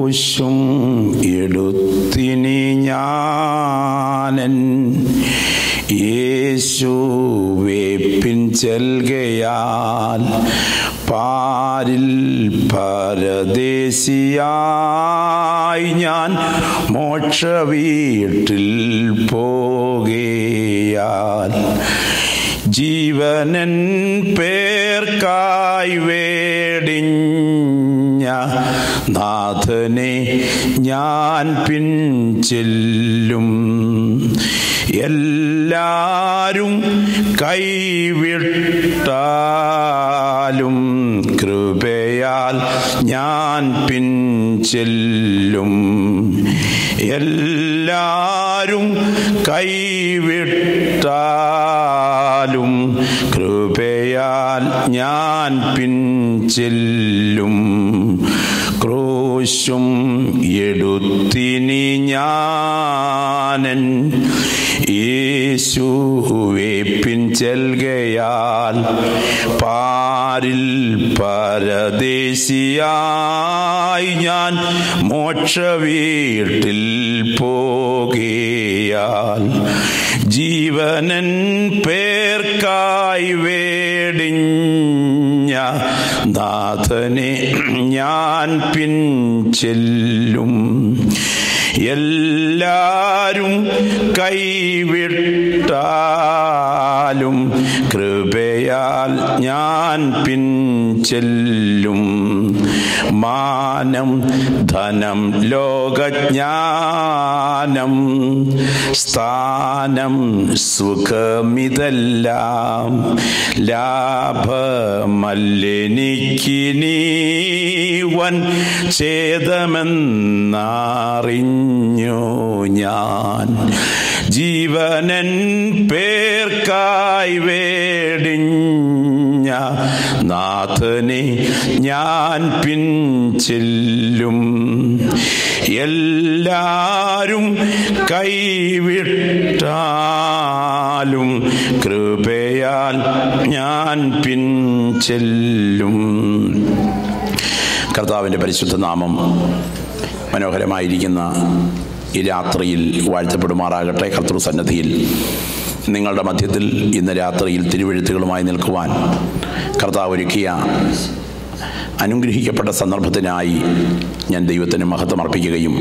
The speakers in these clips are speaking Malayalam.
ക്രൂശും എടുത്തിനി ഞാനൻ യേശുവേ പിൻചെൽകയാൽ പാരിൽ പരദേശിയായി ഞാൻ മോക്ഷവീട്ടിൽ പോകയാൽ ജീവനൻ പേർക്കായി വേടിഞ്ഞ നാഥനെ ഞാൻ പിൻചെല്ലും. എല്ലാരും കൈവിട്ടാലും കൃപയാൽ ഞാൻ പിൻചെല്ലും. എല്ലാരും കൈവിട്ടാലും കൃപയാൽ ഞാൻ പിൻചെല്ലും. ക്രൂശും എടുത്തിനി ഞാനൻ യേശുവേ പിൻചെൽകയാൽ പാരിൽ പരദേശിയായി ഞാൻ മോക്ഷവീട്ടിൽ പോകയാൽ ജീവനൻ പേർക്കായി വേടിഞ്ഞ നാഥനെ ഞാൻ പിൻചെല്ലും. എല്ലാരും കൈവിട്ടാലും കൃപയാൽ ഞാൻ പിൻചെല്ലും. മാനം ധനം ലോകജ്ഞാനം സ്ഥാനം സുഖമിതെല്ലാം ലാഭമല്ലെനിക്കിനി വൻ ഛേദമെന്നറിഞ്ഞു ഞാൻ. ജീവനൻ പേർക്കായി വേടിഞ്ഞ നാഥനെ ഞാൻ പിൻചെല്ലും. എല്ലാരും കൈവിട്ടാലും കൃപയാൽ ഞാൻ പിൻചെല്ലും. കർത്താവിൻ്റെ പരിശുദ്ധ നാമം മനോഹരമായിരിക്കുന്ന ഈ രാത്രിയിൽ വാഴ്ത്തപ്പെടുമാറാകട്ടെ. കർത്തൃസന്നിധിയിൽ നിങ്ങളുടെ മധ്യത്തിൽ ഇന്ന് രാത്രിയിൽ തിരുവെഴുത്തുകളുമായി നിൽക്കുവാൻ കർത്താവ് ഒരുക്കിയ അനുഗ്രഹിക്കപ്പെട്ട സന്ദർഭത്തിനായി ഞാൻ ദൈവത്തിന് മഹത്വം അർപ്പിക്കുകയും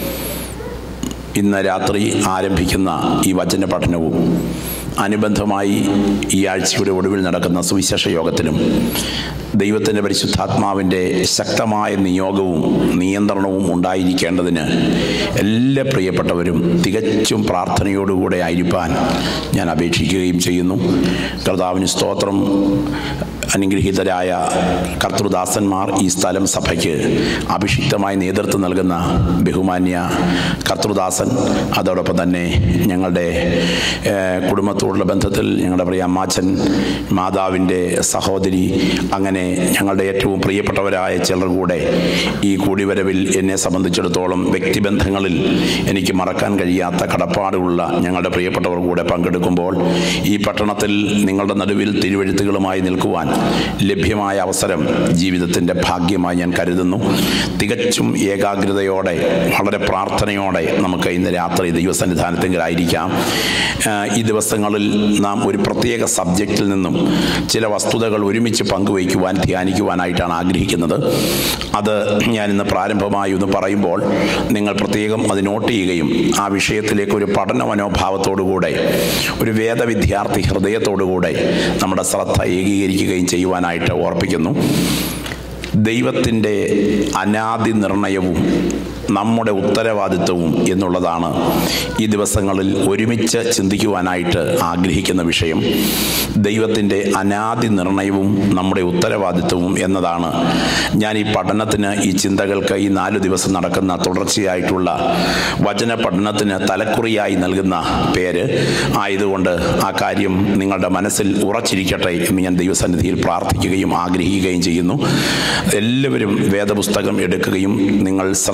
ഇന്ന് രാത്രി ആരംഭിക്കുന്ന ഈ വചന പഠനവും അനുബന്ധമായി ഈ ആഴ്ചയുടെ ഒടുവിൽ നടക്കുന്ന സുവിശേഷ യോഗത്തിലും ദൈവത്തിൻ്റെ പരിശുദ്ധാത്മാവിൻ്റെ ശക്തമായ നിയോഗവും നിയന്ത്രണവും ഉണ്ടായിരിക്കേണ്ടതിന് എല്ലാ പ്രിയപ്പെട്ടവരും തികച്ചും പ്രാർത്ഥനയോടുകൂടെ ആയിരിക്കാൻ ഞാൻ അപേക്ഷിക്കുകയും ചെയ്യുന്നു. കർത്താവിന് സ്തോത്രം. അനുഗ്രഹീതരായ കർത്തൃദാസന്മാർ ഈ സ്ഥലം സഭയ്ക്ക് അഭിഷിക്തമായി നേതൃത്വം നൽകുന്ന ബഹുമാന്യ കർത്തൃദാസൻ, അതോടൊപ്പം തന്നെ ഞങ്ങളുടെ കുടുംബത്തോടുള്ള ബന്ധത്തിൽ ഞങ്ങളുടെ പ്രിയ അമ്മാച്ചൻ, മാതാവിൻ്റെ സഹോദരി, അങ്ങനെ ഞങ്ങളുടെ ഏറ്റവും പ്രിയപ്പെട്ടവരായ ചിലർ കൂടെ ഈ കൂടിവരവിൽ എന്നെ സംബന്ധിച്ചിടത്തോളം വ്യക്തിബന്ധങ്ങളിൽ എനിക്ക് മറക്കാൻ കഴിയാത്ത കടപ്പാടുള്ള ഞങ്ങളുടെ പ്രിയപ്പെട്ടവർ കൂടെ പങ്കെടുക്കുമ്പോൾ ഈ പട്ടണത്തിൽ നിങ്ങളുടെ നടുവിൽ തിരുവെഴുത്തുകളുമായി നിൽക്കുവാൻ ലഭ്യമായ അവസരം ജീവിതത്തിൻ്റെ ഭാഗ്യമായി ഞാൻ കരുതുന്നു. തികച്ചും ഏകാഗ്രതയോടെ വളരെ പ്രാർത്ഥനയോടെ നമുക്ക് ഇന്ന് രാത്രി ദൈവസന്നിധാനത്തിലായിരിക്കാം. ഈ ദിവസങ്ങളിൽ നാം ഒരു പ്രത്യേക സബ്ജക്റ്റിൽ നിന്നും ചില വസ്തുതകൾ ഒരുമിച്ച് പങ്കുവയ്ക്കുവാൻ ധ്യാനിക്കുവാനായിട്ടാണ് ആഗ്രഹിക്കുന്നത്. അത് ഞാനിന്ന് പ്രാരംഭമായി ഒന്ന് പറയുമ്പോൾ നിങ്ങൾ പ്രത്യേകം അത് നോട്ട് ചെയ്യുകയും ആ വിഷയത്തിലേക്ക് ഒരു പഠന മനോഭാവത്തോടുകൂടെ ഒരു വേദവിദ്യാർത്ഥി ഹൃദയത്തോടുകൂടെ നമ്മുടെ ശ്രദ്ധ ഏകീകരിക്കുകയും ചെയ്യുവാനായിട്ട് ഓർപ്പിക്കുന്നു. ദൈവത്തിൻ്റെ അനാദി നിർണയവും നമ്മുടെ ഉത്തരവാദിത്വവും എന്നുള്ളതാണ് ഈ ദിവസങ്ങളിൽ ഒരുമിച്ച് ചിന്തിക്കുവാനായിട്ട് ആഗ്രഹിക്കുന്ന വിഷയം. ദൈവത്തിൻ്റെ അനാദി നിർണയവും നമ്മുടെ ഉത്തരവാദിത്വവും എന്നതാണ് ഞാൻ ഈ പഠനത്തിന്, ഈ ചിന്തകൾക്ക്, ഈ 4 ദിവസം നടക്കുന്ന തുടർച്ചയായിട്ടുള്ള വചന പഠനത്തിന് തലക്കുറിയായി നൽകുന്ന പേര് ആയതുകൊണ്ട് ആ കാര്യം നിങ്ങളുടെ മനസ്സിൽ ഉറച്ചിരിക്കട്ടെ എന്ന് ഞാൻ ദൈവസന്നിധിയിൽ പ്രാർത്ഥിക്കുകയും ആഗ്രഹിക്കുകയും ചെയ്യുന്നു. എല്ലാവരും വേദപുസ്തകം എടുക്കുകയും നിങ്ങൾ ശ്രദ്ധയോട്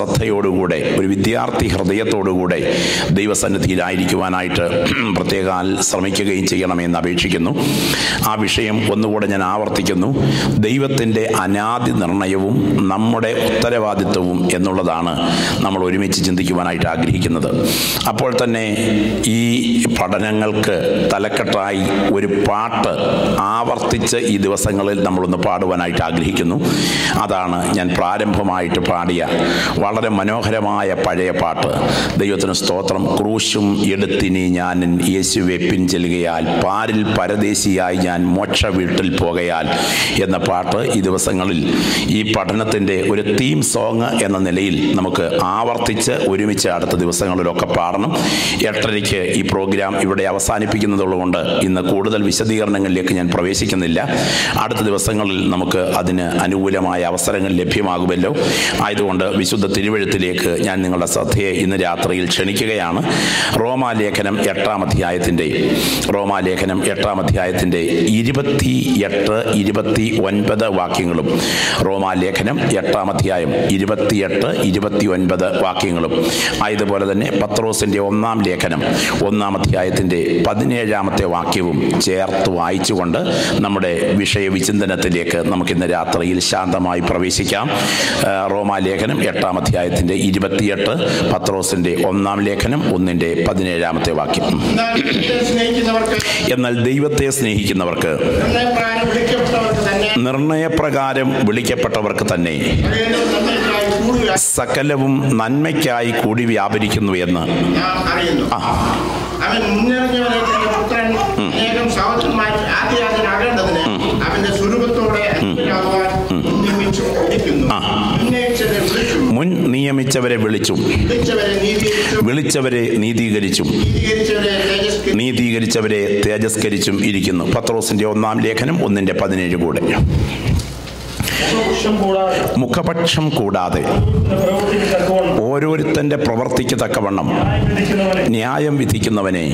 താല്പര്യത്തോടുകൂടെ, ഒരു വിദ്യാർത്ഥി ഹൃദയത്തോടുകൂടെ ദൈവസന്നിധിയിലായിരിക്കുവാനായിട്ട് പ്രത്യേകം ശ്രമിക്കുകയും ചെയ്യണമെന്ന് അപേക്ഷിക്കുന്നു. ആ വിഷയം ഒന്നുകൂടെ ഞാൻ ആവർത്തിക്കുന്നു. ദൈവത്തിൻ്റെ അനാദി നിർണയവും നമ്മുടെ ഉത്തരവാദിത്വവും എന്നുള്ളതാണ് നമ്മൾ ഒരുമിച്ച് ചിന്തിക്കുവാനായിട്ട് ആഗ്രഹിക്കുന്നത്. അപ്പോൾ തന്നെ ഈ പഠനങ്ങൾക്ക് തലക്കെട്ടായി ഒരു പാട്ട് ആവർത്തിച്ച് ഈ ദിവസങ്ങളിൽ നമ്മളൊന്ന് പാടുവാനായിട്ട് ആഗ്രഹിക്കുന്നു. അതാണ് ഞാൻ പ്രാരംഭമായിട്ട് പാടിയ വളരെ മനോഹരമായ പഴയ പാട്ട്. ദൈവത്തിന് സ്തോത്രം. ക്രൂശും എടുത്തിനി ഞാൻ യേശുവെ പിൻചെല്ലുകയാൽ, പാരിൽ പരദേശിയായി ഞാൻ മോക്ഷ വീട്ടിൽ പോകയാൽ എന്ന പാട്ട് ഈ ദിവസങ്ങളിൽ ഈ പഠനത്തിൻ്റെ ഒരു തീം സോങ് എന്ന നിലയിൽ നമുക്ക് ആവർത്തിച്ച് ഒരുമിച്ച് അടുത്ത ദിവസങ്ങളിലൊക്കെ പാടണം. 8:30 ഈ പ്രോഗ്രാം ഇവിടെ അവസാനിപ്പിക്കുന്നതുകൊണ്ട് ഇന്ന് കൂടുതൽ വിശദീകരണങ്ങളിലേക്ക് ഞാൻ പ്രവേശിക്കുന്നില്ല. അടുത്ത ദിവസങ്ങളിൽ നമുക്ക് അതിന് അനുകൂലമായ അവസരങ്ങൾ ലഭ്യമാകുമല്ലോ. ആയതുകൊണ്ട് വിശുദ്ധ തിരുവെഴുത്തിലേക്ക് ഞാൻ നിങ്ങളുടെ ശ്രദ്ധയെ ഇന്ന് രാത്രിയിൽ ക്ഷണിക്കുകയാണ്. റോമാലേഖനം 8-ാം അധ്യായത്തിൻ്റെ 28, 29 വാക്യങ്ങളും, റോമാലേഖനം 8-ാം അധ്യായം 28, 29 വാക്യങ്ങളും, ആയതുപോലെ തന്നെ പത്രോസിൻ്റെ 1-ാം ലേഖനം 1-ാം അധ്യായത്തിൻ്റെ 17-ാമത്തെ വാക്യവും ചേർത്ത് വായിച്ചുകൊണ്ട് നമ്മുടെ വിഷയവിചിന്തനത്തിലേക്ക് നമുക്കിന്ന് രാത്രിയിൽ ശാന്തമായി പ്രവേശിക്കാം. റോമാലേഖനം 8-ാം അധ്യായത്തിൻ്റെ 28, പത്രോസിൻ്റെ 1-ാം ലേഖനം 1-ന്റെ 17-ാമത്തെ വാക്യം. എന്നാൽ ദൈവത്തെ സ്നേഹിക്കുന്നവർക്ക്, നിർണയപ്രകാരം വിളിക്കപ്പെട്ടവർക്ക് തന്നെ സകലവും നന്മയ്ക്കായി കൂടി വ്യാപരിക്കുന്നു എന്ന് മുൻ നിയമിച്ചവരെ വിളിച്ചും, വിളിച്ചവരെ നീതീകരിച്ചും, നീതീകരിച്ചവരെ തേജസ്കരിച്ചും ഇരിക്കുന്നു. പത്രോസിന്റെ 1-ാം ലേഖനം 1-ന്റെ 17 കൂടെ. മുഖപക്ഷം കൂടാതെ ഓരോരുത്തന്റെ പ്രവർത്തിക്ക് തക്കവണ്ണം ന്യായം വിധിക്കുന്നവനെ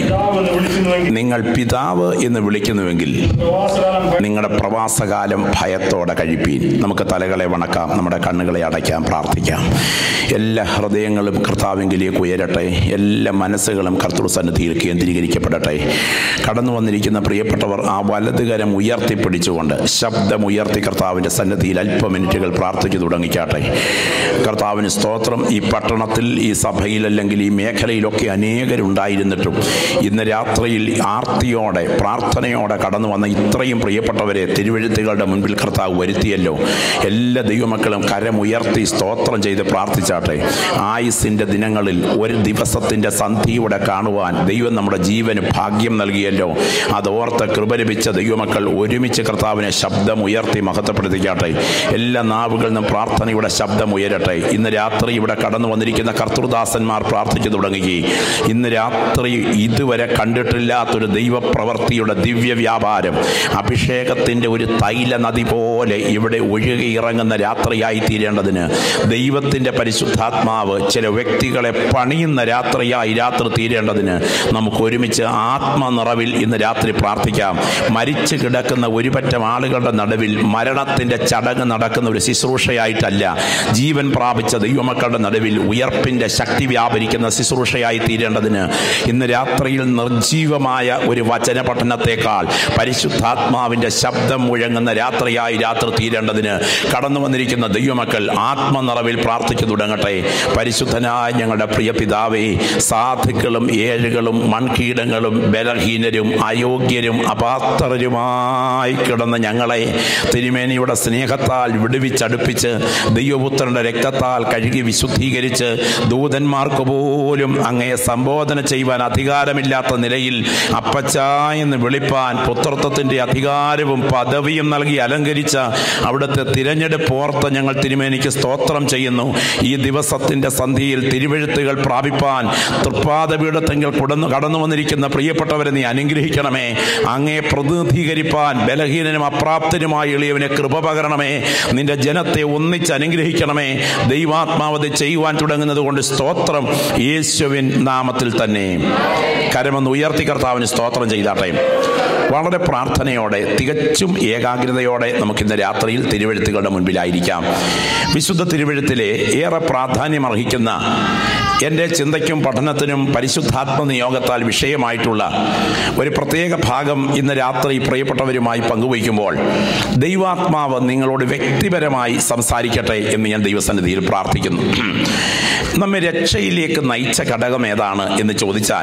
നിങ്ങൾ പിതാവ് എന്ന് വിളിക്കുന്നുവെങ്കിൽ നിങ്ങളുടെ പ്രവാസകാലം ഭയത്തോടെ കഴിപ്പീൻ. നമുക്ക് തലകളെ വണക്കാം, നമ്മുടെ കണ്ണുകളെ അടയ്ക്കാം, പ്രാർത്ഥിക്കാം. എല്ലാ ഹൃദയങ്ങളും കർത്താവിങ്കിലേക്ക് ഉയരട്ടെ. എല്ലാ മനസ്സുകളും കർത്തൃസന്നിധിയിൽ കേന്ദ്രീകരിക്കപ്പെടട്ടെ. കടന്നു വന്നിരിക്കുന്ന പ്രിയപ്പെട്ടവർ ആ വലതുകരം ഉയർത്തിപ്പിടിച്ചുകൊണ്ട് ശബ്ദമുയർത്തി കർത്താവിൻ്റെ സന്നിധിയിൽ അല്പ മിനിറ്റുകൾ പ്രാർത്ഥിച്ചു തുടങ്ങിക്കാട്ടെ. കർത്താവിന് സ്തോത്രം. ഈ പട്ടണത്തിൽ, ഈ സഭയിൽ, അല്ലെങ്കിൽ ഈ മേഖലയിലൊക്കെ അനേകരുണ്ടായിരുന്നിട്ടും ഇന്ന് രാത്രിയിൽ ആർത്തിയോടെ പ്രാർത്ഥനയോടെ കടന്നു വന്ന ഇത്രയും പ്രിയപ്പെട്ടവരെ തിരുവെഴുത്തുകളുടെ മുൻപിൽ കർത്താവ് വരുത്തിയല്ലോ. എല്ലാ ദൈവമക്കളും കരമുയർത്തി സ്തോത്രം ചെയ്ത് പ്രാർത്ഥിച്ചാട്ടെ. ആയുസിൻ്റെ ദിനങ്ങളിൽ ഒരു ദിവസത്തിൻ്റെ സന്ധിയുടെ കാണുവാൻ ദൈവം നമ്മുടെ ജീവന് ഭാഗ്യം നൽകിയല്ലോ. അതോർത്ത് കൃപ ലഭിച്ച ദൈവമക്കൾ ഒരുമിച്ച് കർത്താവിനെ ശബ്ദമുയർത്തി മഹത്വപ്പെടുത്തിക്കാട്ടെ. എല്ലാ നാവുകളിൽ നിന്നും പ്രാർത്ഥനയുടെ ശബ്ദം ഉയരട്ടെ. ഇന്ന് രാത്രി ഇവിടെ കടന്നു വന്നിരിക്കുന്ന കർത്തൃദാസന്മാർ പ്രാർത്ഥിച്ചു തുടങ്ങുകയും ഇന്ന് രാത്രി ഇതുവരെ കണ്ടിട്ടില്ലാത്തൊരു ദൈവപ്രവൃത്തിയുടെ ദിവ്യ വ്യാപാരം, അഭിഷേകത്തിൻ്റെ ഒരു തൈല നദി പോലെ ഇവിടെ ഒഴുകി ഇറങ്ങുന്ന രാത്രിയായി തീരേണ്ടതിന് ദൈവത്തിൻ്റെ പരിശുദ്ധാത്മാവ് ചില വ്യക്തികളെ പണിയുന്ന രാത്രിയായി രാത്രി തീരേണ്ടതിന് നമുക്ക് ഒരുമിച്ച് ആത്മനിറവിൽ ഇന്ന് രാത്രി പ്രാർത്ഥിക്കാം. മരിച്ചു കിടക്കുന്ന ഒരുപറ്റം ആളുകളുടെ നടുവിൽ മരണത്തിൻ്റെ ചടങ്ങ് നടക്കുന്ന ഒരു ശുശ്രൂഷയായിട്ടല്ല, ജീവൻ പ്രാപിച്ച ദൈവമക്കളുടെ നടുവിൽ ഉയർപ്പിൻ്റെ ശക്തി വ്യാപരിക്കുന്ന ശുശ്രൂഷയായി തീരേണ്ടതിന് ഇന്ന് രാത്രിയിൽ നിർജീവമായ ഒരു വചന പഠനത്തെക്കാൾ പരിശുദ്ധാത്മാവിൻ്റെ ശബ്ദം മുഴങ്ങുന്ന രാത്രിയായി രാത്രി തീരേണ്ടതിന് കടന്നു വന്നിരിക്കുന്ന ദൈവമക്കൾ ആത്മനിറവിൽ പ്രാർത്ഥിച്ചു തുടങ്ങട്ടെ. പരിശുദ്ധനായ ഞങ്ങളുടെ പ്രിയ പിതാവേ, സാധുക്കളും ഏഴുകളും മൺകീടങ്ങളും ബലഹീനരും അയോഗ്യരും അപാത്രരുമായി കിടന്ന ഞങ്ങളെ തിരുമേനിയുടെ സ്നേഹത്താൽ വിടുവിച്ചടുപ്പിച്ച് ദൈവപുത്രന്റെ രക്തത്താൽ കഴുകി വിശുദ്ധീകരിച്ച് ദൂതന്മാർക്ക് പോലും അങ്ങയെ സംബോധന ചെയ്യുവാൻ അധികാരമില്ലാത്ത നിലയിൽ അപ്പച്ചാ എന്ന് വിളിപ്പാൻ പുത്രത്വത്തിന്റെ അധികാരവും പദവിയും നൽകി അലങ്കരിച്ച അവിടുത്തെ തിരഞ്ഞെടുപ്പ് ഓർത്ത് ഞങ്ങൾ തിരുമേനിക്ക് സ്തോത്രം ചെയ്യുന്നു. ഈ ദിവസത്തിന്റെ സന്ധിയിൽ തിരുവെഴുത്തുകൾ പ്രാപിപ്പാൻ തൃപ്പാദപീഠത്തെങ്കിൽ കടന്നു വന്നിരിക്കുന്ന പ്രിയപ്പെട്ടവരെ നീ അനുഗ്രഹിക്കണമേ. അങ്ങയെ പ്രതിനിധീകരിപ്പാൻ ബലഹീനനും അപ്രാപ്തനുമായ എളിയവനെ കൃപ പകരണമേ. നിന്റെ ജനത്തെ ഒന്നിച്ച് അനുഗ്രഹിക്കണമേ. ദൈവാത്മാവത് ചെയ്യുവാൻ തുടങ്ങുന്നത് കൊണ്ട് സ്തോത്രം. യേശുവിൻ നാമത്തിൽ തന്നെ കരമൊന്ന് ഉയർത്തി കർത്താവിന് സ്തോത്രം ചെയ്താട്ടെ. വളരെ പ്രാർത്ഥനയോടെ തികച്ചും ഏകാഗ്രതയോടെ നമുക്കിന്ന് രാത്രിയിൽ തിരുവെഴുത്തുകളുടെ മുൻപിലായിരിക്കാം. വിശുദ്ധ തിരുവെഴുത്തിലെ ഏറെ പ്രാധാന്യമർഹിക്കുന്ന എൻ്റെ ചിന്തയ്ക്കും പഠനത്തിനും പരിശുദ്ധാത്മ നിയോഗത്താൽ വിഷയമായിട്ടുള്ള ഒരു പ്രത്യേക ഭാഗം ഇന്ന് രാത്രി പ്രിയപ്പെട്ടവരുമായി പങ്കുവയ്ക്കുമ്പോൾ ദൈവാത്മാവ് നിങ്ങളോട് വ്യക്തിപരമായി സംസാരിക്കട്ടെ എന്ന് ഞാൻ ദൈവസന്നിധിയിൽ പ്രാർത്ഥിക്കുന്നു. നമ്മെ രക്ഷയിലേക്ക് നയിച്ച ഘടകം ഏതാണ് എന്ന് ചോദിച്ചാൽ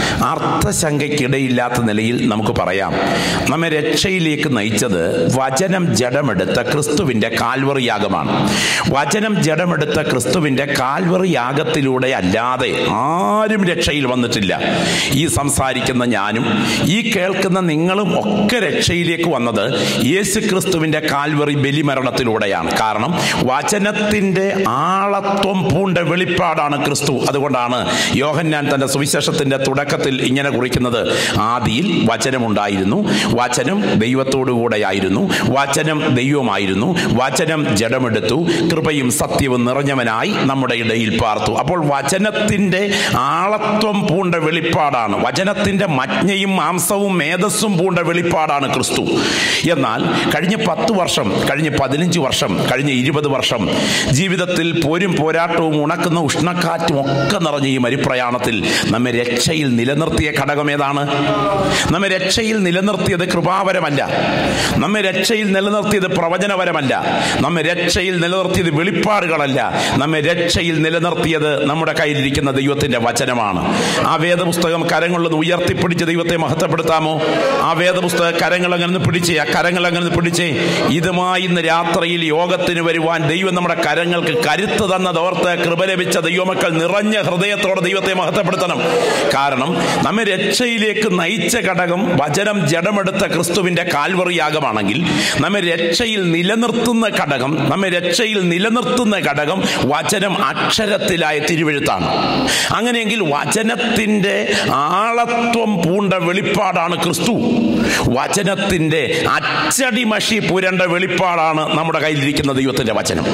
അർത്ഥശങ്കയ്ക്കിടയില്ലാത്ത നിലയിൽ നമുക്ക് പറയാം, നമ്മെ രക്ഷയിലേക്ക് നയിച്ചത് വചനം ജഡമെടുത്ത ക്രിസ്തുവിൻ്റെ കാൽവറി യാഗമാണ്. വചനം ജഡമെടുത്ത ക്രിസ്തുവിൻ്റെ കാൽവറി യാഗത്തിലൂടെ അല്ലാതെ ആരും രക്ഷയിൽ വന്നിട്ടില്ല. ഈ സംസാരിക്കുന്ന ഞാനും ഈ കേൾക്കുന്ന നിങ്ങളും ഒക്കെ രക്ഷയിലേക്ക് വന്നത് യേശു ക്രിസ്തുവിൻ്റെ കാൽവറി ബലിമരണത്തിലൂടെയാണ്. കാരണം വചനത്തിൻ്റെ ആളത്വം പൂണ്ട വെളിപ്പാടാണ് ക്രിസ്തു. അതുകൊണ്ടാണ് യോഹന്നാൻ തൻ്റെ സുവിശേഷത്തിൻ്റെ തുടക്കത്തിൽ ഇങ്ങനെ കുറിക്കുന്നത്, ആദിയിൽ വചനമുണ്ടായിരുന്നു, വചനം ദൈവത്തോടുകൂടെയായിരുന്നു, വചനം ദൈവമായിരുന്നു, വചനം ജഡമെടുത്തു, കൃപയും സത്യവും നിറഞ്ഞവനായി നമ്മുടെ ഇടയിൽ പാർത്തു. അപ്പോൾ വചനത്തിൻ്റെ ആളത്വം പൂണ്ട വെളിപ്പാടാണ്, വചനത്തിൻ്റെ മജ്ഞയും മാംസവും മേധസ്സും പൂണ്ട വെളിപ്പാടാണ് ക്രിസ്തു. എന്നാൽ കഴിഞ്ഞ 10 വർഷം, കഴിഞ്ഞ 15 വർഷം, കഴിഞ്ഞ 20 വർഷം ജീവിതത്തിൽ പോരും പോരാട്ടവും ഉണക്കുന്ന ഉഷ്ണക്കാറ്റും ഒക്കെ നിറഞ്ഞ ഈ മരുപ്രയാണത്തിൽ നമ്മെ രക്ഷയിൽ നിലനിർത്തിയ ഘടകം ഏതാണ്? നമ്മെ രക്ഷയിൽ നിലനിർത്തിയത് കൃപാവരമല്ല, നമ്മെ രക്ഷയിൽ നിലനിർത്തിയത് പ്രവചനപരമല്ല, നമ്മെ രക്ഷയിൽ നിലനിർത്തിയത് വെളിപ്പാടുകളല്ല, നമ്മെ രക്ഷയിൽ നിലനിർത്തിയത് നമ്മുടെ കയ്യിലിരിക്കുന്ന ദൈവത്തിന്റെ വചനമാണ്. ആ വേദപുസ്തകം കരങ്ങളിലൊന്ന് ഉയർത്തിപ്പിടിച്ച് ദൈവത്തെ മഹത്വപ്പെടുത്താമോ? ആ വേദപുസ്തക കരങ്ങൾ അങ്ങനെ പിടിച്ചേ, ആ കരങ്ങൾ അങ്ങനെ പിടിച്ചേ. ഇതുമായി ഇന്ന് രാത്രിയിൽ യോഗത്തിന് വരുവാൻ ദൈവം നമ്മുടെ കരങ്ങൾക്ക് കരുത്ത് തന്നതോർത്ത് കൃപ ലഭിച്ച ദൈവമക്കൾ നിറഞ്ഞ ഹൃദയത്തോടെ ദൈവത്തെ മഹത്വപ്പെടുത്തണം. കാരണം നമ്മെ രക്ഷയിലേക്ക് നയിച്ച ഘടകം വചനം ജഡമെടുത്ത ക്രിസ്തുവിന്റെ കാൽവറി യാഗമാണെങ്കിൽ നമ്മെ രക്ഷയിൽ നിലനിർത്തുന്ന ഘടകം, നമ്മെ രക്ഷയിൽ നിലനിർത്തുന്ന ഘടകം വചനം അക്ഷരത്തിലായ തിരുവെഴുത്താണ്. അങ്ങനെയെങ്കിൽ വചനത്തിന്റെ ആളത്വം പൂണ്ട വെളിപ്പാടാണ് ക്രിസ്തു. വചനത്തിന്റെ അച്ചടി മഷി പുരണ്ട വെളിപ്പാടാണ് നമ്മുടെ കയ്യിലിരിക്കുന്ന ദൈവത്തിന്റെ വചനം.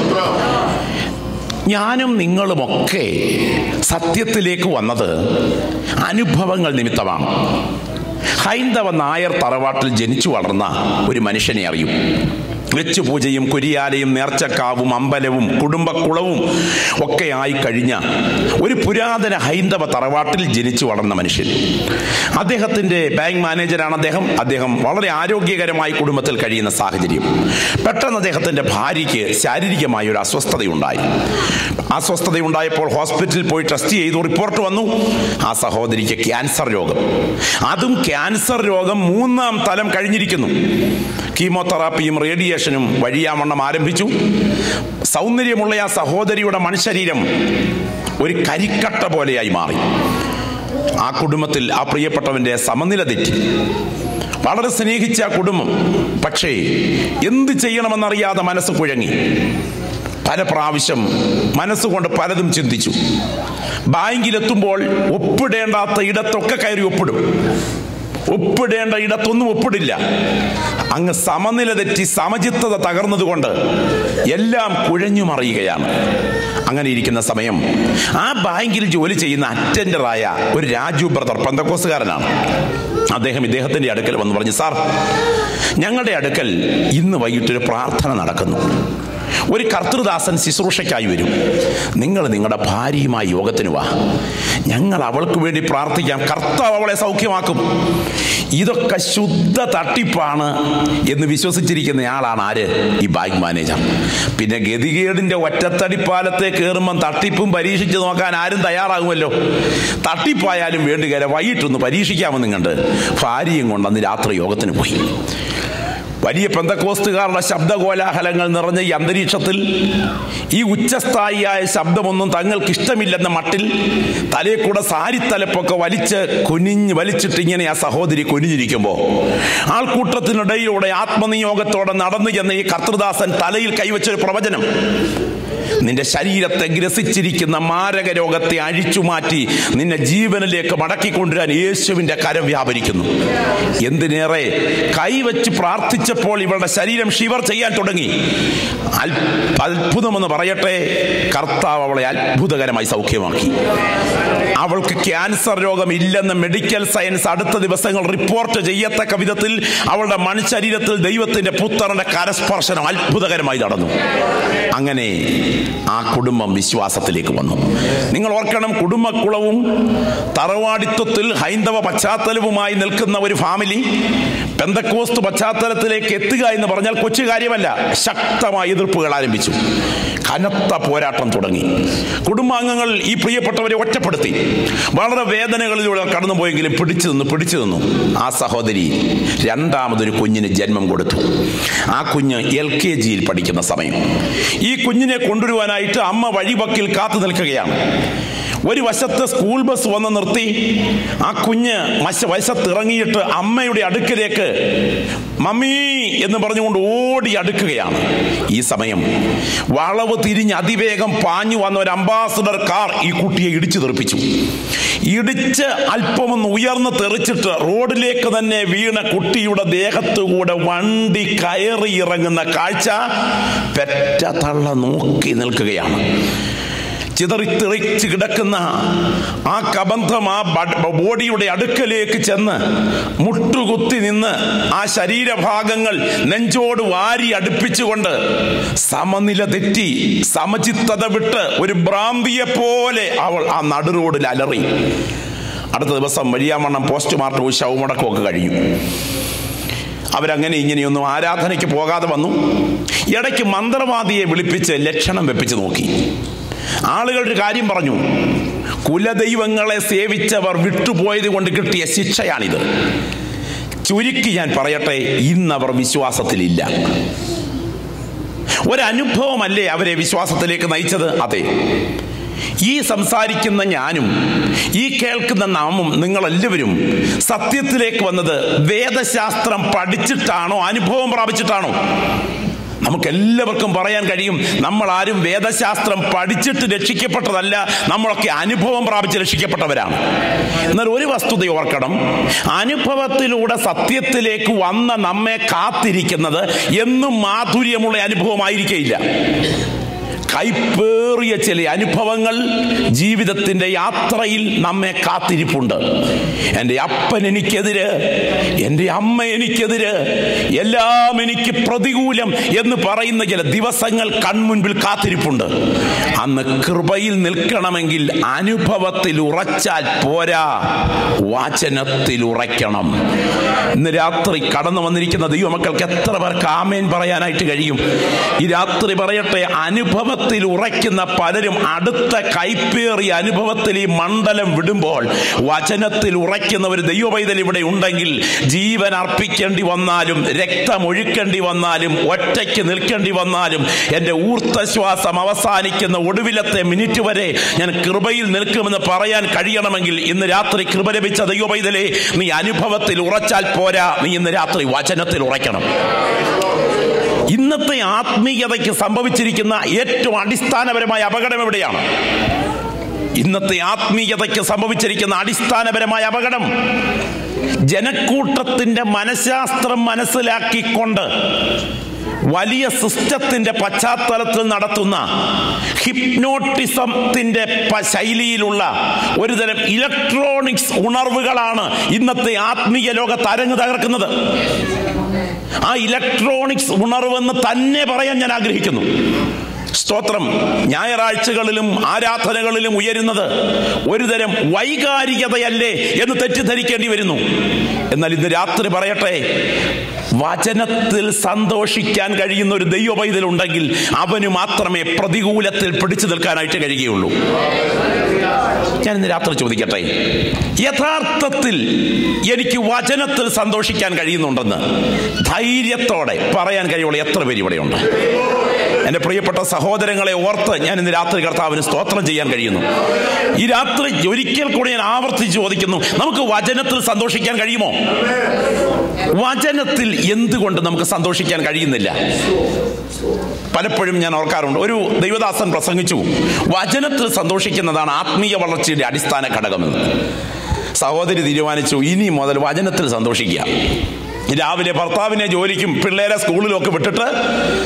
ഞാനും നിങ്ങളുമൊക്കെ സത്യത്തിലേക്ക് വന്നത് അനുഭവങ്ങൾ നിമിത്തമാണ്. ഹൈന്ദവ നായർ തറവാട്ടിൽ ജനിച്ചു വളർന്ന ഒരു മനുഷ്യനെ അറിയും. വെച്ചുപൂജയും കുരിയാലയും നേർച്ചക്കാവും അമ്പലവും കുടുംബക്കുളവും ഒക്കെ ആയി കഴിഞ്ഞ ഒരു പുരാതന ഹൈന്ദവ തറവാട്ടിൽ ജനിച്ചു വളർന്ന മനുഷ്യൻ. അദ്ദേഹത്തിൻ്റെ ബാങ്ക് മാനേജരാണ് അദ്ദേഹം വളരെ ആരോഗ്യകരമായി കുടുംബത്തിൽ കഴിയുന്ന സാഹചര്യം. പെട്ടെന്ന് അദ്ദേഹത്തിൻ്റെ ഭാര്യയ്ക്ക് ശാരീരികമായ ഒരു അസ്വസ്ഥതയുണ്ടായപ്പോൾ ഹോസ്പിറ്റലിൽ പോയി ടെസ്റ്റ് ചെയ്തു. റിപ്പോർട്ട് വന്നു, ആ സഹോദരിക്ക് ക്യാൻസർ രോഗം. അതും ക്യാൻസർ രോഗം 3ാം തലം കഴിഞ്ഞിരിക്കുന്നു. കീമോതെറാപ്പിയും റേഡിയേഷനും വഴിയാവണ്ണം ആരംഭിച്ചു. സൗന്ദര്യമുള്ള ആ സഹോദരിയുടെ മൺശരീരം ഒരു കരിക്കട്ട പോലെയായി മാറി. ആ കുടുംബത്തിൽ ആ പ്രിയപ്പെട്ടവന്റെ സമനില തെറ്റി. വളരെ സ്നേഹിച്ച ആ കുടുംബം പക്ഷേ എന്ത് ചെയ്യണമെന്നറിയാതെ മനസ്സ് കുഴങ്ങി. പല പ്രാവശ്യം മനസ്സുകൊണ്ട് പലതും ചിന്തിച്ചു. ബാങ്കിലെത്തുമ്പോൾ ഒപ്പിടേണ്ടാത്ത ഇടത്തൊക്കെ കയറി ഒപ്പിടും, ഒപ്പിടേണ്ട ഇടത്തൊന്നും ഒപ്പിടില്ല. അങ്ങ് സമനില തെറ്റി സമചിത്തത തകർന്നതുകൊണ്ട് എല്ലാം കുഴഞ്ഞു മറിയുകയാണ്. അങ്ങനെ ഇരിക്കുന്ന സമയം ആ ബാങ്കിൽ ജോലി ചെയ്യുന്ന അറ്റൻഡറായ ഒരു രാജു ബ്രദർ, പെന്തക്കോസ്തുകാരനാണ്. അദ്ദേഹം ഇദ്ദേഹത്തിന്റെ അടുക്കൽ വന്ന് പറഞ്ഞു, സാർ, ഞങ്ങളുടെ അടുക്കൽ ഇന്ന് വൈകിട്ടൊരു പ്രാർത്ഥന നടക്കുന്നു. ഒരു കർത്തൃദാസൻ ശുശ്രൂഷയ്ക്കായി വരും. നിങ്ങൾ നിങ്ങളുടെ ഭാര്യയുമായി യോഗത്തിന് വാ, ഞങ്ങൾ അവൾക്ക് വേണ്ടി പ്രാർത്ഥിക്കാം, കർത്താവ് അവളെ സൗഖ്യമാക്കും. ഇതൊക്കെ ശുദ്ധ തട്ടിപ്പാണ് എന്ന് വിശ്വസിച്ചിരിക്കുന്ന ആളാണ് ആര്? ഈ ബാങ്ക് മാനേജർ. പിന്നെ ഗതികേടിന്റെ ഒറ്റത്തടിപ്പാലത്തെ കയറുമ്പം തട്ടിപ്പും പരീക്ഷിച്ച് നോക്കാൻ ആരും തയ്യാറാകുമല്ലോ. തട്ടിപ്പായാലും വേണ്ടുകര വൈകിട്ടൊന്ന് പരീക്ഷിക്കാമെന്ന് കണ്ട് ഭാര്യയും കൊണ്ടന്ന് രാത്രി യോഗത്തിന് പോയി. വലിയ പെന്തക്കോസ്തുകാരുടെ ശബ്ദകോലാഹലങ്ങൾ നിറഞ്ഞ ഈ അന്തരീക്ഷത്തിൽ ഈ ഉച്ചസ്ഥായിയായ ശബ്ദമൊന്നും തങ്ങൾക്ക് ഇഷ്ടമില്ലെന്ന മട്ടിൽ തലയെ കൂടെ സാരിത്തലപ്പൊക്കെ വലിച്ചിട്ട് ഇങ്ങനെ ആ സഹോദരി കുനിഞ്ഞിരിക്കുമ്പോൾ ആൾക്കൂട്ടത്തിനിടയിലൂടെ ആത്മനിയോഗത്തോടെ നടന്നു ചെന്ന ഈ കർത്തൃദാസൻ തലയിൽ കൈവച്ചൊരു പ്രവചനം, നിന്റെ ശരീരത്തെ ഗ്രസിച്ചിരിക്കുന്ന മാരക രോഗത്തെ അഴിച്ചുമാറ്റി നിന്നെ ജീവനിലേക്ക് മടക്കിക്കൊണ്ടുവരാൻ യേശുവിന്റെ കരം വ്യാപരിക്കുന്നു. എന്തിനേറെ കൈവച്ച് പ്രാർത്ഥിച്ചപ്പോൾ ഇവളുടെ ശരീരം ഷിവർ ചെയ്യാൻ തുടങ്ങി. അത്ഭുതമെന്ന് പറയട്ടെ, കർത്താവ് അവളെ അത്ഭുതകരമായി സൗഖ്യമാക്കി. അവൾക്ക് ക്യാൻസർ രോഗം ഇല്ലെന്ന് മെഡിക്കൽ സയൻസ് അടുത്ത ദിവസങ്ങൾ റിപ്പോർട്ട് ചെയ്യത്തക്ക വിധത്തിൽ അവളുടെ മൺശരീരത്തിൽ ദൈവത്തിന്റെ പുത്രന്റെ കരസ്പർശനം അത്ഭുതകരമായി നടന്നു. അങ്ങനെ ആ കുടുംബം വിശ്വാസത്തിലേക്ക് വന്നു. നിങ്ങൾ ഓർക്കണം, കുടുംബക്കുളവും തറവാടിത്വത്തിൽ ഹൈന്ദവ പശ്ചാത്തലവുമായി നിൽക്കുന്ന ഒരു ഫാമിലി പെന്തക്കോസ്ത് പശ്ചാത്തലത്തിലേക്ക് എത്തുക എന്ന് പറഞ്ഞാൽ കൊച്ചു കാര്യമല്ല. ശക്തമായ എതിർപ്പുകൾ ആരംഭിച്ചു. കനത്ത പോരാട്ടം തുടങ്ങി. കുടുംബാംഗങ്ങൾ ഈ പ്രിയപ്പെട്ടവരെ ഒറ്റപ്പെടുത്തി. വളരെ വേദനകളിലൂടെ കടന്നുപോയെങ്കിലും പിടിച്ചു നിന്നു. ആ സഹോദരി രണ്ടാമതൊരു കുഞ്ഞിന് ജന്മം കൊടുത്തു. ആ കുഞ്ഞ് LKG പഠിക്കുന്ന സമയം. ഈ കുഞ്ഞിനെ കൊണ്ടുവരുവാനായിട്ട് അമ്മ വഴിവക്കിൽ കാത്തു നിൽക്കുകയാണ്. ഒരു വശത്ത് സ്കൂൾ ബസ് വന്ന് നിർത്തി. ആ കുഞ്ഞ് വശത്തിറങ്ങിയിട്ട് അമ്മയുടെ അടുക്കലേക്ക് മമ്മി എന്ന് പറഞ്ഞുകൊണ്ട് ഓടി അടുക്കുകയാണ്. ഈ സമയം വളവ് തിരിഞ്ഞ് അതിവേഗം പാഞ്ഞു വന്ന ഒരു അംബാസഡർ കാർ ഈ കുട്ടിയെ ഇടിച്ചു തെറിപ്പിച്ചു. ഇടിച്ച് അല്പമൊന്ന് ഉയർന്ന് തെറിച്ചിട്ട് റോഡിലേക്ക് തന്നെ വീണ കുട്ടിയുടെ ദേഹത്തുകൂടെ വണ്ടി കയറി ഇറങ്ങുന്ന കാഴ്ച പെറ്റ തള്ള നോക്കി നിൽക്കുകയാണ്. ചിതറിത്തെറിച്ച് കിടക്കുന്ന ആ കബന്ധം ആ ബോഡിയുടെ അടുക്കലേക്ക് ചെന്ന് മുട്ടുകുത്തി നിന്ന് ആ ശരീരഭാഗങ്ങൾ നെഞ്ചോട് വാരി അടുപ്പിച്ചുകൊണ്ട് സമനില തെറ്റി സമചിത്തത വിട്ട് ഒരു ഭ്രാന്തിയെ പോലെ അവൾ ആ നടുറോഡിൽ അലറി. അടുത്ത ദിവസം വഴിയാമണ്ണം പോസ്റ്റ്മോർട്ടവും ശവമടക്കവും ഒക്കെ കഴിഞ്ഞു. അവരങ്ങനെ ഇങ്ങനെയൊന്നും ആരാധനയ്ക്ക് പോകാതെ വന്നു. ഇടയ്ക്ക് മന്ത്രവാദിയെ വിളിപ്പിച്ച് ലക്ഷണം വെപ്പിച്ച് നോക്കി. ആളുകളുടെ കാര്യം പറഞ്ഞു. കുലദൈവങ്ങളെ സേവിച്ചവർ വിട്ടുപോയത് കൊണ്ട് കിട്ടിയ ശിക്ഷയാണിത്. ചുരുക്കി ഞാൻ പറയട്ടെ, ഇന്നവർ വിശ്വാസത്തിലില്ല. ഒരനുഭവമല്ലേ അവരെ വിശ്വാസത്തിലേക്ക് നയിച്ചത്? അതെ. ഈ സംസാരിക്കുന്ന ഞാനും ഈ കേൾക്കുന്ന നാമും നിങ്ങളെല്ലാവരും സത്യത്തിലേക്ക് വന്നത് വേദശാസ്ത്രം പഠിച്ചിട്ടാണോ അനുഭവം പ്രാപിച്ചിട്ടാണോ? നമുക്കെല്ലാവർക്കും പറയാൻ കഴിയും, നമ്മൾ ആരും വേദശാസ്ത്രം പഠിച്ചിട്ട് രക്ഷിക്കപ്പെട്ടതല്ല, നമ്മളൊക്കെ അനുഭവം പ്രാപിച്ച് രക്ഷിക്കപ്പെട്ടവരാണ്. എന്നാൽ ഒരു വസ്തുത ഓർക്കണം, അനുഭവത്തിലൂടെ സത്യത്തിലേക്ക് വന്ന നമ്മെ കാത്തിരിക്കുന്നത് എന്നും മാധുര്യമുള്ള അനുഭവമായിരിക്കില്ല. കൈപ്പേറിയ ചില അനുഭവങ്ങൾ ജീവിതത്തിന്റെ യാത്രയിൽ നമ്മെ കാത്തിരിപ്പുണ്ട്. എൻ്റെ അപ്പൻ എനിക്കെതിര്, എൻ്റെ അമ്മ എനിക്കെതിര്, എല്ലാം എനിക്ക് പ്രതികൂലം എന്ന് പറയുന്ന ചില ദിവസങ്ങൾ കൺമുൻപിൽ കാത്തിരിപ്പുണ്ട്. അന്ന് കൃപയിൽ നിൽക്കണമെങ്കിൽ അനുഭവത്തിൽ ഉറച്ചാൽ പോരാ, വചനത്തിൽ ഉറയ്ക്കണം. ഇന്ന് രാത്രി കടന്നു വന്നിരിക്കുന്ന ദൈവമക്കൾക്ക് എത്ര പേർക്ക് ആമേൻ പറയാനായിട്ട് കഴിയും? ഈ രാത്രി പറയട്ടെ, അനുഭവത്തിൽ ഉറയ്ക്കുന്ന പലരും അടുത്ത കൈപ്പേറിയ അനുഭവത്തിൽ ഈ മണ്ഡലം വിടുമ്പോൾ വചനത്തിൽ ഉറയ്ക്കുന്ന ഒരു ദൈവപൈതൽ ഇവിടെ ഉണ്ടെങ്കിൽ ജീവൻ അർപ്പിക്കേണ്ടി വന്നാലും രക്തമൊഴുക്കേണ്ടി വന്നാലും ഒറ്റയ്ക്ക് നിൽക്കേണ്ടി വന്നാലും എൻ്റെ ഊർത്തശ്വാസം അവസാനിക്കുന്ന ഒടുവിലത്തെ മിനിറ്റ് വരെ ഞാൻ കൃപയിൽ നിൽക്കുമെന്ന് പറയാൻ കഴിയണമെങ്കിൽ ഇന്ന് രാത്രി കൃപ ലഭിച്ച ദൈവപൈതലേ, നീ അനുഭവത്തിൽ ഉറച്ചാൽ പോരാ, നീ ഇന്ന് രാത്രി വചനത്തിൽ ഉറയ്ക്കണം. ഇന്നത്തെ ആത്മീയതയ്ക്ക് സംഭവിച്ചിരിക്കുന്ന ഏറ്റവും അടിസ്ഥാനപരമായ അപകടം എവിടെയാണ്? ഇന്നത്തെ ആത്മീയതയ്ക്ക് സംഭവിച്ചിരിക്കുന്ന അടിസ്ഥാനപരമായ അപകടം ജനക്കൂട്ടത്തിന്റെ മനഃശാസ്ത്രം മനസ്സിലാക്കിക്കൊണ്ട് വലിയ സിസ്റ്റത്തിന്റെ പശ്ചാത്തലത്തിൽ നടത്തുന്ന ഹിപ്നോട്ടിസത്തിന്റെ ശൈലിയിലുള്ള ഒരുതരം ഇലക്ട്രോണിക്സ് ഉണർവുകളാണ് ഇന്നത്തെ ആത്മീയ ലോകത്ത് അരങ്ങ് തകർക്കുന്നത്. ആ ഇലക്ട്രോണിക്സ് ഉണർവെന്ന് തന്നെ പറയാൻ ഞാൻ ആഗ്രഹിക്കുന്നു. സ്തോത്രം. ഞായറാഴ്ചകളിലും ആരാധനകളിലും ഉയരുന്നത് ഒരുതരം വൈകാരികതയല്ലേ എന്ന് തെറ്റിദ്ധരിക്കേണ്ടി വരുന്നു. എന്നാൽ ഇന്ന് രാത്രി പറയട്ടെ, വചനത്തിൽ സന്തോഷിക്കാൻ കഴിയുന്ന ഒരു ദൈവപൈതലുണ്ടെങ്കിൽ അവന് മാത്രമേ പ്രതികൂലത്തിൽ പിടിച്ചു നിൽക്കാനായിട്ട് കഴിയുകയുള്ളൂ. ഞാൻ ഇന്ന് രാത്രി ചോദിക്കട്ടെ, യഥാർത്ഥത്തിൽ എനിക്ക് വചനത്തിൽ സന്തോഷിക്കാൻ കഴിയുന്നുണ്ടെന്ന് ധൈര്യത്തോടെ പറയാൻ കഴിയുള്ളൂ എത്ര പേര് ഇവിടെയുണ്ട്? എൻ്റെ പ്രിയപ്പെട്ട സഹോദരങ്ങളെ ഓർത്ത് ഞാൻ ഇന്ന് രാത്രി കർത്താവിന് സ്തോത്രം ചെയ്യാൻ കഴിയുന്നു. ഈ രാത്രി ഒരിക്കൽ കൂടി ഞാൻ ആവർത്തിച്ച് ചോദിക്കുന്നു, നമുക്ക് വചനത്തിൽ സന്തോഷിക്കാൻ കഴിയുമോ? വചനത്തിൽ എന്തുകൊണ്ട് നമുക്ക് സന്തോഷിക്കാൻ കഴിയുന്നില്ല? പലപ്പോഴും ഞാൻ ഓർക്കാറുണ്ട്, ഒരു ദൈവദാസൻ പ്രസംഗിച്ചു, വചനത്തിൽ സന്തോഷിക്കുന്നതാണ് ആത്മീയ വളർച്ചയുടെ അടിസ്ഥാന ഘടകമെന്ന്. സഹോദരി തീരുമാനിച്ചു, ഇനി മുതൽ വചനത്തിൽ സന്തോഷിക്കുക. രാവിലെ ഭർത്താവിനെ ജോലിക്കും പിള്ളേരെ സ്കൂളിലും ഒക്കെ വിട്ടിട്ട്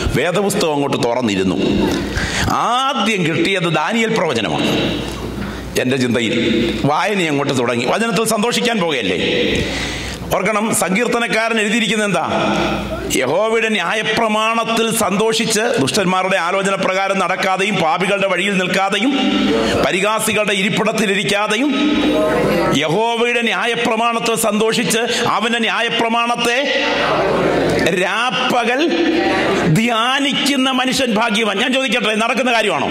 വേദപുസ്തകം അങ്ങോട്ട് തുറന്നിരുന്നു. ആദ്യം കിട്ടിയത് ദാനിയേൽ പ്രവചനമാണ്. എൻ്റെ ചിന്തയിൽ വായന അങ്ങോട്ട് തുടങ്ങി. വചനത്തിൽ സന്തോഷിക്കാൻ പോകുകയല്ലേ. ഓർക്കണം, സങ്കീർത്തനക്കാരൻ എഴുതിയിരിക്കുന്നത് എന്താ? യഹോവയുടെ ന്യായപ്രമാണത്തിൽ സന്തോഷിച്ച് ദുഷ്ടന്മാരുടെ ആലോചന പ്രകാരം നടക്കാതെയും പാപികളുടെ വഴിയിൽ നിൽക്കാതെയും പരിഹാസികളുടെ ഇരിപ്പിടത്തിലിരിക്കാതെയും യഹോവയുടെ ന്യായപ്രമാണത്തിൽ സന്തോഷിച്ച് അവന്റെ ന്യായപ്രമാണത്തെ രാപ്പകൽ ധ്യാനിക്കുന്ന മനുഷ്യൻ ഭാഗ്യവാൻ. ഞാൻ ചോദിക്കട്ടെ, നടക്കുന്ന കാര്യമാണോ?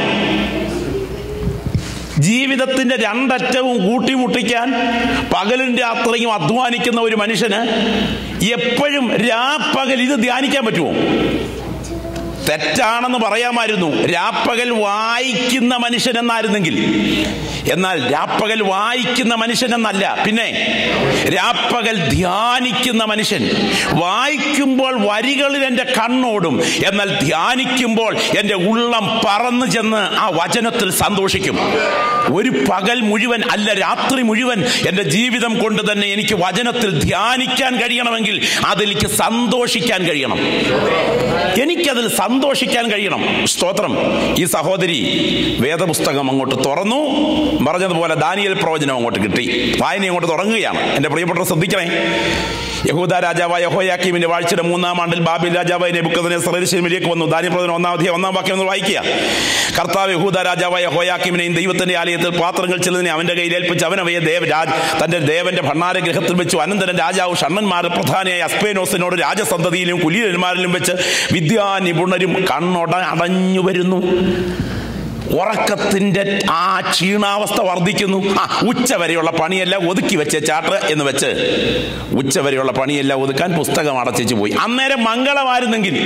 ജീവിതത്തിന്റെ രണ്ടറ്റവും കൂട്ടിമുട്ടിക്കാൻ പകലും രാത്രിയും അധ്വാനിക്കുന്ന ഒരു മനുഷ്യന് എപ്പോഴും രാപ്പകൽ ഇത് ധ്യാനിക്കാൻ പറ്റുമോ? തെറ്റാണെന്ന് പറയാമായിരുന്നു രാപ്പകൽ വായിക്കുന്ന മനുഷ്യനെന്നായിരുന്നെങ്കിൽ. എന്നാൽ രാപ്പകൽ വായിക്കുന്ന മനുഷ്യനെന്നല്ല, പിന്നെ രാപ്പകൽ ധ്യാനിക്കുന്ന മനുഷ്യൻ. വായിക്കുമ്പോൾ വരികളിൽ എൻ്റെ കണ്ണോടും, എന്നാൽ ധ്യാനിക്കുമ്പോൾ എൻ്റെ ഉള്ളം പറന്നു ചെന്ന് ആ വചനത്തിൽ സന്തോഷിക്കും. ഒരു പകൽ മുഴുവൻ അല്ല, രാത്രി മുഴുവൻ എൻ്റെ ജീവിതം കൊണ്ട് തന്നെ എനിക്ക് വചനത്തിൽ ധ്യാനിക്കാൻ കഴിയണമെങ്കിൽ അതിലേക്ക് സന്തോഷിക്കാൻ കഴിയണം. എനിക്കതിൽ സന്തോഷിക്കാൻ കഴിയണം. സ്തോത്രം. ഈ സഹോദരി വേദപുസ്തകം അങ്ങോട്ട് തുറന്നു, പറഞ്ഞതുപോലെ ദാനിയേൽ പ്രവചനം അങ്ങോട്ട് കിട്ടി, വായന അങ്ങോട്ട് തുടങ്ങുകയാണ്. എൻ്റെ പ്രിയപ്പെട്ടവർ ശ്രദ്ധിക്കണേ. യഹൂദ രാജാവായ യഹോയാക്കീമിന്റെ വാഴ്ചയുടെ 3-ാം ആണ്ടിൽ ബാബേൽ രാജാവായ നെബൂഖദ്നേസർ യെരൂശലേമിലേക്ക് വന്നു. ദാനിയേൽ പ്രവചനം 1-ാം വാക്യം ഒന്ന് വായിക്കുക. കർത്താവ് യഹൂദ രാജാവായ യഹോയാക്കീമിനെയും ദൈവത്തിന്റെ ആലയത്തിൽ പാത്രങ്ങൾ ചിലതിനെ അവന്റെ കയ്യിൽ ഏൽപ്പിച്ച് അവനവയെ തന്റെ ദേവന്റെ ഭണ്ഡാരഗൃഹത്തിൽ വെച്ചു. അനന്തരം രാജാവ് ഷണ്ണന്മാർ പ്രധാനിയായ അസ്പേനോസിനോട് രാജസന്തതിയിലും കുലീനന്മാരിലും വെച്ച് വിദ്യാനിപുണരും കണ്ണടഞ്ഞു വരുന്നു. ഉറക്കത്തിന്റെ ആ ക്ഷീണാവസ്ഥ വർദ്ധിക്കുന്നു. ഉച്ചവരെയുള്ള പണിയെല്ലാം ഒതുക്കി വെച്ച് ചാട്ട് എന്ന് വെച്ച് ഉച്ചവരെയുള്ള പണിയെല്ലാം ഒതുക്കാൻ പുസ്തകം അടച്ചു പോയി. അന്നേരം മംഗളമായിരുന്നെങ്കിൽ,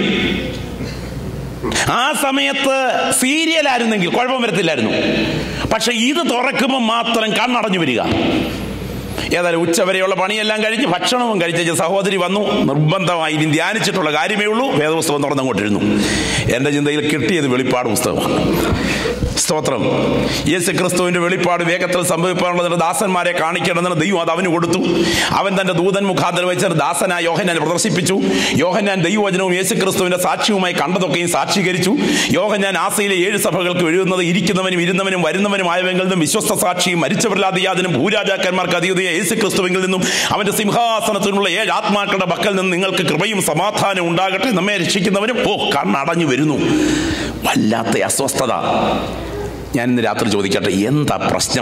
ആ സമയത്ത് സീരിയലായിരുന്നെങ്കിൽ കുഴപ്പം വരത്തില്ലായിരുന്നു. പക്ഷെ ഇത് തുറക്കുമ്പോൾ മാത്രം കണ്ണടഞ്ഞു വരിക. ഏതായാലും ഉച്ചവരെയുള്ള പണിയെല്ലാം കഴിഞ്ഞ് ഭക്ഷണവും കഴിച്ച സഹോദരി വന്നു. നിർബന്ധമായി ഇനി ധ്യാനിച്ചിട്ടുള്ള കാര്യമേ ഉള്ളൂ. വേദപുസ്തകം തുറന്നങ്ങോട്ടിരുന്നു. എൻ്റെ ചിന്തയിൽ കിട്ടിയത് വെളിപ്പാട് പുസ്തകമാണ്. സ്തോത്രം. യേശുക്രിസ്തുവിന്റെ വെളിപ്പാട് വേഗത്തിൽ സംഭവിക്കാനുള്ളതിന് ദാസന്മാരെ കാണിക്കണമെന്ന് ദൈവം അത് അവന് കൊടുത്തു. അവൻ തന്റെ ദൂതൻ മുഖാന്തരം വെച്ച് ദാസനായ യോഹന്നാൻ പ്രദർശിപ്പിച്ചു. യോഹന്നാൻ ദൈവവചനവും യേശുക്രിസ്തുവിന്റെ സാക്ഷ്യവുമായി കണ്ടതൊക്കെയും സാക്ഷീകരിച്ചു. യോഹന്നാൻ ആസിയയിലെ 7 സഭകൾക്ക് എഴുതുന്നത് ഇരിക്കുന്നവനും ഇരുന്നവനും വരുന്നവനുമായവെങ്കിൽ നിന്നും വിശ്വസ്ത സാക്ഷിയും മരിച്ചവരില്ലാതെയാതിനും ഭൂരാജാക്കന്മാർക്ക് അധിപതിയായ യേശുക്രിസ്തുവിൽ നിന്നും അവന്റെ സിംഹാസനത്തിനുള്ള 7 ആത്മാക്കളുടെ പക്കൽ നിന്ന് നിങ്ങൾക്ക് കൃപയും സമാധാനവും ഉണ്ടാകട്ടെ. നമ്മെ രക്ഷിക്കുന്നവനും കണ്ണടഞ്ഞു വരുന്നു. വല്ലാത്ത അസ്വസ്ഥത. ഞാൻ ഇന്ന് രാത്രി ചോദിക്കട്ടെ, എന്താ പ്രശ്നം?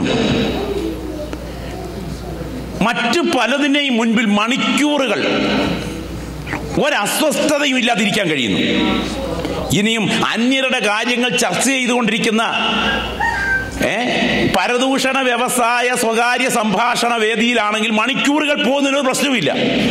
മറ്റു പലതിനെയും മുൻപിൽ മണിക്കൂറുകൾ ഒരസ്വസ്ഥതയും ഇല്ലാതിരിക്കാൻ കഴിയുന്നു. ഇനിയും അന്യരുടെ കാര്യങ്ങൾ ചർച്ച ചെയ്തുകൊണ്ടിരിക്കുന്ന പരദൂഷണ വ്യവസായ സ്വകാര്യ സംഭാഷണ വേദിയിലാണെങ്കിൽ മണിക്കൂറുകൾ പോകുന്നതിനൊരു പ്രശ്നവുമില്ല.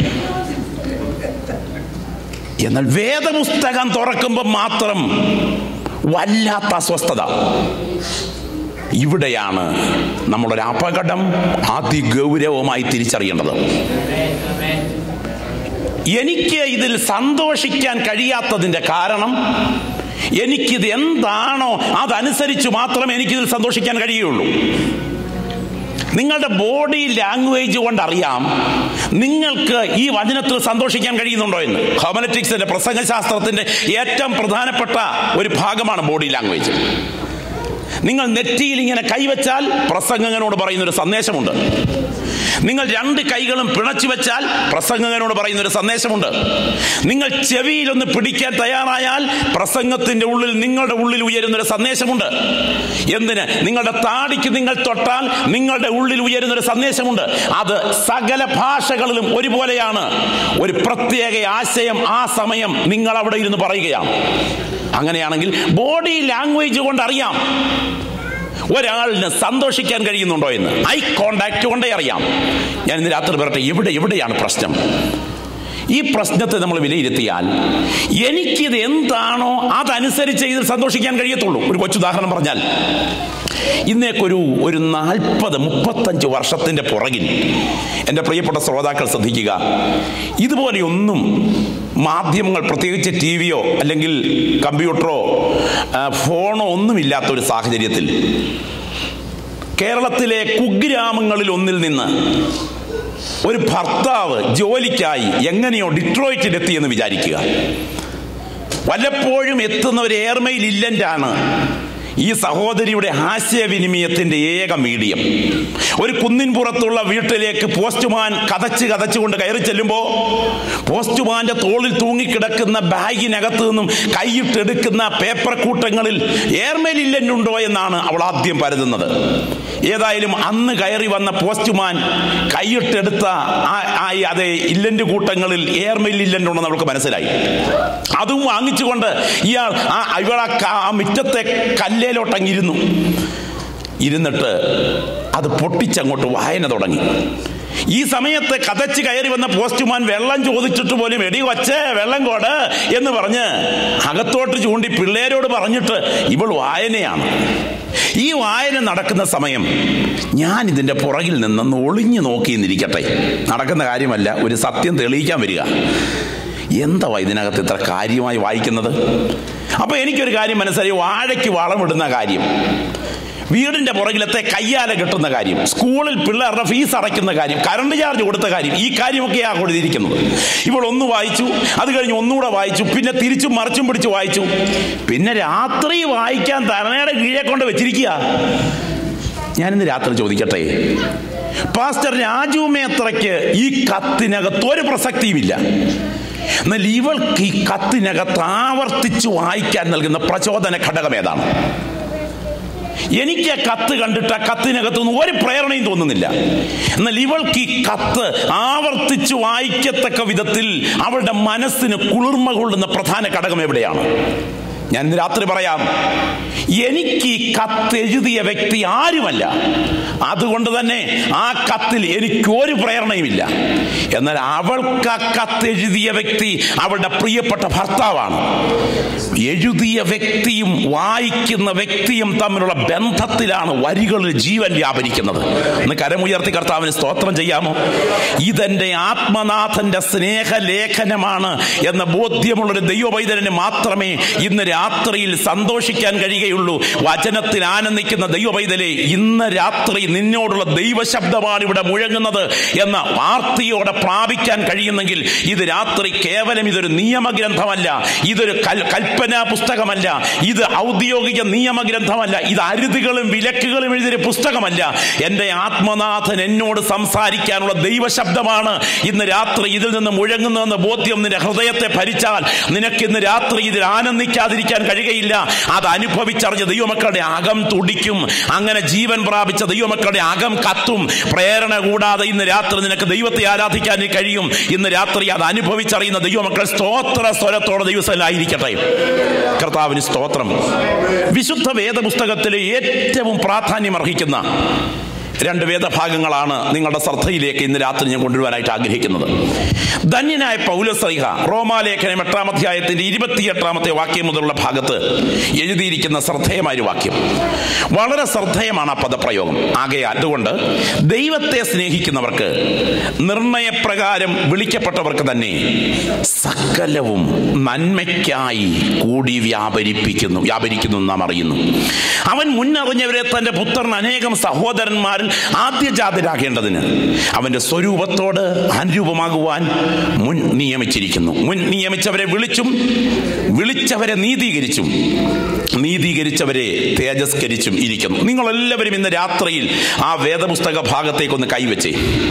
എന്നാൽ വേദപുസ്തകം തുറക്കുമ്പോൾ മാത്രം വല്ലാത്ത അസ്വസ്ഥത. ഇവിടെയാണ് നമ്മളൊരു അപകടം അതിഗൗരവമായി തിരിച്ചറിയേണ്ടത്. എനിക്ക് ഇതിൽ സന്തോഷിക്കാൻ കഴിയാത്തതിൻ്റെ കാരണം, എനിക്കിത് എന്താണോ അതനുസരിച്ച് മാത്രമേ എനിക്കിതിൽ സന്തോഷിക്കാൻ കഴിയുള്ളൂ. നിങ്ങളുടെ ബോഡി ലാംഗ്വേജ് കൊണ്ടറിയാം നിങ്ങൾക്ക് ഈ വചനത്തിൽ സന്തോഷിക്കാൻ കഴിയുന്നുണ്ടോ എന്ന്. ഹോമനറ്റിക്സിന്റെ പ്രസംഗശാസ്ത്രത്തിന്റെ ഏറ്റവും പ്രധാനപ്പെട്ട ഒരു ഭാഗമാണ് ബോഡി ലാംഗ്വേജ്. നിങ്ങൾ നെറ്റിയിൽ ഇങ്ങനെ കൈവച്ചാൽ പ്രസംഗകനോട് പറയുന്നൊരു സന്ദേശമുണ്ട്. നിങ്ങൾ 2 കൈകളും പിണച്ചു വെച്ചാൽ പ്രസംഗകനോട് പറയുന്നൊരു സന്ദേശമുണ്ട്. നിങ്ങൾ ചെവിയിലൊന്ന് പിടിക്കാൻ തയ്യാറായാൽ പ്രസംഗത്തിന്റെ ഉള്ളിൽ നിങ്ങളുടെ ഉള്ളിൽ ഉയരുന്നൊരു സന്ദേശമുണ്ട്. എന്തിന്? നിങ്ങളുടെ താടിക്ക് നിങ്ങൾ തൊട്ടാൽ നിങ്ങളുടെ ഉള്ളിൽ ഉയരുന്നൊരു സന്ദേശമുണ്ട്. അത് സകല ഭാഷകളിലും ഒരുപോലെയാണ്. ഒരു പ്രത്യേക ആശയം ആ സമയം നിങ്ങൾ അവിടെ ഇരുന്ന് പറയുകയാണ്. അങ്ങനെയാണെങ്കിൽ ബോഡി ലാംഗ്വേജ് കൊണ്ട് അറിയാം ഒരാളിന് സന്തോഷിക്കാൻ കഴിയുന്നുണ്ടോ എന്ന്. ഐ കോണ്ടാക്ട് കൊണ്ടേ അറിയാം. ഞാൻ ഇന്ന് രാത്രി പറയട്ടെ, എവിടെയാണ് പ്രശ്നം? ഈ പ്രശ്നത്തെ നമ്മൾ വിലയിരുത്തിയാൽ എനിക്കിത് എന്താണോ അതനുസരിച്ച് ഇതിൽ സന്തോഷിക്കാൻ കഴിയത്തുള്ളൂ. ഒരു കൊച്ചുദാഹരണം പറഞ്ഞാൽ, ഇന്നേക്കൊരു 40-35 വർഷത്തിന്റെ പുറകിൽ എൻ്റെ പ്രിയപ്പെട്ട ശ്രോതാക്കൾ ശ്രദ്ധിക്കുക, ഇതുപോലെയൊന്നും മാധ്യമങ്ങൾ, പ്രത്യേകിച്ച് ടിവിയോ അല്ലെങ്കിൽ കമ്പ്യൂട്ടറോ ഫോണോ ഒന്നുമില്ലാത്തൊരു സാഹചര്യത്തിൽ കേരളത്തിലെ കുഗ്രാമങ്ങളിൽ ഒന്നിൽ നിന്ന് ഒരു ഭർത്താവ് ജോലിക്കായി എങ്ങനെയോ ഡിട്രോയിറ്റിലെത്തിയെന്ന് വിചാരിക്കുക. വല്ലപ്പോഴും എത്തുന്ന ഒരു എയർമെയിൽ ഇല്ലൻ്റാണ് ഈ സഹോദരിയുടെ ആശയവിനിമയത്തിന്റെ ഏക മീഡിയം. ഒരു കുന്നിൻപുറത്തുള്ള വീട്ടിലേക്ക് പോസ്റ്റ്മാൻ കതച്ചുകൊണ്ട് കയറി ചെല്ലുമ്പോൾ പോസ്റ്റ്മാന്റെ തോളിൽ തൂങ്ങിക്കിടക്കുന്ന ബാഗിനകത്ത് നിന്നും കൈയിട്ടെടുക്കുന്ന പേപ്പർ കൂട്ടങ്ങളിൽ എയർമെയിൽ ഇല്ലൻ്റുണ്ടോ എന്നാണ് അവൾ ആദ്യം പരതുന്നത്. ഏതായാലും അന്ന് കയറി വന്ന പോസ്റ്റ്മാൻ കൈയിട്ടെടുത്ത അതേ ഇല്ലൻ്റ് കൂട്ടങ്ങളിൽ എയർമെയിൽ ഇല്ലൻ്റുണ്ടെന്ന് അവൾക്ക് മനസ്സിലായി. അതും വാങ്ങിച്ചുകൊണ്ട് ഇവൾ ആ മുറ്റത്തെ കല്ലേലോട്ടങ്ങിരുന്നു. ഇരുന്നിട്ട് അത് പൊട്ടിച്ചങ്ങോട്ട് വായന തുടങ്ങി. ഈ സമയത്ത് കതച്ച് കയറി വന്ന പോസ്റ്റ്മാൻ വെള്ളം ചോദിച്ചിട്ട് പോലും എടി വച്ചേ വെള്ളം കോട് എന്ന് പറഞ്ഞ് അകത്തോട്ട് ചൂണ്ടി പിള്ളേരോട് പറഞ്ഞിട്ട് ഇവൾ വായനയാണ്. ഈ വായന നടക്കുന്ന സമയം ഞാൻ ഇതിൻ്റെ പുറകിൽ നിന്നൊന്ന് ഒളിഞ്ഞു നോക്കിയെന്നിരിക്കട്ടെ. നടക്കുന്ന കാര്യമല്ല, ഒരു സത്യം തെളിയിക്കാൻ വരിക. എന്താ ഇതിനകത്ത് ഇത്ര കാര്യമായി വായിക്കുന്നത്? അപ്പൊ എനിക്കൊരു കാര്യം മനസ്സിലായി. വാഴയ്ക്ക് വളമിടുന്ന കാര്യം, വീടിന്റെ പുറകിലത്തെ കയ്യാല കെട്ടുന്ന കാര്യം, സ്കൂളിൽ പിള്ളേരുടെ ഫീസ് അടയ്ക്കുന്ന കാര്യം, കറണ്ട് ചാർജ് കൊടുത്ത കാര്യം, ഈ കാര്യമൊക്കെയാണ് കൊടുത്തിരിക്കുന്നത്. ഇപ്പോൾ ഒന്ന് വായിച്ചു, അത് കഴിഞ്ഞ് ഒന്നുകൂടെ വായിച്ചു, പിന്നെ തിരിച്ചും മറിച്ചും പിടിച്ച് വായിച്ചു, പിന്നെ രാത്രി വായിക്കാൻ തലയുടെ കീഴെ കൊണ്ട് വെച്ചിരിക്കുക. ഞാനിന്ന് രാത്രി ചോദിക്കട്ടെ, പാസ്റ്റർ രാജു മേത്രയ്ക്ക് ഈ കത്തിനകത്ത് ഒരു പ്രസക്തിയുമില്ല, എന്നാൽ ഇവൾക്ക് ഈ കത്തിനകത്ത് ആവർത്തിച്ച് വായിക്കാൻ നൽകുന്ന പ്രചോദന ഘടകം ഏതാണ്? എനിക്ക് ആ കത്ത് കണ്ടിട്ട് ആ കത്തിനകത്തൊന്നും ഒരു പ്രേരണയും തോന്നുന്നില്ല. എന്നാൽ ഇവൾക്ക് ഈ കത്ത് ആവർത്തിച്ച് വായിക്കത്തക്ക വിധത്തിൽ അവളുടെ മനസ്സിന് കുളിർമ കൊള്ളുന്ന പ്രധാന ഘടകം എവിടെയാണ്? ഞാൻ ഇന്ന് രാത്രി പറയാം. എനിക്ക് ഈ കത്ത് എഴുതിയ വ്യക്തി ആരുമല്ല, അതുകൊണ്ട് തന്നെ ആ കത്തിൽ എനിക്കൊരു പ്രേരണയുമില്ല. എന്നാൽ അവൾക്ക് ആ കത്ത് എഴുതിയ വ്യക്തി അവളുടെ പ്രിയപ്പെട്ട ഭർത്താവാണ്. എഴുതിയ വ്യക്തിയും വായിക്കുന്ന വ്യക്തിയും തമ്മിലുള്ള ബന്ധത്തിലാണ് വരികളിൽ ജീവൻ വ്യാപരിക്കുന്നത്. ഒന്ന് കരമുയർത്തി കർത്താവിന് സ്തോത്രം ചെയ്യാമോ? ഇതെന്റെ ആത്മനാഥന്റെ സ്നേഹലേഖനമാണ് എന്ന ബോധ്യമുള്ളൊരു ദൈവവൈദ്യന് മാത്രമേ ഇന്ന് രാത്രിയിൽ സന്തോഷിക്കാൻ കഴിയുകയുള്ളൂ. വചനത്തിൽ ആനന്ദിക്കുന്ന ദൈവവൈദ്യരെ, ഇന്ന് രാത്രി നിന്നോടുള്ള ദൈവശബ്ദമാണ് ഇവിടെ മുഴങ്ങുന്നത് എന്ന ആർത്തിയോടെ പ്രാപിക്കാൻ കഴിയുന്നെങ്കിൽ ഇത് രാത്രി കേവലം ഇതൊരു നിയമഗ്രന്ഥമല്ല, ഇതൊരു കൽപ്പനാ പുസ്തകമല്ല, ഇത് ഔദ്യോഗിക നിയമഗ്രന്ഥമല്ല, ഇത് അരുതുകളും വിലക്കുകളും എഴുതിയ പുസ്തകമല്ല. എൻ്റെ ആത്മനാഥൻ എന്നോട് സംസാരിക്കാനുള്ള ദൈവശബ്ദമാണ് ഇന്ന് രാത്രി ഇതിൽ നിന്ന് മുഴങ്ങുന്നതെന്ന ബോധ്യം നിന്റെ ഹൃദയത്തെ ഭരിച്ചാൽ നിനക്ക് ഇന്ന് രാത്രി ഇതിൽ ആനന്ദിക്കാതിരിക്കാൻ കഴിയുകയില്ല. അത് അനുഭവിച്ചറിഞ്ഞ ദൈവമക്കളുടെ അകം തുടിക്കും. അങ്ങനെ ജീവൻ പ്രാപിച്ച ദൈവമക്കളുടെ അകം കത്തും. പ്രേരണ കൂടാതെ ഇന്ന് രാത്രി നിനക്ക് ദൈവത്തെ ആരാധിക്കാൻ കഴിയും. ഇന്ന് രാത്രി അത് അനുഭവിച്ചറിയുന്ന ദൈവമക്കൾ സ്തോത്ര സ്വരത്തോടെ ദൈവസ്ഥലായിരിക്കട്ടെ. കർത്താവിന് സ്തോത്രം. വിശുദ്ധ വേദപുസ്തകത്തിലെ ഏറ്റവും പ്രാധാന്യം അർഹിക്കുന്ന രണ്ട് വേദഭാഗങ്ങളാണ് നിങ്ങളുടെ ശ്രദ്ധയിലേക്ക് ഇന്ന് രാത്രി ഞാൻ കൊണ്ടുവരാനായിട്ട് ആഗ്രഹിക്കുന്നത്. ധന്യനായ പൗലോസ്ലീഹ റോമാലേഖനം 8-ാം അധ്യായത്തിന്റെ 28-ാമത്തെ വാക്യം മുതലുള്ള ഭാഗത്ത് എഴുതിയിരിക്കുന്ന ശ്രദ്ധേയമായ ഒരു വാക്യം. വളരെ ശ്രദ്ധേയമാണ് ആ പദപ്രയോഗം. അതുകൊണ്ട് ദൈവത്തെ സ്നേഹിക്കുന്നവർക്ക്, നിർണയപ്രകാരം വിളിക്കപ്പെട്ടവർക്ക് തന്നെ സകലവും നന്മയ്ക്കായി കൂടി വ്യാപരിക്കുന്നു നാം അറിയുന്നു. അവൻ മുന്നറിഞ്ഞവരെ തന്റെ പുത്രൻ അനേകം സഹോദരന്മാരിൽ ആദ്യജാതരാകേണ്ടതിന് അവന്റെ സ്വരൂപത്തോട് അനുരൂപമാകുവാൻ മുൻ നിയമിച്ചിരിക്കുന്നു. മുൻ നിയമിച്ചവരെ വിളിച്ചവരെ നീതീകരിച്ചവരെ തേജസ്കരിച്ചും ഇരിക്കുന്നു. നിങ്ങളെല്ലാവരും ഇന്ന് രാത്രിയിൽ ആ വേദപുസ്തക ഭാഗത്തേക്കൊന്ന് കൈവച്ചേ.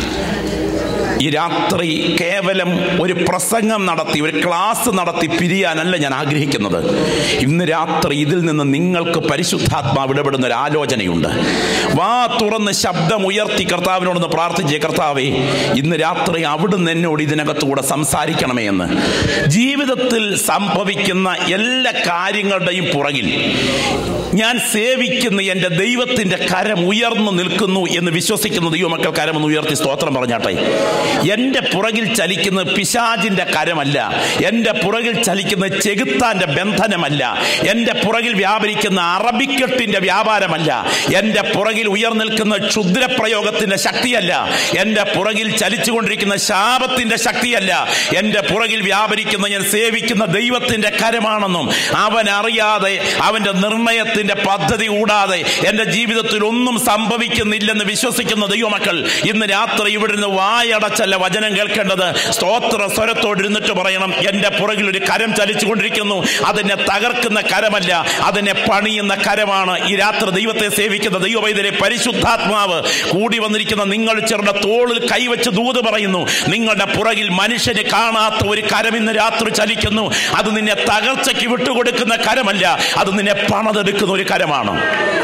ഈ രാത്രി കേവലം ഒരു പ്രസംഗം നടത്തി, ഒരു ക്ലാസ് നടത്തി പിരിയാനല്ല ഞാൻ ആഗ്രഹിക്കുന്നത്. ഇന്ന് രാത്രി ഇതിൽ നിന്ന് നിങ്ങൾക്ക് പരിശുദ്ധാത്മാവ് ഇടപെടുന്ന ഒരു ആലോചനയുണ്ട്. വാ തുറന്ന് ശബ്ദമുയർത്തി കർത്താവിനോടൊന്ന് പ്രാർത്ഥിച്ചേ. കർത്താവേ, ഇന്ന് രാത്രി അവിടുന്ന് എന്നോട് ഇതിനകത്തുകൂടെ സംസാരിക്കണമേ എന്ന്. ജീവിതത്തിൽ സംഭവിക്കുന്ന എല്ലാ കാര്യങ്ങളുടെയും പുറകിൽ ഞാൻ സേവിക്കുന്ന എൻ്റെ ദൈവത്തിൻ്റെ കരം ഉയർന്നു നിൽക്കുന്നു എന്ന് വിശ്വസിക്കുന്ന ദൈവമക്കൾ കരമൊന്ന് ഉയർത്തി സ്തോത്രം പറഞ്ഞാട്ടെ. എൻ്റെ പുറകിൽ ചലിക്കുന്ന പിശാചിന്റെ കരമല്ല, എൻ്റെ പുറകിൽ ചലിക്കുന്ന ചെകുത്താന്റെ ബന്ധനമല്ല, എൻ്റെ പുറകിൽ വ്യാപരിക്കുന്ന അറബിക്കെട്ടിന്റെ വ്യാപാരമല്ല, എൻ്റെ പുറകിൽ ഉയർന്നിൽക്കുന്ന ക്ഷുദ്രപ്രയോഗത്തിന്റെ ശക്തിയല്ല, എൻ്റെ പുറകിൽ ചലിച്ചുകൊണ്ടിരിക്കുന്ന ശാപത്തിന്റെ ശക്തിയല്ല, എൻ്റെ പുറകിൽ വ്യാപരിക്കുന്ന ഞാൻ സേവിക്കുന്ന ദൈവത്തിന്റെ കരമാണെന്നും അവൻ അറിയാതെ അവന്റെ നിർണയത്തിന് ദൈവത്തിന്റെ പദ്ധതി കൂടാതെ എൻ്റെ ജീവിതത്തിൽ ഒന്നും സംഭവിക്കുന്നില്ലെന്ന് വിശ്വസിക്കുന്ന ദൈവമക്കൾ ഇന്ന് രാത്രി ഇവിടെ നിന്ന് വായടച്ചല്ല വചനം കേൾക്കേണ്ടത്. സ്തോത്ര സ്വരത്തോട് ഇരുന്നിട്ട് പറയണം, എൻ്റെ പുറകിൽ ഒരു കരം ചലിച്ചുകൊണ്ടിരിക്കുന്നു. അതിനെ തകർക്കുന്ന കരമല്ല, അതിനെ പണിയുന്ന കരമാണ്. ഈ രാത്രി ദൈവത്തെ സേവിക്കുന്ന ദൈവവൈദ്യരെ പരിശുദ്ധാത്മാവ് കൂടി വന്നിരിക്കുന്ന നിങ്ങൾ ചെറുടെ തോളിൽ കൈവച്ച് ദൂത് പറയുന്നു. നിങ്ങളുടെ പുറകിൽ മനുഷ്യന് കാണാത്ത ഒരു കരം ഇന്ന് രാത്രി ചലിക്കുന്നു. അത് നിന്നെ തകർച്ചയ്ക്ക് വിട്ടുകൊടുക്കുന്ന കരമല്ല, അത് നിന്നെ പണതെടുക്കുന്ന ഒരു കരമാണ്.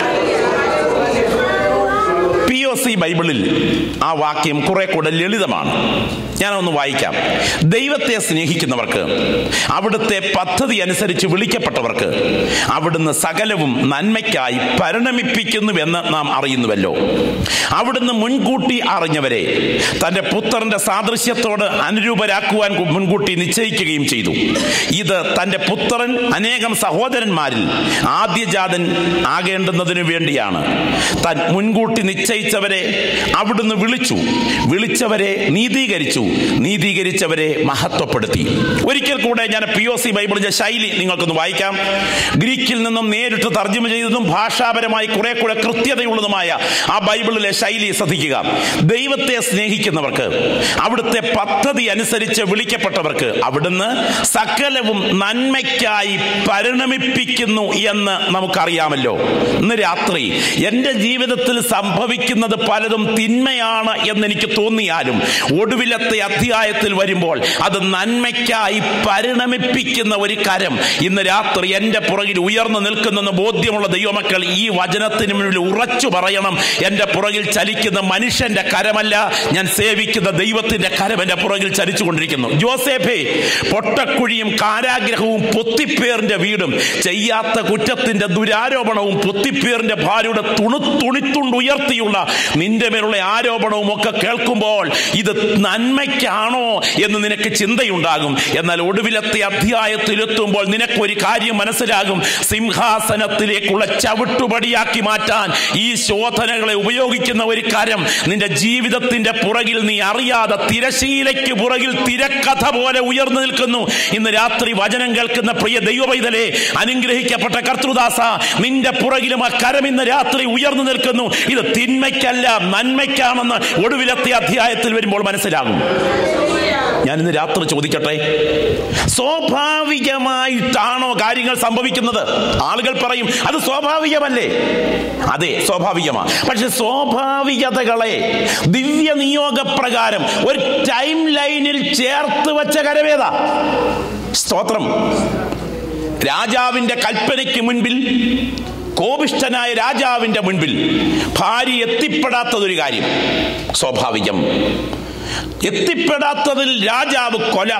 POC ബൈബിളിൽ ആ വാക്യം കുറെ കൂടെ ലളിതമാണ്. ഞാനൊന്ന് വായിക്കാം. ദൈവത്തെ സ്നേഹിക്കുന്നവർക്ക്, അവിടുത്തെ പദ്ധതി അനുസരിച്ച് വിളിക്കപ്പെട്ടവർക്ക് അവിടുന്ന് സകലവും നന്മയ്ക്കായി പരിണമിപ്പിക്കുന്നുവെന്ന് നാം അറിയുന്നുവല്ലോ. അവിടുന്ന് മുൻകൂട്ടി അറിഞ്ഞവരെ തൻ്റെ പുത്രന്റെ സാദൃശ്യത്തോട് അനുരൂപരാക്കുവാൻ മുൻകൂട്ടി നിശ്ചയിക്കുകയും ചെയ്തു. ഇത് തൻ്റെ പുത്രൻ അനേകം സഹോദരന്മാരിൽ ആദ്യജാതൻ ആകേണ്ടുന്നതിനു വേണ്ടിയാണ്. താൻ മുൻകൂട്ടി നിശ്ചയിച്ചവരെ അവിടുന്ന് വിളിച്ചു, വിളിച്ചവരെ നീതീകരിച്ചു, നീതീകരിച്ചവരെ മഹത്വപ്പെടുത്തി. ഒരിക്കൽ കൂടെ ഞാൻ POC ബൈബിളിന്റെ ശൈലി നിങ്ങൾക്കൊന്ന് വായിക്കാം. ഗ്രീക്കിൽ നിന്നും നേരിട്ട് തർജ്ജമ ചെയ്തതും ഭാഷാപരമായി കുറെ കൂടെ കൃത്യതയുള്ളതുമായ ആ ബൈബിളിലെ ശൈലി ശ്രദ്ധിക്കുക. ദൈവത്തെ സ്നേഹിക്കുന്നവർക്ക്, അവിടുത്തെ പദ്ധതി അനുസരിച്ച് വിളിക്കപ്പെട്ടവർക്ക് അവിടുന്ന് സകലവും നന്മയ്ക്കായി പരിണമിപ്പിക്കുന്നു എന്ന് നമുക്കറിയാമല്ലോ. ഇന്ന് രാത്രി എൻ്റെ ജീവിതത്തിൽ സംഭവിക്കുന്നത് പലതും തിന്മയാണ് എന്നെനിക്ക് തോന്നിയാലും ഒടുവിലത്തെ അധ്യായത്തിൽ വരുമ്പോൾ അത് നന്മയ്ക്കായി പരിണമിപ്പിക്കുന്ന ഒരു കരം ഇന്ന് രാത്രി എൻ്റെ പുറകിൽ ഉയർന്നു നിൽക്കുന്നെന്ന് ബോധ്യമുള്ള ദൈവമക്കൾ ഈ വചനത്തിന് മുന്നിൽ ഉറച്ചു പറയണം, എൻ്റെ പുറകിൽ ചലിക്കുന്ന മനുഷ്യന്റെ കരമല്ല, ഞാൻ സേവിക്കുന്ന ദൈവത്തിന്റെ കരം എൻ്റെ പുറകിൽ ചലിച്ചുകൊണ്ടിരിക്കുന്നു. ജോസേഫേ, പൊട്ടക്കുഴിയും കാരാഗ്രഹവും പൊത്തിപ്പേറിന്റെ വീടും ചെയ്യാത്ത കുറ്റത്തിന്റെ ദുരാരോപണവും പൊത്തിപ്പേറിന്റെ ഭാര്യയുടെ തുണിത്തുണ്ടുയർത്തിയുള്ള നിന്റെ മേലുള്ള ആരോപണവും ഒക്കെ കേൾക്കുമ്പോൾ ഇത് നന്മയ്ക്കാണോ എന്ന് നിനക്ക് ചിന്തയുണ്ടാകും. എന്നാൽ ഒടുവിലത്തെ അധ്യായത്തിലെത്തുമ്പോൾ നിനക്കൊരു കാര്യം മനസ്സിലാകും, സിംഹാസനത്തിലേക്കുള്ള ചവിട്ടുപടിയാക്കി മാറ്റാൻ ഈ ശോധനകളെ ഉപയോഗിക്കുന്ന ഒരു കരം നിന്റെ ജീവിതത്തിന്റെ പുറകിൽ നീ അറിയാതെ തിരശീലയ്ക്ക് പുറകിൽ തിരക്കഥ പോലെ ഉയർന്നു നിൽക്കുന്നു. ഇന്ന് രാത്രി വചനം കേൾക്കുന്ന പ്രിയ ദൈവവൈതലേ, അനുഗ്രഹിക്കപ്പെട്ട കർത്തൃദാസ, നിന്റെ പുറകിലും ആ കരം ഇന്ന് രാത്രി ഉയർന്നു നിൽക്കുന്നു. ഇത് തിന്മയ്ക്കല്ല, നന്മയ്ക്കാണെന്ന് ഒടുവിലത്തെ അധ്യായത്തിൽ വരുമ്പോൾ മനസ്സിലാകും. ഞാനിന്ന് രാത്രി ചോദിക്കട്ടെ, സ്വാഭാവികമായിട്ടാണോ കാര്യങ്ങൾ സംഭവിക്കുന്നത്? ആളുകൾ പറയും അത് സ്വാഭാവികമല്ലേ. അതെ, സ്വാഭാവികമാണ്. പക്ഷെ സ്വാഭാവികതകളെ ദിവ്യ നിയോഗപ്രകാരം ഒരു ടൈം ലൈനിൽ ചേർത്ത് വെച്ച കരവേദ. സ്തോത്രം. രാജാവിന്റെ കൽപ്പനയ്ക്ക് മുൻപിൽ, കോപിഷ്ഠനായ രാജാവിന്റെ മുൻപിൽ ഭാര്യ എത്തിപ്പെടാത്തതൊരു കാര്യം സ്വാഭാവികം. എത്തിപ്പെടാത്തതിൽ രാജാവ്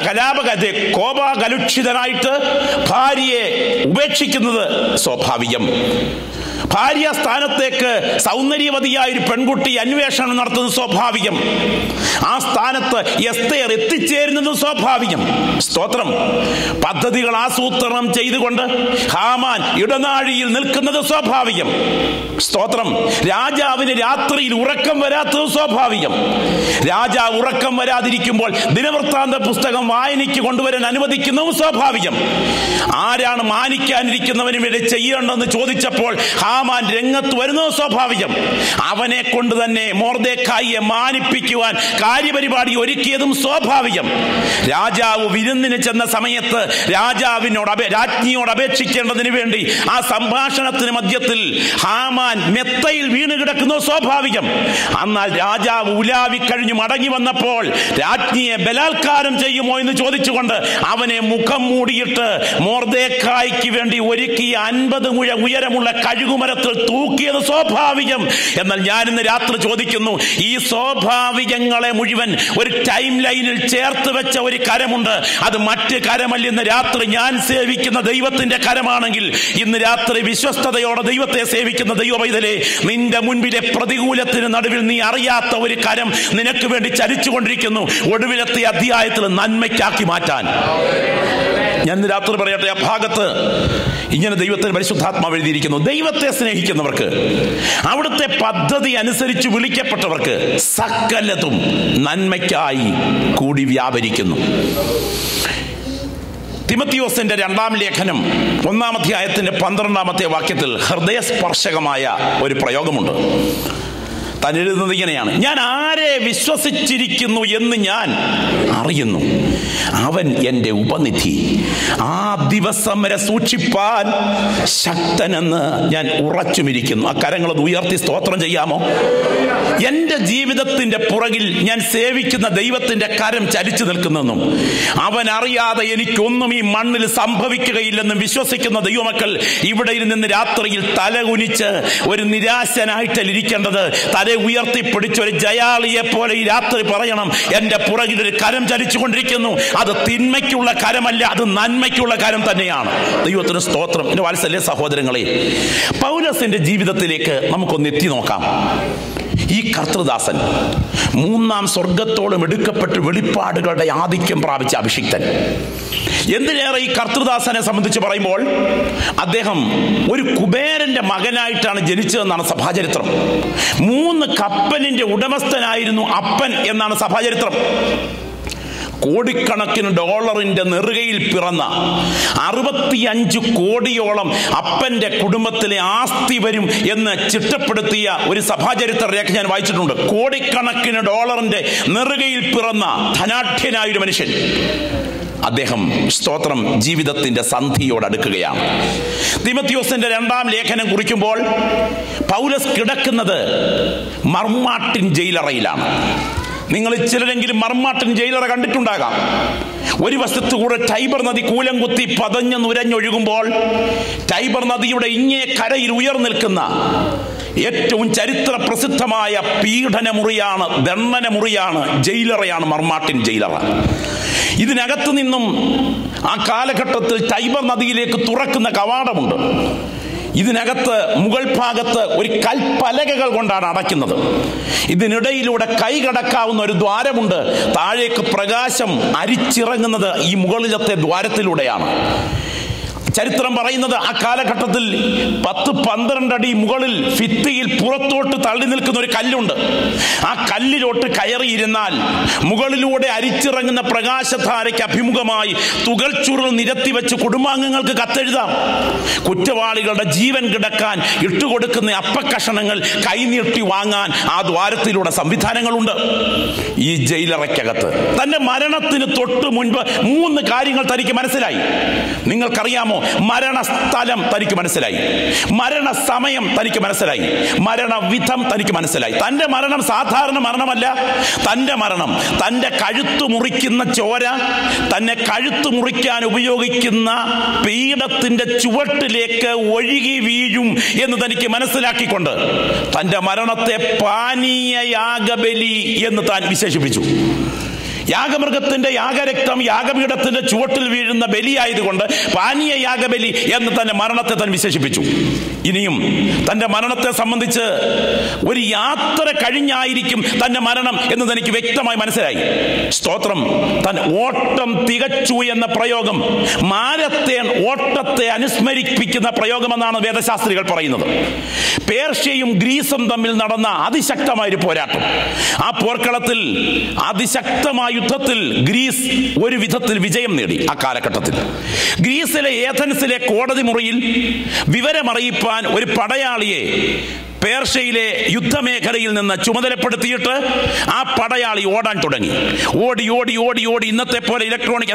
കോപാകലുഷിതനായിട്ട് ഭാര്യയെ ഉപേക്ഷിക്കുന്നത് സ്വാഭാവികം. ഭാര്യ സ്ഥാനത്തേക്ക് സൗന്ദര്യവതിയായ ഒരു പെൺകുട്ടി അന്വേഷണം നടത്തുന്നത് സ്വാഭാവികം. ആ സ്ഥാനത്ത് എസ്തേർ എത്തിച്ചേരുന്നത് സ്വാഭാവികം. സ്തോത്രം. പദ്ധതികൾ ആസൂത്രണം ചെയ്തുകൊണ്ട് ഹാമാൻ ഇടനാഴിയിൽ നിൽക്കുന്നത് സ്വാഭാവികം. സ്തോത്രം. രാജാവിന് രാത്രിയിൽ ഉറക്കം വരാത്തത് സ്വാഭാവികം. രാജാവ് ഉറക്കം വരാതിരിക്കുമ്പോൾ ദിനവൃത്താന്ത പുസ്തകം വായനയ്ക്ക് കൊണ്ടുവരാൻ അനുവദിക്കുന്നതും സ്വാഭാവികം. ആരാണ് മാനിക്കാനിരിക്കുന്നവന് വേണ്ടി ചെയ്യേണ്ടതെന്ന് ചോദിച്ചപ്പോൾ ഹാമാൻ രംഗത്ത് വരുന്നത് സ്വാഭാവികം. അവനെ കൊണ്ട് തന്നെ മൊർദെഖായിയെ മാനിപ്പിക്കുവാൻ കാര്യപരിപാടി ഒരുക്കിയതും സ്വാഭാവികം. രാജാവ് വിരുന്നിന് ചെന്ന സമയത്ത് രാജ്ഞിയോട് അപേക്ഷിക്കേണ്ടതിന് വേണ്ടി ആ സംഭാഷണത്തിന് മധ്യത്തിൽ ഹാമാൻ മെത്തയിൽ വീണ് കിടക്കുന്നത് സ്വാഭാവികം. എന്നാൽ രാജാവ് ഉലാവിക്കഴിഞ്ഞു മടങ്ങി വന്നപ്പോൾ രാജ്ഞിയെ ബലാത്കാരം ചെയ്യുമോ എന്ന് ചോദിച്ചുകൊണ്ട് അവനെ മുഖം മൂടിയിട്ട് മൊർദെഖായിക്ക് വേണ്ടി ഒരുക്കിയ 50 മുഴ ഉയരമുള്ള കഴുകുമരത്തിൽ തൂക്കിയത് സ്വാഭാവികം. എന്നാൽ ഞാൻ ഇന്ന് രാത്രി ചോദിക്കുന്നു, ഈ സ്വാഭാവികങ്ങളെ മുഴുവൻ ഒരു ടൈം ലൈനിൽ ചേർത്ത് വെച്ച ഒരു കരമുണ്ട്. അത് മറ്റ് കരമല്ല. ഇന്ന് രാത്രി ഞാൻ സേവിക്കുന്ന ദൈവത്തിന്റെ കരമാണെങ്കിൽ, ഇന്ന് രാത്രി വിശ്വസ്തയോടെ ദൈവത്തെ സേവിക്കുന്ന ദൈവവൈതലേ, നിന്റെ മുൻപിലെ പ്രതികൂലത്തിന് നടുവിൽ നീ അറിയാത്ത ഒരു കരം നിനക്ക് വേണ്ടി ചലിച്ചുകൊണ്ടിരിക്കുന്നു. ഒടുവിലത്തെ അധ്യായത്തിൽ നന്മയ്ക്കാക്കി മാറ്റാൻ. ഞാൻ ഇന്ന് രാത്രി പറയട്ടെ, ആ ഭാഗത്ത് ഇങ്ങനെ ദൈവത്തിന് പരിശുദ്ധാത്മാവ് എഴുതിയിരിക്കുന്നു, ദൈവത്തെ സ്നേഹിക്കുന്നവർക്ക്, അവിടുത്തെ പദ്ധതി അനുസരിച്ച് വിളിക്കപ്പെട്ടവർക്ക് സകലതും നന്മയ്ക്കായി കൂടി വ്യാപരിക്കുന്നു. തിമോഥെയോസിന്റെ 2-ാം ലേഖനം 1-ാം അധ്യായത്തിന്റെ 12-ാമത്തെ വാക്യത്തിൽ ഹൃദയസ്പർശകമായ ഒരു പ്രയോഗമുണ്ട്. താൻ എഴുതുന്നത് ഇങ്ങനെയാണ്: ഞാൻ ആരെ വിശ്വസിച്ചിരിക്കുന്നു എന്ന് ഞാൻ അറിയുന്നു, അവൻ എൻ്റെ ഉപനിധി, ആ ദിവസം വരെ സൂക്ഷിപ്പാൻ ശക്തനെന്ന് ഞാൻ ഉറച്ചുമിരിക്കുന്നു. ആ കരങ്ങളത് ഉയർത്തി സ്തോത്രം ചെയ്യാമോ? എൻ്റെ ജീവിതത്തിന്റെ പുറകിൽ ഞാൻ സേവിക്കുന്ന ദൈവത്തിന്റെ കരം ചലിച്ചു നിൽക്കുന്നെന്നും അവൻ അറിയാതെ എനിക്കൊന്നും ഈ മണ്ണിൽ സംഭവിക്കുകയില്ലെന്നും വിശ്വസിക്കുന്ന ദൈവമക്കൾ ഇവിടെ ഇരുന്ന് രാത്രിയിൽ തലകുനിച്ച് ഒരു നിരാശനായിട്ടിരിക്കേണ്ടത് തല ഉയർത്തിപ്പിടിച്ച് ഒരു ജയാളിയെ പോലെ ഈ രാത്രി പറയണം: എൻ്റെ പുറകിൽ ഒരു കരം ചലിച്ചുകൊണ്ടിരിക്കുന്നു. അത് തിന്മയ്ക്കുള്ള കരമല്ല, അത് നന്മയ്ക്കുള്ള കരം തന്നെയാണ്. ദൈവത്തിന് സ്തോത്രം. എന്റെ വാത്സല്യ സഹോദരങ്ങളെ, പൗലോസിന്റെ ജീവിതത്തിലേക്ക് നമുക്കൊന്ന് എത്തി നോക്കാം. ഈ കർത്തൃദാസൻ 3-ാം സ്വർഗത്തോളം എടുക്കപ്പെട്ട് വെളിപ്പാടുകളുടെ ആധിക്യം പ്രാപിച്ച അഭിഷിക്തൻ. എന്തിനേറെ ഈ കർത്തൃദാസനെ സംബന്ധിച്ച് പറയുമ്പോൾ അദ്ദേഹം ഒരു കുബേരന്റെ മകനായിട്ടാണ് ജനിച്ചതെന്നാണ് സഭാചരിത്രം. 3 കപ്പലിന്റെ ഉടമസ്ഥനായിരുന്നു അപ്പൻ എന്നാണ് സഭാചരിത്രം. കോടിക്കണക്കിന് ഡോളറിന്റെ നെറുകയിൽ പിറന്ന 65 കോടിയോളം അപ്പന്റെ കുടുംബത്തിലെ ആസ്തി വരും എന്ന് ചിട്ടപ്പെടുത്തിയ ഒരു സഭാചരിത്ര രേഖ ഞാൻ വായിച്ചിട്ടുണ്ട്. കോടിക്കണക്കിന് ഡോളറിന്റെ നെറുകയിൽ പിറന്ന ധനാഢ്യനായൊരു മനുഷ്യൻ. അദ്ദേഹം സ്തോത്രം ജീവിതത്തിന്റെ സന്ധിയോടടുക്കുകയാണ്. തിമോഥെയോസിന്റെ 2-ാം ലേഖനം കുറിക്കുമ്പോൾ പൗലോസ് കിടക്കുന്നത് മർമാട്ടിൻ ജയിലറയിലാണ്. നിങ്ങൾ ചിലരെങ്കിലും മർമാട്ടിൻ ജയിലറ കണ്ടിട്ടുണ്ടാകാം. ഒരു വശത്തു കൂടെ ടൈബർ നദി കൂലം കുത്തി പതഞ്ഞ് നുരഞ്ഞൊഴുകുമ്പോൾ ടൈബർ നദിയുടെ ഇങ്ങേ കരയിൽ ഉയർന്നിൽക്കുന്ന ഏറ്റവും ചരിത്ര പ്രസിദ്ധമായ പീഡനമുറിയാണ്, ദണ്ഡനമുറിയാണ്, ജയിലറയാണ് മർമാട്ടിൻ ജയിലറ. ഇതിനകത്തു നിന്നും ആ കാലഘട്ടത്തിൽ ടൈബർ നദിയിലേക്ക് തുറക്കുന്ന കവാടമുണ്ട്. ഇതിനകത്ത് മുകൾ ഭാഗത്ത് ഒരു കൽപ്പലകകൾ കൊണ്ടാണ് അടയ്ക്കുന്നത്. ഇതിനിടയിലൂടെ കൈ കടക്കാവുന്ന ഒരു ദ്വാരമുണ്ട്. താഴേക്ക് പ്രകാശം അരിച്ചിറങ്ങുന്നത് ഈ മുകളിലത്തെ ദ്വാരത്തിലൂടെയാണ്. ചരിത്രം പറയുന്നത് ആ കാലഘട്ടത്തിൽ 10-12 അടി മുകളിൽ ഭിത്തിയിൽ പുറത്തോട്ട് തള്ളി നിൽക്കുന്ന ഒരു കല്ലുണ്ട്. ആ കല്ലിലോട്ട് കയറിയിരുന്നാൽ മുകളിലൂടെ അരിച്ചിറങ്ങുന്ന പ്രകാശധാരയ്ക്ക് അഭിമുഖമായി തുകൽ ചുരുൾ നിരത്തി വെച്ച് കുടുംബാംഗങ്ങൾക്ക് കത്തെഴുതാം. കുറ്റവാളികളുടെ ജീവൻ കിടക്കാൻ ഇട്ടുകൊടുക്കുന്ന അപ്പക്കഷണങ്ങൾ കൈനീട്ടി വാങ്ങാൻ ആ ദ്വാരത്തിലൂടെ സംവിധാനങ്ങളുണ്ട്. ഈ ജയിലറയ്ക്കകത്ത് തന്റെ മരണത്തിന് തൊട്ട് മുൻപ് 3 കാര്യങ്ങൾ തനിക്ക് മനസ്സിലായി. നിങ്ങൾക്കറിയാമോ? മരണസ്ഥലം തനിക്ക് മനസ്സിലായി, മരണസമയം തനിക്ക് മനസ്സിലായി, മരണവിധം തനിക്ക് മനസ്സിലായി. തന്റെ മരണം സാധാരണ മരണമല്ല. തന്റെ മരണം തന്റെ കഴുത്തു മുറിക്കുന്ന ചോര, തന്നെ കഴുത്തു മുറിക്കാൻ ഉപയോഗിക്കുന്ന പീഠത്തിന്റെ ചുവട്ടിലേക്ക് ഒഴുകി വീഴും എന്ന് തനിക്ക് മനസ്സിലാക്കിക്കൊണ്ട് തന്റെ മരണത്തെ പാനീയ യാഗബലി എന്ന് താൻ വിശേഷിപ്പിച്ചു. യാഗമൃഗത്തിന്റെ യാഗരക്തം യാഗപീഠത്തിന്റെ ചുവട്ടിൽ വീഴുന്ന ബലിയായതുകൊണ്ട് പാനീയ യാഗബലി എന്ന് തന്റെ മരണത്തെ താൻ വിശേഷിപ്പിച്ചു. ഇനിയും തന്റെ മരണത്തെ സംബന്ധിച്ച് ഒരു യാത്ര കഴിഞ്ഞായിരിക്കും തന്റെ മരണം എന്ന് തനിക്ക് വ്യക്തമായി മനസ്സിലായി. സ്തോത്രം. താൻ ഓട്ടം തികച്ചു എന്ന പ്രയോഗം മാരത്തേൺ ഓട്ടത്തെ അനുസ്മരിപ്പിക്കുന്ന പ്രയോഗമെന്നാണ് വേദശാസ്ത്രികൾ പറയുന്നത്. പേർഷ്യയും ഗ്രീസും തമ്മിൽ നടന്ന അതിശക്തമായൊരു പോരാട്ടം. ആ പോർക്കളത്തിൽ അതിശക്തമായ യുദ്ധത്തിൽ ഗ്രീസ് ഒരു വിധത്തിൽ വിജയം നേടി. ആ കാലഘട്ടത്തിൽ ഗ്രീസിലെ ഏഥൻസിലെ കോടതി മുറിയിൽ വിവരമറിയിപ്പാൻ ഒരു പടയാളിയെ പേർഷ്യയിലെ യുദ്ധമേഖലയിൽ നിന്ന് ചുമതലപ്പെടുത്തിയിട്ട് ആ പടയാളി ഓടാൻ തുടങ്ങി. ഓടി ഓടി ഓടി ഓടി ഇന്നത്തെ പോലെ ഇലക്ട്രോണിക്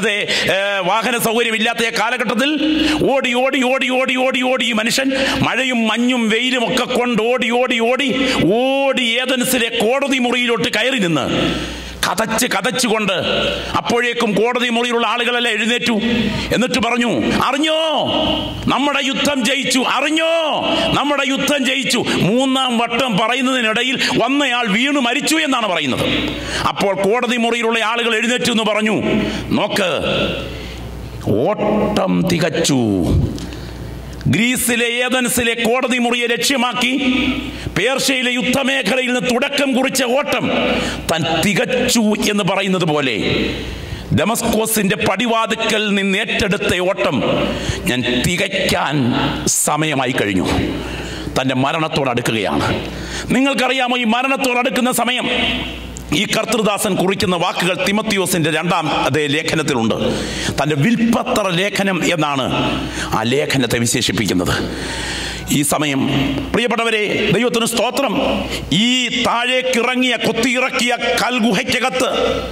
വാഹന സൗകര്യമില്ലാത്ത കാലഘട്ടത്തിൽ ഓടി ഓടി ഓടി ഓടി ഓടി ഓടി ഈ മനുഷ്യൻ മഴയും മഞ്ഞും വെയിലും ഒക്കെ കൊണ്ട് ഓടി ഓടി ഓടി ഓടി ഏഥൻസിലെ കോടതി മുറിയിലോട്ട് കയറി നിന്ന് കതച്ചുകൊണ്ട് അപ്പോഴേക്കും കോടതി മുറിയിലുള്ള ആളുകളെല്ലാം എഴുന്നേറ്റു. എന്നിട്ട് പറഞ്ഞു: അറിഞ്ഞോ നമ്മുടെ യുദ്ധം ജയിച്ചു, അറിഞ്ഞോ നമ്മുടെ യുദ്ധം ജയിച്ചു. 3-ാം വട്ടം പറയുന്നതിനിടയിൽ വന്നയാൾ വീണു മരിച്ചു എന്നാണ് പറയുന്നത്. അപ്പോൾ കോടതി മുറിയിലുള്ള ആളുകൾ എഴുന്നേറ്റു എന്ന് പറഞ്ഞു: നോക്ക്, ഓട്ടം തികച്ചു. ഗ്രീസിലെ ഏഥൻസിലെ കോടതി മുറിയെ ലക്ഷ്യമാക്കി പേർഷ്യയിലെ യുദ്ധമേഖലയിൽ നിന്ന് തുടക്കം കുറിച്ച ഓട്ടം താൻ തികച്ചു എന്ന് പറയുന്നത് പോലെ ദമസ്കോസിന്റെ പടിവാതിക്കൽ നിന്ന് ഏറ്റെടുത്ത ഓട്ടം ഞാൻ തികയ്ക്കാൻ സമയമായി കഴിഞ്ഞു. തൻ്റെ മരണത്തോടടുക്കുകയാണ്. നിങ്ങൾക്കറിയാമോ, ഈ മരണത്തോടടുക്കുന്ന സമയം ഈ കർത്തൃദാസൻ കുറിക്കുന്ന വാക്കുകൾ തിമത്തിയോസിന്റെ 2-ാം ലേഖനത്തിലുണ്ട്. തൻ്റെ വിൽപ്പത്ര ലേഖനം എന്നാണ് ആ ലേഖനത്തെ വിശേഷിപ്പിക്കുന്നത്. ഈ സമയം പ്രിയപ്പെട്ടവരെ, ദൈവത്തിന് സ്തോത്രം, ഈ താഴേക്കിറങ്ങിയ കൊത്തിയിറക്കിയ കൽഗുഹയ്ക്കകത്ത്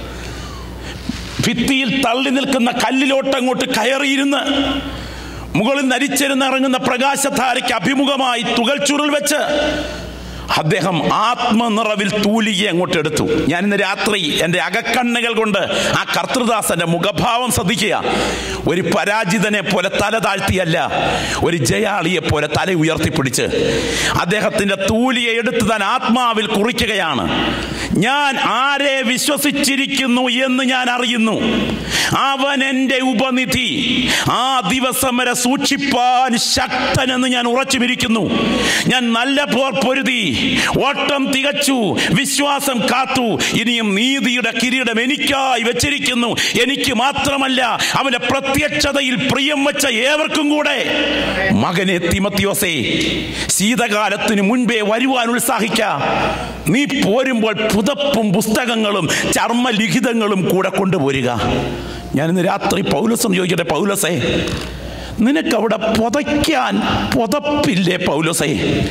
ഭിത്തിയിൽ തള്ളി നിൽക്കുന്ന കല്ലിലോട്ടങ്ങോട്ട് കയറിയിരുന്ന് മുകളിൽ നരിച്ചിരുന്നിറങ്ങുന്ന പ്രകാശധാരയ്ക്ക് അഭിമുഖമായി തുകൽ ചുരുൾ വെച്ച് അദ്ദേഹം ആത്മനിറവിൽ തൂലികയെ അങ്ങോട്ട് എടുത്തു. ഞാൻ ഇന്ന് രാത്രി എൻ്റെ അകക്കണ്ണുകൾ കൊണ്ട് ആ കർത്തൃദാസന്റെ മുഖഭാവം ശ്രദ്ധിക്കുക. ഒരു പരാജിതനെ പോലെ തല താഴ്ത്തിയല്ല, ഒരു ജയാളിയെ പോലെ തല ഉയർത്തിപ്പിടിച്ച് അദ്ദേഹത്തിന്റെ തൂലിയെ എടുത്ത് താൻ ആത്മാവിൽ കുറിക്കുകയാണ്. ഞാൻ ആരെ വിശ്വസിച്ചിരിക്കുന്നു എന്ന് ഞാൻ അറിയുന്നു, അവൻ എൻ്റെ ഉപനിധി, ആ ദിവസം വരെ സൂക്ഷിപ്പാൻ ശക്തനെന്ന് ഞാൻ ഉറച്ചുമിരിക്കുന്നു. ഞാൻ നല്ല പോർ പൊരുതി, ഓട്ടം തികച്ചു, വിശ്വാസം കാത്തു, ഇനിയും നീതിയുടെ കിരീടം എനിക്കായി വെച്ചിരിക്കുന്നു. എനിക്ക് മാത്രമല്ല, അവന്റെ പ്രത്യക്ഷതയിൽ പ്രിയം വെച്ച ഏവർക്കും കൂടെ. മകനെ തിമത്തിയോസേ, ശീതകാലത്തിന് മുൻപേ വരുവാൻ ഉത്സാഹിക്ക. നീ പോരുമ്പോൾ പുതപ്പും പുസ്തകങ്ങളും ചർമ്മലിഖിതങ്ങളും കൂടെ കൊണ്ടുപോരുക. ഞാനിന്ന് രാത്രി പൗലോസിനോട് ചോദിക്കട്ടെ, പൗലോസേ, നിനക്കവിടെ പുതയ്ക്കാൻ പുതപ്പില്ലേ? പൗലോസേ,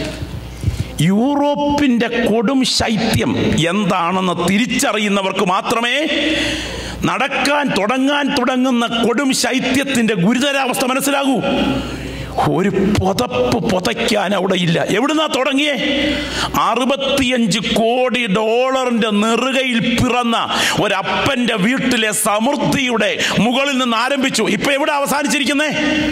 യൂറോപ്പിന്റെ കൊടും ശൈത്യം എന്താണെന്ന് തിരിച്ചറിയുന്നവർക്ക് മാത്രമേ നടക്കാൻ തുടങ്ങുന്ന കൊടും ശൈത്യത്തിന്റെ ഗുരുതരാവസ്ഥ മനസ്സിലാകൂ. ഒരു പുതപ്പ് പുതയ്ക്കാൻ അവിടെ ഇല്ല. എവിടുന്നാ തുടങ്ങിയേ? $65 കോടി നെറുകയിൽ പിറന്ന ഒരപ്പന്റെ വീട്ടിലെ സമൃദ്ധിയുടെ മുകളിൽ നിന്ന് ആരംഭിച്ചു. ഇപ്പൊ എവിടെ അവസാനിച്ചിരിക്കുന്നേ?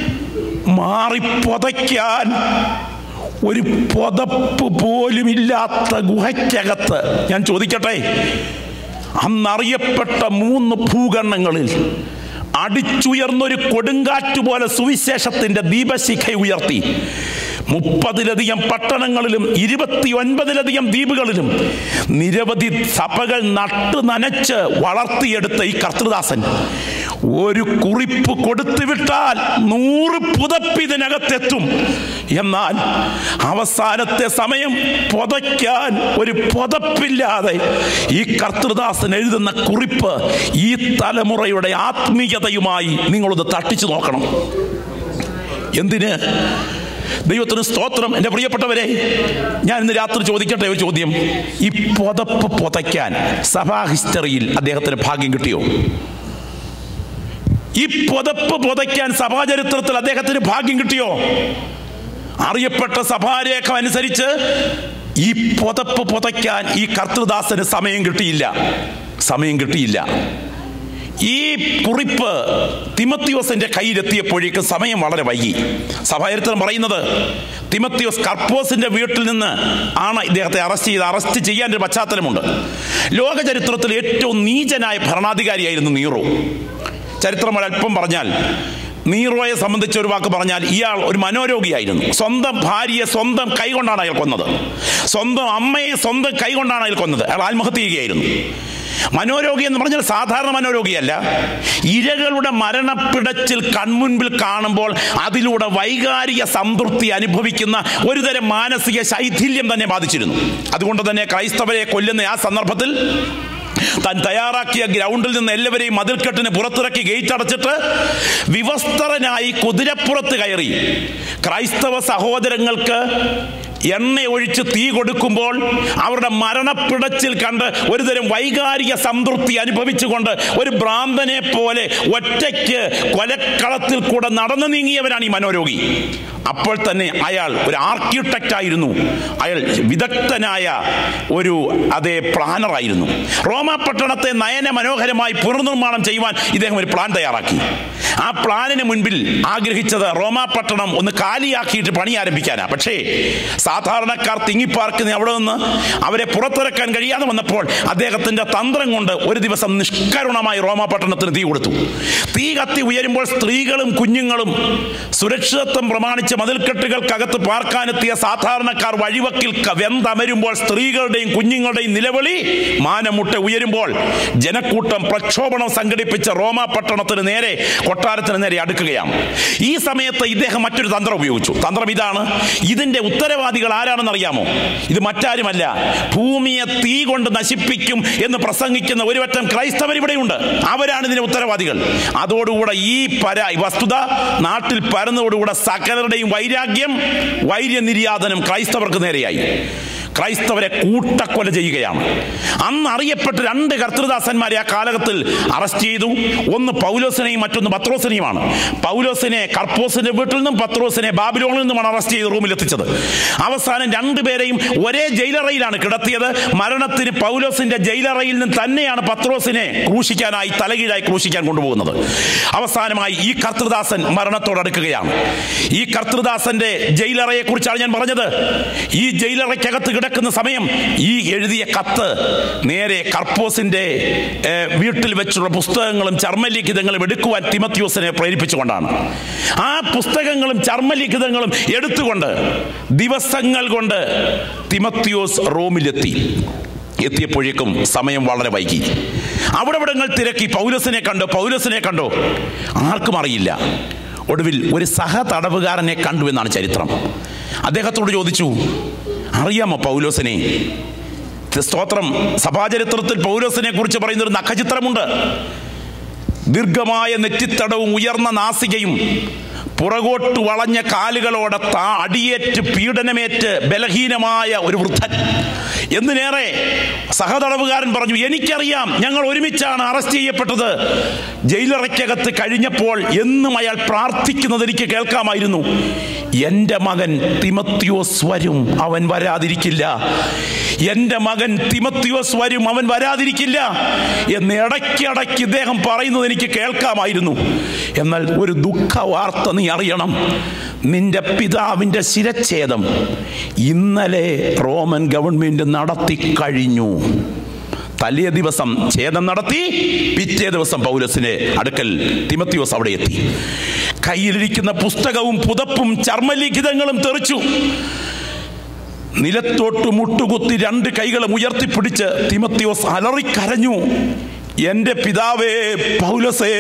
മാറി പുതയ്ക്കാൻ ഒരു പുതപ്പ് പോലും ഇല്ലാത്ത ഗുഹയ്ക്കകത്ത്. ഞാൻ ചോദിക്കട്ടെ, അന്നറിയപ്പെട്ട 3 ഭൂഖണ്ഡങ്ങളിൽ അടിച്ചുയർന്നൊരു കൊടുങ്കാറ്റ് പോലെ സുവിശേഷത്തിന്റെ ദീപശിഖ ഉയർത്തി 30-ലധികം പട്ടണങ്ങളിലും 29-ലധികം ദ്വീപുകളിലും നിരവധി സഭകൾ നട്ടു നനച്ച് വളർത്തിയെടുത്ത ഈ കർത്തൃദാസൻ ഒരു കുറിപ്പ് കൊടുത്തുവിട്ടാൽ 100 പുതപ്പ് ഇതിനകത്തെത്തും. എന്നാൽ അവസാനത്തെ സമയം പുതയ്ക്കാൻ ഒരു പുതപ്പില്ലാതെ ഈ കർത്തൃദാസൻ എഴുതുന്ന കുറിപ്പ് ഈ തലമുറയുടെ ആത്മീയതയുമായി നിങ്ങളൊന്ന് തട്ടിച്ചു നോക്കണം. എന്തിന്? ദൈവത്തിന് സ്തോത്രം. എൻ്റെ പ്രിയപ്പെട്ടവരെ, ഞാൻ ഇന്ന് രാത്രി ചോദിക്കട്ടെ ഒരു ചോദ്യം. ഈ പുതപ്പ് പുതയ്ക്കാൻ സഭാ ഹിസ്റ്ററിയിൽ അദ്ദേഹത്തിന് ഭാഗ്യം കിട്ടിയോ? ഈ പുതപ്പ് പുതയ്ക്കാൻ സഭാചരിത്രത്തിൽ അദ്ദേഹത്തിന് ഭാഗ്യം കിട്ടിയോ? അറിയപ്പെട്ട സഭാരേഖ അനുസരിച്ച് ഈ പുതപ്പ് പുതയ്ക്കാൻ ഈ കർത്തൃദാസന് സമയം കിട്ടിയില്ല. ഈ കുറിപ്പ് തിമത്തിയോസിന്റെ കയ്യിലെത്തിയപ്പോഴേക്കും സമയം വളരെ വൈകി. സഭാചരിത്രം പറയുന്നത് തിമത്തിയോസ് കർപ്പോസിന്റെ വീട്ടിൽ നിന്ന് ആണ് ഇദ്ദേഹത്തെ അറസ്റ്റ് ചെയ്യാൻ ഒരു പശ്ചാത്തലമുണ്ട്. ലോക ചരിത്രത്തിൽ ഏറ്റവും നീചനായ ഭരണാധികാരിയായിരുന്നു നീറോ. ചരിത്രം അല്പം പറഞ്ഞാൽ, നീറോയെ സംബന്ധിച്ച് ഒരു വാക്ക് പറഞ്ഞാൽ, ഇയാൾ ഒരു മനോരോഗിയായിരുന്നു. സ്വന്തം ഭാര്യയെ സ്വന്തം കൈകൊണ്ടാണ് അയാൾ കൊന്നത്. സ്വന്തം അമ്മയെ സ്വന്തം കൈകൊണ്ടാണ് അയാൾ കൊന്നത്. അയാൾ ആത്മഹത്യ ചെയ്യുകയായിരുന്നു. മനോരോഗി എന്ന് പറഞ്ഞാൽ സാധാരണ മനോരോഗിയല്ല. ഇരകളുടെ മരണപ്പിടച്ചിൽ കൺമുൻപിൽ കാണുമ്പോൾ അതിലൂടെ വൈകാരിക സംതൃപ്തി അനുഭവിക്കുന്ന ഒരുതരം മാനസിക ശൈഥില്യം തന്നെ ബാധിച്ചിരുന്നു. അതുകൊണ്ട് തന്നെ ക്രൈസ്തവരെ കൊല്ലുന്ന ആ സന്ദർഭത്തിൽ താൻ തയ്യാറാക്കിയ ഗ്രൗണ്ടിൽ നിന്ന് എല്ലാവരെയും മതിൽക്കെട്ടിന് പുറത്തിറക്കി ഗേറ്റ് അടച്ചിട്ട് വിവസ്ത്രനായി കുതിരപ്പുറത്ത് കയറി ക്രൈസ്തവ സഹോദരങ്ങൾക്ക് എണ്ണ ഒഴിച്ച് തീ കൊടുക്കുമ്പോൾ അവരുടെ മരണപ്പിടച്ചിൽ കണ്ട് ഒരുതരം വൈകാരിക സംതൃപ്തി അനുഭവിച്ചുകൊണ്ട് ഒരു ഭ്രാന്തനെ പോലെ ഒറ്റയ്ക്ക് കൊലക്കളത്തിൽ കൂടെ നടന്നു നീങ്ങിയവനാണ് ഈ മനോരോഗി. അപ്പോൾ തന്നെ അയാൾ ഒരു ആർക്കിടെക്റ്റ് ആയിരുന്നു. അയാൾ വിദഗ്ധനായ ഒരു പ്ലാനറായിരുന്നു. റോമാ പട്ടണത്തെ നയന മനോഹരമായി പുനർനിർമ്മാണം ചെയ്യുവാൻ ഇദ്ദേഹം ഒരു പ്ലാൻ തയ്യാറാക്കി. ആ പ്ലാനിന് മുൻപിൽ ആഗ്രഹിച്ചത് റോമാ പട്ടണം ഒന്ന് കാലിയാക്കിയിട്ട് പണി ആരംഭിക്കാനാണ്. പക്ഷേ സാധാരണക്കാർ തിങ്ങിപ്പാർക്കുന്ന അവിടെ നിന്ന് അവരെ പുറത്തിറക്കാൻ കഴിയാതെ വന്നപ്പോൾ അദ്ദേഹത്തിന്റെ തന്ത്രം കൊണ്ട് ഒരു ദിവസം നിഷ്കരുണമായി റോമാ പട്ടണത്തിന് തീ കൊടുത്തു. തീ കത്തി ഉയരുമ്പോൾ സ്ത്രീകളും കുഞ്ഞുങ്ങളും സുരക്ഷിതത്വം പ്രമാണിച്ച് സ്ഥാപിച്ച മതിൽക്കെട്ടുകൾക്കകത്ത് പാർക്കാനെത്തിയ സാധാരണക്കാർ വഴിവക്കിൽ വെന്തമരുമ്പോൾ സ്ത്രീകളുടെയും കുഞ്ഞുങ്ങളുടെയും നിലവിളി മാനമുട്ട ഉയരുമ്പോൾ ജനക്കൂട്ടം പ്രക്ഷോഭണം സംഘടിപ്പിച്ച റോമാ പട്ടണത്തിന് നേരെ, കൊട്ടാരത്തിന് നേരെ അടുക്കുകയാണ്. ഈ സമയത്ത് ഇദ്ദേഹം മറ്റൊരു തന്ത്രം ഉപയോഗിച്ചു. തന്ത്രം ഇതാണ്. ഇതിന്റെ ഉത്തരവാദികൾ ആരാണെന്ന് അറിയാമോ? ഇത് മറ്റാരുമല്ല, ഭൂമിയെ തീ കൊണ്ട് നശിപ്പിക്കും എന്ന് പ്രസംഗിക്കുന്ന ഒരുപറ്റം ക്രൈസ്തവർ ഇവിടെയുണ്ട്. അവരാണ് ഇതിന്റെ ഉത്തരവാദികൾ. അതോടുകൂടെ ഈ വസ്തുത നാട്ടിൽ പരന്നതോടുകൂടെ സകലരുടെയും വൈര്യനിര്യാതനം ക്രൈസ്തവർക്ക് നേരെയായി. ക്രൈസ്തവരെ കൂട്ടക്കൊല ചെയ്യുകയാണ്. അന്ന് അറിയപ്പെട്ട രണ്ട് കർത്തൃദാസന്മാരെ ആ കാലഘട്ടത്തിൽ അറസ്റ്റ് ചെയ്തു. ഒന്ന് പൗലോസിനെയും മറ്റൊന്ന് പത്രോസിനെയുമാണ്. പൗലോസിനെ കർപ്പോസിന്റെ വീട്ടിൽ നിന്നും പത്രോസിനെ ബാബിലോണിൽ നിന്നുമാണ് അറസ്റ്റ് ചെയ്ത് റൂമിൽ എത്തിച്ചത്. അവസാനം രണ്ടുപേരെയും ഒരേ ജയിലറയിലാണ് കിടത്തിയത്. മരണത്തിന് പൗലോസിന്റെ ജയിലറയിൽ നിന്ന് തന്നെയാണ് പത്രോസിനെ ക്രൂശിക്കാനായി തലകീഴായി ക്രൂശിക്കാൻ കൊണ്ടുപോകുന്നത്. അവസാനമായി ഈ കർത്തൃദാസൻ മരണത്തോടടുക്കുകയാണ്. ഈ കർത്തൃദാസന്റെ ജയിലറയെ കുറിച്ചാണ് ഞാൻ പറഞ്ഞത്. ഈ ജയിലറയ്ക്കകത്ത് കിടക്കുന്ന സമയം ഈ എഴുതിയ കത്ത് നേരെ കർപ്പോസിന്റെ വീട്ടിൽ വെച്ചുള്ള പുസ്തകങ്ങളും ചർമ്മലിഖിതങ്ങളും എടുക്കുവാൻ തിമത്യോസിനെ പ്രേരിപ്പിച്ചുകൊണ്ടാണ്. ആ പുസ്തകങ്ങളും ചർമ്മലിഖിതങ്ങളും എടുത്തുകൊണ്ട് ദിവസങ്ങൾ കൊണ്ട് തിമത്യോസ് റോമിലെത്തി. എത്തിയപ്പോഴേക്കും സമയം വളരെ വൈകി. അവിടങ്ങൾ തിരക്കി പൗലോസിനെ കണ്ടോ ആർക്കും അറിയില്ല. ഒടുവിൽ ഒരു സഹതടവുകാരനെ കണ്ടു എന്നാണ് ചരിത്രം. അദ്ദേഹത്തോട് ചോദിച്ചു, അറിയാമോ പൗലോസിനെ? സ്തോത്രം. സഭാചരിത്രത്തിൽ പൗലോസിനെ കുറിച്ച് പറയുന്നൊരു നഖചിത്രമുണ്ട്. ദീർഘമായ നെറ്റിത്തടവും ഉയർന്ന നാസികയും പുറകോട്ട് വളഞ്ഞ കാലുകളോടെ അടിയേറ്റ് പീഡനമേറ്റ് ബലഹീനമായ ഒരു വൃദ്ധൻ. എന്തിനേറെ സഹതടവുകാരൻ പറഞ്ഞു, എനിക്കറിയാം, ഞങ്ങൾ ഒരുമിച്ചാണ് അറസ്റ്റ് ചെയ്യപ്പെട്ടത്. ജയിലറയ്ക്കകത്ത് കഴിഞ്ഞപ്പോൾ എന്നും അയാൾ പ്രാർത്ഥിക്കുന്നത് എനിക്ക് കേൾക്കാമായിരുന്നു. എൻ്റെ മകൻ തിമത്യോസ് വരും, അവൻ വരാതിരിക്കില്ല. എൻ്റെ മകൻ തിമത്യോസ് വരും, അവൻ വരാതിരിക്കില്ല എന്ന് ഇടയ്ക്കിടയ്ക്ക് ഇദ്ദേഹം പറയുന്നത് എനിക്ക് കേൾക്കാമായിരുന്നു. എന്നാൽ ഒരു ദുഃഖ വാർത്ത നീ അറിയണം. നിന്റെ പിതാവിൻ്റെ ശിരച്ഛേദം ഇന്നലെ റോമൻ ഗവൺമെന്റ് നടത്തി കഴിഞ്ഞു. തലേ ദിവസം ഛേദം നടത്തി, പിറ്റേ ദിവസം പൗലോസിന്റെ അടുക്കൽ തിമത്യോസ് അവിടെ എത്തി. കയ്യിലിരിക്കുന്ന പുസ്തകവും പുതപ്പും ചർമ്മലിഖിതങ്ങളും തെറിച്ചു. നിലത്തോട്ട് മുട്ടുകുത്തി രണ്ട് കൈകളും ഉയർത്തിപ്പിടിച്ച് തിമത്യോസ് അലറിക്കരഞ്ഞു, എൻ്റെ പിതാവേ പൗലോസേ,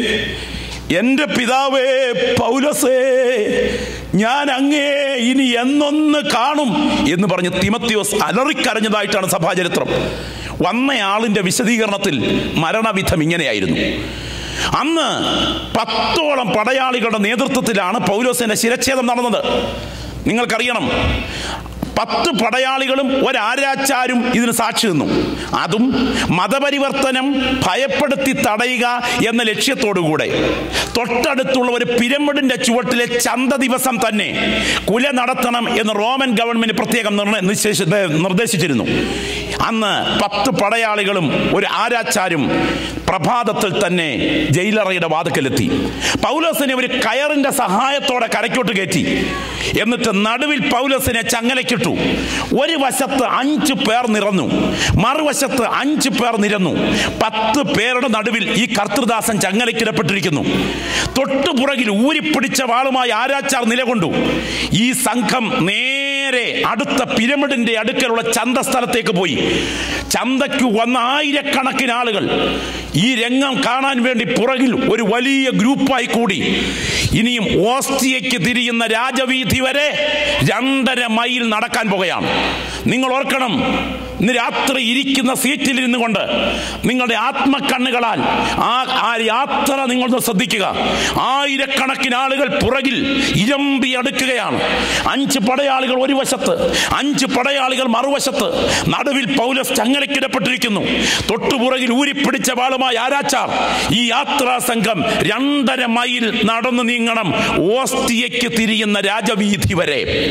എൻ്റെ പിതാവേ പൗലോസേ, ഞാൻ അങ്ങേ ഇനി എന്നൊന്ന് കാണും എന്ന് പറഞ്ഞ് തിമത്യോസ് അലറിക്കരഞ്ഞതായിട്ടാണ് സഭാചരിത്രം. വന്നയാളിന്റെ വിശദീകരണത്തിൽ മരണവിധം ഇങ്ങനെയായിരുന്നു. അന്ന് 10ഓളം പടയാളികളുടെ നേതൃത്വത്തിലാണ് പൗലോസിന്റെ ശിരച്ഛേദം നടന്നത്. നിങ്ങൾക്കറിയണം, 10 പടയാളികളും ഒരാരാച്ചാരും ഇതിന് സാക്ഷി നിന്നു. അതും മതപരിവർത്തനം ഭയപ്പെടുത്തി തടയുക എന്ന ലക്ഷ്യത്തോടുകൂടെ തൊട്ടടുത്തുള്ള ഒരു പിരമിഡിന്റെ ചുവട്ടിലെ ചന്ത ദിവസം തന്നെ കുല നടത്തണം എന്ന് റോമൻ ഗവൺമെന്റ് പ്രത്യേകം നിർദ്ദേശിച്ചിരുന്നു. അന്ന് 10 പടയാളികളും ഒരു ആരാച്ചാരും പ്രഭാതത്തിൽ തന്നെ ജയിലറയുടെ വാതിക്കലെത്തി. പൗലോസിനെ ഒരു കയറിന്റെ സഹായത്തോടെ കരയ്ക്കോട്ട് കയറ്റി. എന്നിട്ട് നടുവിൽ പൗലോസിനെ ചങ്ങലക്കിട്ടു. ഒരു വശത്ത് 5 പേർ നിറഞ്ഞു, മറുവശത്ത് 5 പേർ നിരന്നു. 10 പേരുടെ നടുവിൽ ഈ കർത്തൃദാസൻ ചങ്ങലക്കിടപ്പെട്ടിരിക്കുന്നു. തൊട്ടുപുറകിൽ ഊരിപ്പിടിച്ച വാളുമായി ആരാച്ചാർ നിലകൊണ്ടു. ഈ സംഘം നേരെ അടുത്ത പിരമിഡിന്റെ അടുക്കലുള്ള ചന്ത സ്ഥലത്തേക്ക് പോയി. ചന്തയ്ക്ക് വന്ന ആയിരക്കണക്കിന് ആളുകൾ ഈ രംഗം കാണാൻ വേണ്ടി പുറകിൽ ഒരു വലിയ ഗ്രൂപ്പായി കൂടി. ഇനിയും ഓസ്റ്റിയയ്ക്ക് തിരിയുന്ന രാജവീഥി വരെ 2.5 മൈൽ നടക്കാൻ പോകുകയാണ്. നിങ്ങൾ ഓർക്കണം, ഇന്ന് രാത്രി ഇരിക്കുന്ന സീറ്റിൽ ഇരുന്നു കൊണ്ട് നിങ്ങളുടെ ആത്മക്കണ്ണുകളാൽ ആ യാത്ര നിങ്ങളൊന്ന് ശ്രദ്ധിക്കുക. ആയിരക്കണക്കിന് ആളുകൾ പുറകിൽ ഇരമ്പി അടുക്കുകയാണ്. 5 പടയാളികൾ ഒരു വശത്ത്, 5 പടയാളികൾ മറുവശത്ത്. നടുവിൽ പൗലോസ് ചങ്ങലക്കിടപ്പെട്ടിരിക്കുന്നു. തൊട്ടുപുറകിൽ ഊരിപ്പിടിച്ച വാളുമായി ആരാച്ചാർ. ഈ യാത്രാ സംഘം 2.5 മൈൽ നടന്നു നീങ്ങണം ഓസ്റ്റിയയ്ക്ക് തിരിയുന്ന രാജവീഥി വരെ.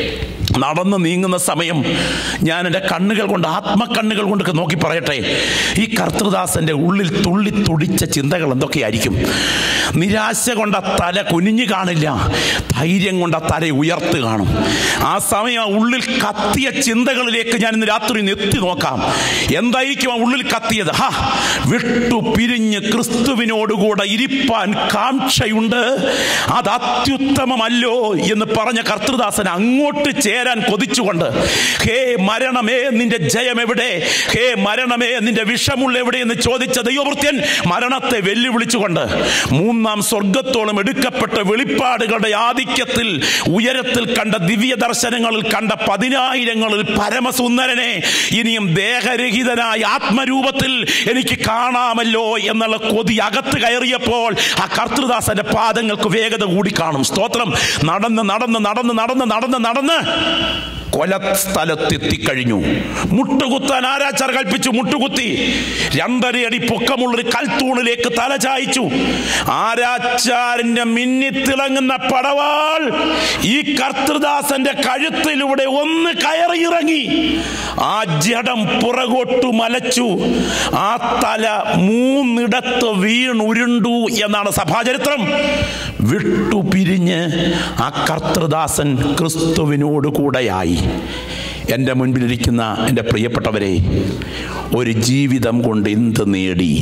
നടന്ന് നീങ്ങുന്ന സമയം ഞാൻ എൻ്റെ കണ്ണുകൾ കൊണ്ട്, ആത്മക്കണ്ണുകൾ കൊണ്ടൊക്കെ നോക്കി പറയട്ടെ, ഈ കർത്തൃദാസൻ്റെ ഉള്ളിൽ തുള്ളി തുടിച്ച ചിന്തകൾ എന്തൊക്കെയായിരിക്കും? നിരാശ കൊണ്ട തല കുനിഞ്ഞു കാണില്ല, ധൈര്യം കൊണ്ട തല ഉയർത്ത് കാണും. ആ സമയം ഉള്ളിൽ കത്തിയ ചിന്തകളിലേക്ക് ഞാൻ ഇന്ന് രാത്രി എത്തി നോക്കാം. എന്തായിരിക്കും ആ ഉള്ളിൽ കത്തിയത്? വിട്ടു പിരിഞ്ഞ് ക്രിസ്തുവിനോടുകൂടെ ഇരിപ്പാൻ കാംക്ഷയുണ്ട്, അത് അത്യുത്തമമല്ലോ എന്ന് പറഞ്ഞ കർത്തൃദാസൻ അങ്ങോട്ട് ചേരാൻ കൊതിച്ചുകൊണ്ട്, ഹേ മരണമേ നിന്റെ ജയം എവിടെ, ഹേ മരണമേ നിന്റെ വിഷമുള്ള എവിടെ എന്ന് ചോദിച്ച ദൈവവൃത്യൻ മരണത്തെ വെല്ലുവിളിച്ചുകൊണ്ട് മൂന്നാം സ്വർഗത്തോളം എടുക്കപ്പെട്ട വെളിപ്പാടുകളുടെ ആധിക്യത്തിൽ ഉയരത്തിൽ കണ്ട ദിവ്യ ദർശനങ്ങളിൽ കണ്ട 10,000ങ്ങളിൽ പരമസുന്ദരനെ ഇനിയും ദേഹരഹിതനായ ആത്മരൂപത്തിൽ എനിക്ക് കാണാമല്ലോ എന്നുള്ള കൊതി അകത്ത് കയറിയപ്പോൾ ആ കർത്തൃദാസന്റെ പാദങ്ങൾക്ക് വേഗത കൂടി കാണും. സ്തോത്രം. നടന്ന് നടന്ന് നടന്ന് നടന്ന് നടന്ന് നടന്ന് കൊലസ്ഥലത്തെത്തിക്കഴിഞ്ഞു. മുട്ടുകുത്താൻ ആരാച്ചാർ കൽപ്പിച്ചു. മുട്ടുകുത്തി 2.5 അടി പൊക്കമുള്ളൊരു കൽത്തൂണിലേക്ക് തല ചായ്ച്ചു. ആരാച്ചാരിന്റെ മിന്നിത്തിളങ്ങുന്ന പടവാൾ ഈ കർത്തൃദാസന്റെ കഴുത്തിലൂടെ ഒന്ന് കയറിയിറങ്ങി. ആ ജഡം പുറകോട്ടു മലച്ചു. ആ തല 3 വീണുരുണ്ടു എന്നാണ് സഭാചരിത്രം. വിട്ടുപിരിഞ്ഞ് ആ കർത്തൃദാസൻ ക്രിസ്തുവിനോട് കൂടെയായി. എൻ്റെ മുൻപിലിരിക്കുന്ന എൻ്റെ പ്രിയപ്പെട്ടവരെ, ഒരു ജീവിതം കൊണ്ട് എന്ത് നേടി?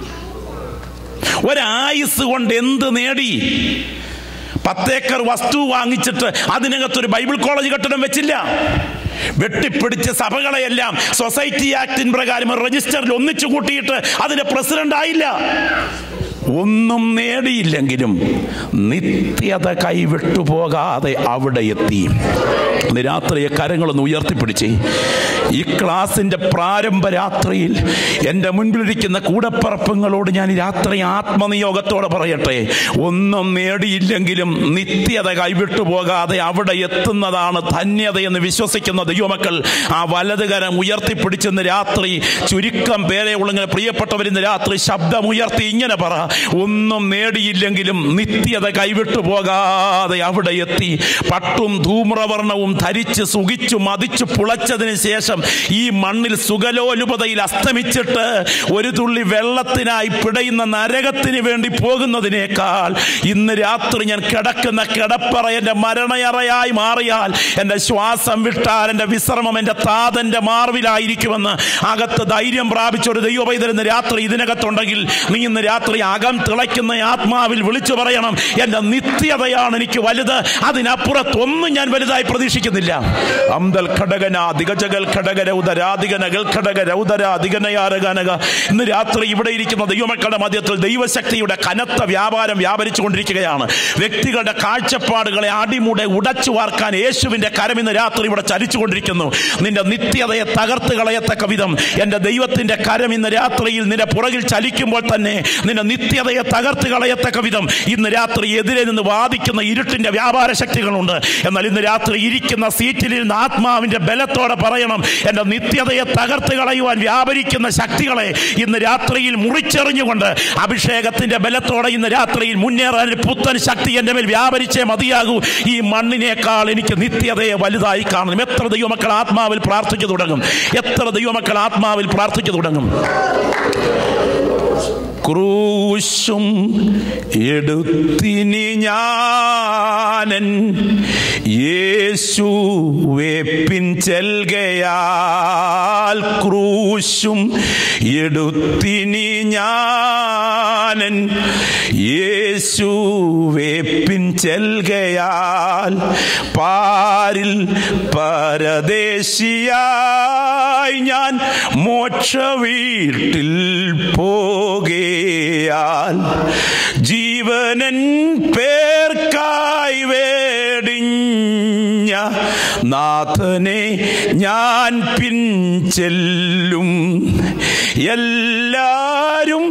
ഒരായുസ് കൊണ്ട് എന്ത് നേടി? 10 ഏക്കർ വസ്തു വാങ്ങിച്ചിട്ട് അതിനകത്തൊരു ബൈബിൾ കോളേജ് കെട്ടിടം വെച്ചില്ല. വെട്ടിപ്പിടിച്ച സഭകളെയെല്ലാം സൊസൈറ്റി ആക്ടിൻ പ്രകാരം രജിസ്റ്ററിൽ ഒന്നിച്ചു കൂട്ടിയിട്ട് അതിന്റെ പ്രസിഡന്റ് ആയില്ല. ഒന്നും നേടിയില്ലെങ്കിലും നിത്യത കൈവിട്ടു പോകാതെ അവിടെ എത്തി. രാത്രിയെ കരങ്ങളൊന്ന് ഉയർത്തിപ്പിടിച്ച് ഈ ക്ലാസിന്റെ പ്രാരംഭ രാത്രിയിൽ എൻ്റെ മുൻപിലിരിക്കുന്ന കൂടപ്പറപ്പുകളോട് ഞാൻ ഈ രാത്രി ആത്മനിയോഗത്തോടെ പറയട്ടെ, ഒന്നും നേടിയില്ലെങ്കിലും നിത്യത കൈവിട്ടു പോകാതെ അവിടെ എത്തുന്നതാണ് ധന്യതയെന്ന് വിശ്വസിക്കുന്ന ദൈവമക്കൾ ആ വലതുകരം ഉയർത്തിപ്പിടിച്ചെന്ന് രാത്രി ചുരുക്കം പേരെ ഉള്ള പ്രിയപ്പെട്ടവരിന്ന് രാത്രി ശബ്ദമുയർത്തി ഇങ്ങനെ പറ, ഒന്നും നേടിയില്ലെങ്കിലും നിത്യത കൈവിട്ടു പോകാതെ അവിടെ എത്തി. പട്ടും ധൂമ്രവർണവും ധരിച്ച് സുഖിച്ചു മതിച്ചു പുളച്ചതിന് ശേഷം ഈ മണ്ണിൽ സുഖലോലുപതയിൽ അസ്തമിച്ചിട്ട് ഒരു തുള്ളി വെള്ളത്തിനായി പിടയുന്ന നരകത്തിന് വേണ്ടി പോകുന്നതിനേക്കാൾ ഇന്ന് രാത്രി ഞാൻ കിടക്കുന്ന കിടപ്പറ എൻ്റെ മരണയറയായി മാറിയാൽ, എൻ്റെ ശ്വാസം വിട്ടാൽ എൻ്റെ വിശ്രമം എൻ്റെ താതൻ്റെ മാർവിലായിരിക്കുമെന്ന് അകത്ത് ധൈര്യം പ്രാപിച്ചൊരു ദൈവപൈതൽ രാത്രി ഇതിനകത്തുണ്ടെങ്കിൽ നീ ഇന്ന് രാത്രി അകം തിളയ്ക്കുന്ന ആത്മാവിൽ വിളിച്ചു പറയണം, എൻ്റെ നിത്യതയാണ് എനിക്ക് വലുത്, അതിനപ്പുറത്തൊന്നും ഞാൻ വലുതായി പ്രതീക്ഷിക്കുന്നില്ല. അംദൽ ഘടകന ദിഗജഗൽ ഘടകര ഉദരാധികനകൾ ഘടകര ഉദരാധികനയാരകനക. ഇന്ന് രാത്രി ഇവിടെ ഇരിക്കുന്ന ദൈവമക്കളുടെ മധ്യത്തിൽ ദൈവശക്തിയുടെ കനത്ത വ്യാപാരം വ്യാപരിച്ചു കൊണ്ടിരിക്കുകയാണ്. വ്യക്തികളുടെ കാഴ്ചപ്പാടുകളെ അടിമുടെ ഉടച്ചു വാർക്കാൻ യേശുവിന്റെ കരം ഇന്ന് രാത്രി ഇവിടെ ചലിച്ചുകൊണ്ടിരിക്കുന്നു. നിന്റെ നിത്യതയെ തകർത്ത് കളയത്തക്ക വിധം എൻ്റെ ദൈവത്തിന്റെ കരം ഇന്ന് രാത്രിയിൽ നിന്റെ പുറകിൽ ചലിക്കുമ്പോൾ തന്നെ നിന്റെ നിത്യതയെ തകർത്ത് കളയത്തക്ക വിധം ഇന്ന് രാത്രി എതിരെ നിന്ന് വാദിക്കുന്ന ഇരുട്ടിന്റെ വ്യാപാര ശക്തികളുണ്ട്. എന്നാൽ ഇന്ന് രാത്രി ഇരിക്കുന്ന സീറ്റിൽ നിന്ന് ആത്മാവിന്റെ ബലത്തോടെ പറയണം, എൻ്റെ നിത്യതയെ തകർത്ത് കളയുവാൻ വ്യാപരിക്കുന്ന ശക്തികളെ ഇന്ന് രാത്രിയിൽ മുറിച്ചെറിഞ്ഞുകൊണ്ട് അഭിഷേകത്തിന്റെ ബലത്തോടെ ഇന്ന് രാത്രിയിൽ മുന്നേറാൻ പുത്തൻ ശക്തി എൻ്റെ മേൽ വ്യാപരിച്ചേ മതിയാകൂ. ഈ മണ്ണിനേക്കാൾ എനിക്ക് നിത്യതയെ വലുതായി കാണണം. എത്ര ദൈവമക്കൾ ആത്മാവിൽ പ്രാർത്ഥിച്ചു തുടങ്ങും? എത്ര ദൈവമക്കൾ ആത്മാവിൽ പ്രാർത്ഥിച്ചു തുടങ്ങും? ക്രൂശും എടുത്തിനി ഞാനൻ യേശുവേ പിൻചെൽകയാൽ, ക്രൂശും എടുത്തിനി ഞാനൻ യേശുവേ പിൻചെൽകയാൽ, പാരിൽ പരദേശിയായി ഞാൻ മോക്ഷ വീട്ടിൽ പോകയാൽ, ജീവനൻ പേർക്കായി വേടിഞ്ഞ നാഥനെ ഞാൻ പിൻചെല്ലും. എല്ലാരും